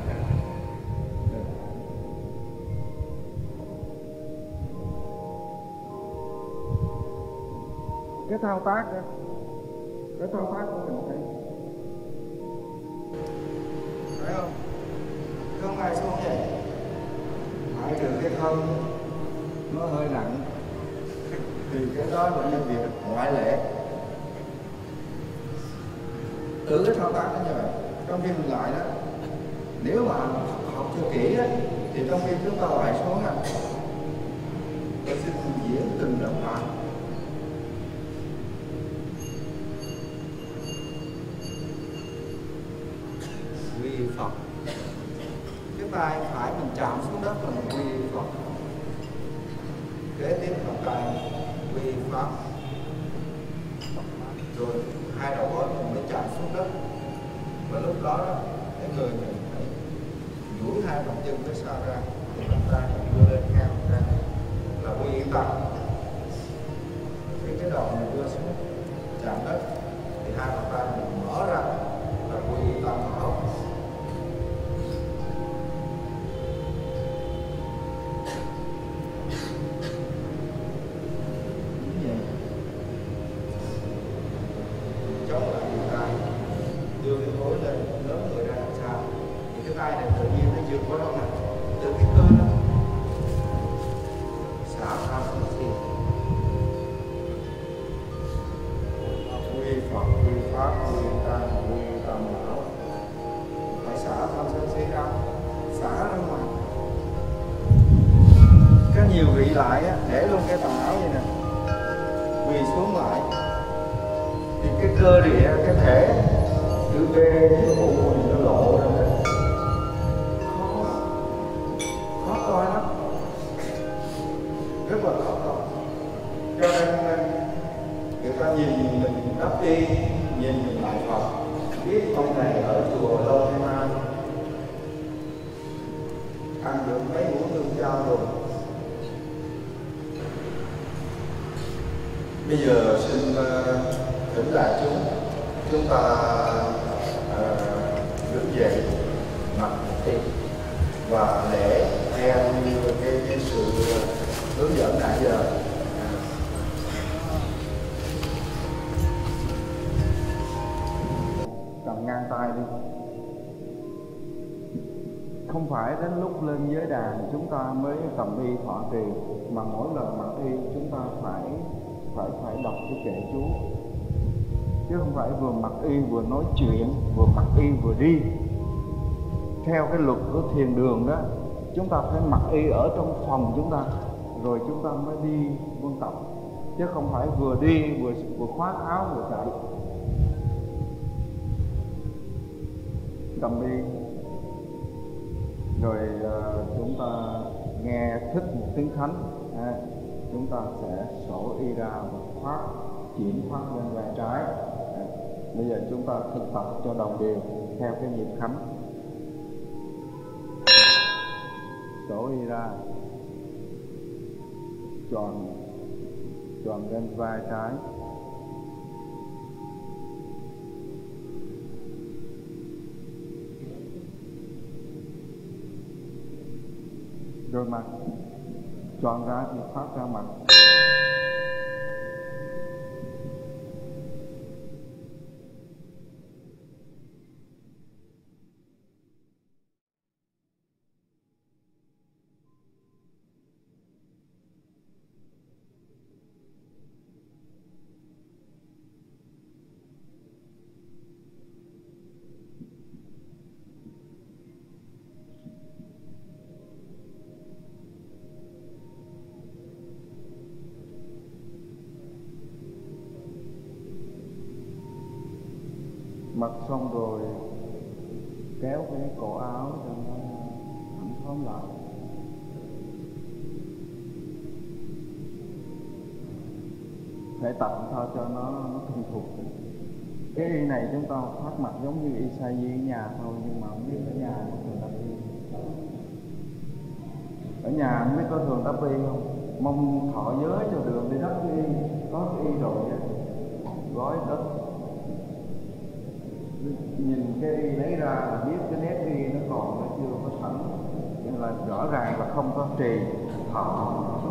Cái thao tác đó, cái thao tác của mình thấy thấy không? Không ai xuống vậy, ngoại trừ cái thân nó hơi nặng thì cái đó là nhân việc ngoại lệ. Tự cái thao tác nó như vậy. Trong khi mình lại đó, nếu mà học cho kỹ đó, thì trong khi chúng ta lại xuống á, tôi xin diễn từng động tác. Quy Phật, cái tay phải mình chạm xuống đất là mình quy Phật. Kế tiếp là tay quy Pháp, rồi hai đầu gối mình mới chạm xuống đất, và lúc đó cái người mình phải duỗi hai bàn chân tới xa ra, thì bàn tay mình đưa lên cao ra là quy tâm. Khi cái đầu mình đưa xuống chạm đất thì hai bàn tay mình mở ra là quy tâm mở. Chống lại cái tay, đưa cái gối lên, lớn người ra làm sao thì cái tay này tự nhiên nó vượt qua đâu nè, từ cái cơ đó xả ra một gì. Quy Phật, quy Pháp, quy Tăng, quy Tam Bảo, phải xả tham sân si ra, xả ra ngoài. Có nhiều vị lại á, để luôn cái tà áo vậy nè, quỳ xuống lại thì cái cơ địa, cái thể chữ B, chữ U nó lộ ra hết. Khó, khó coi lắm, rất là khó coi. Cho nên người ta nhìn mình đắp y, nhìn mình lại Phật, biết ông này ở chùa lâu hay mai, ăn được mấy muỗng tương giao rồi. Bây giờ xin uh, thỉnh đại chúng chúng ta uh, đứng dậy mặc thịt và lễ theo như cái, cái sự hướng dẫn nãy giờ. ngang tay đi. Không phải đến lúc lên giới đàn chúng ta mới cầm y thọ trì, mà mỗi lần mặc y chúng ta phải phải phải đọc cái kệ chú, chứ không phải vừa mặc y vừa nói chuyện, vừa mặc y vừa đi. Theo cái luật của thiền đường đó, chúng ta phải mặc y ở trong phòng chúng ta, rồi chúng ta mới đi quân tập, chứ không phải vừa đi vừa vừa khoác áo vừa chạy. Cầm y rồi uh, chúng ta nghe thích một tiếng thánh, à, chúng ta sẽ sổ y ra và khoác chuyển khoác lên vai trái. À, bây giờ chúng ta thực tập cho đồng đều theo cái nhịp khánh. Sổ y ra, tròn tròn lên vai trái, rồi mặt tròn ra thì phát ra mặt. Mặc xong rồi kéo cái cổ áo cho nó thẳng thắn lại. Phải tập sao cho nó nó thuần thục. Cái y này chúng ta phát mặt giống như y sa di ở nhà thôi, nhưng mà không biết ở nhà có thường tập y. Ở nhà không biết có thường tập y không? Mong thọ giới cho đường đi đắp y, có cái y rồi á, gói đất. Nhìn cái y lấy ra là biết cái nét y nó còn, nó chưa có sẵn, nên là rõ ràng là không có trì thọ.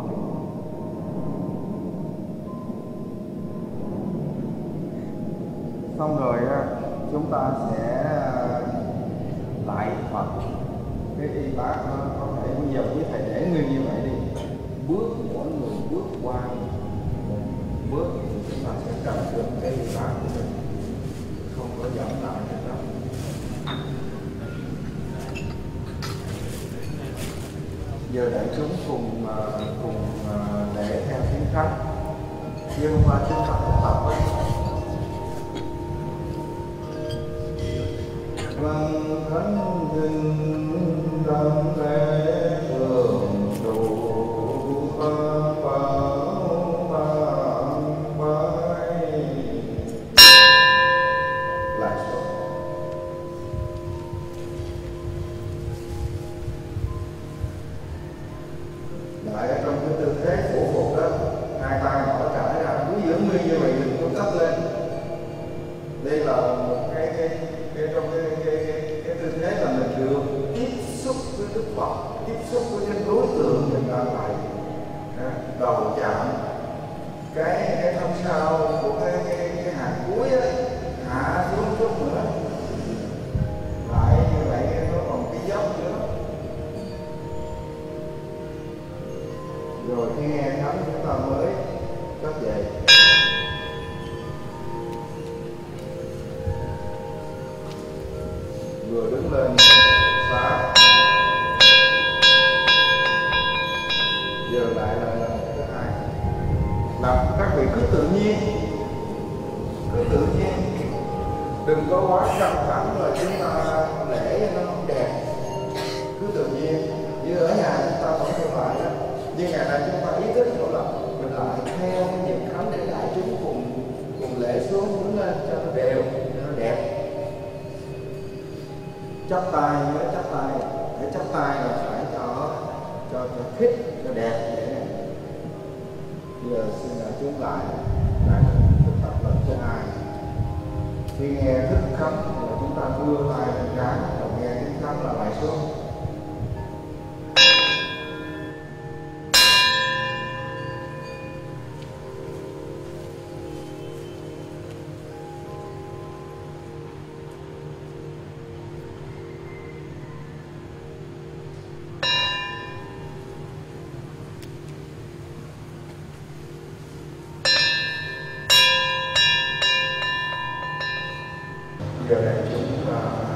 Xong rồi chúng ta sẽ lại Phật. Cái y bác nó có thể bây giờ quý thầy để nguyên như vậy đi, bước mỗi người bước qua bước thì chúng ta sẽ cầm được cái y bác của mình, không có dẫn lại được đâu. Giờ đại chúng cùng cùng để theo tiếng khánh, nhưng mà chúng ta phải tập ấy. Văn thánh thinh tâm lễ thường đủ ba bảo ba bái. Lại số. Lại ở trong cái tư thế phủ phục đó, hai tay mở trải ra, cứ giữ nguyên như vậy, đừng có thấp lên. Đây là một cái cái cái trong cái cái cái, cái tư thế là mình được tiếp xúc với Đức Phật, tiếp xúc với cái đối tượng mình đang lại, đầu chạm cái cái thân sau của cái cái cái hạt cuối á, hạ xuống chút nữa, lại như vậy nó còn cái dốc nữa. Rồi khi nghe thánh chúng ta mới cất dậy. Vừa đứng lên xá, giờ lại là lần thứ hai. Làm các vị cứ tự nhiên, cứ tự nhiên, đừng có quá căng thẳng là chúng ta lễ nó không đẹp. Cứ tự nhiên, như ở nhà chúng ta vẫn thường lại đó, nhưng ngày nay chúng ta ý thức đó là mình lại theo cái nhịp khánh để đại chúng cùng cùng lễ xuống đứng lên cho nó đều, cho nó đẹp. Chắp tay nhớ chắp tay, để chắp tay là phải cho cho cho thích, cho đẹp vậy này. Giờ xin đại chúng lại lại thực tập lần thứ hai. Khi nghe thích khánh là chúng ta đưa tay lên trán, rồi nghe thích khánh là lại xuống. giờ này chúng ta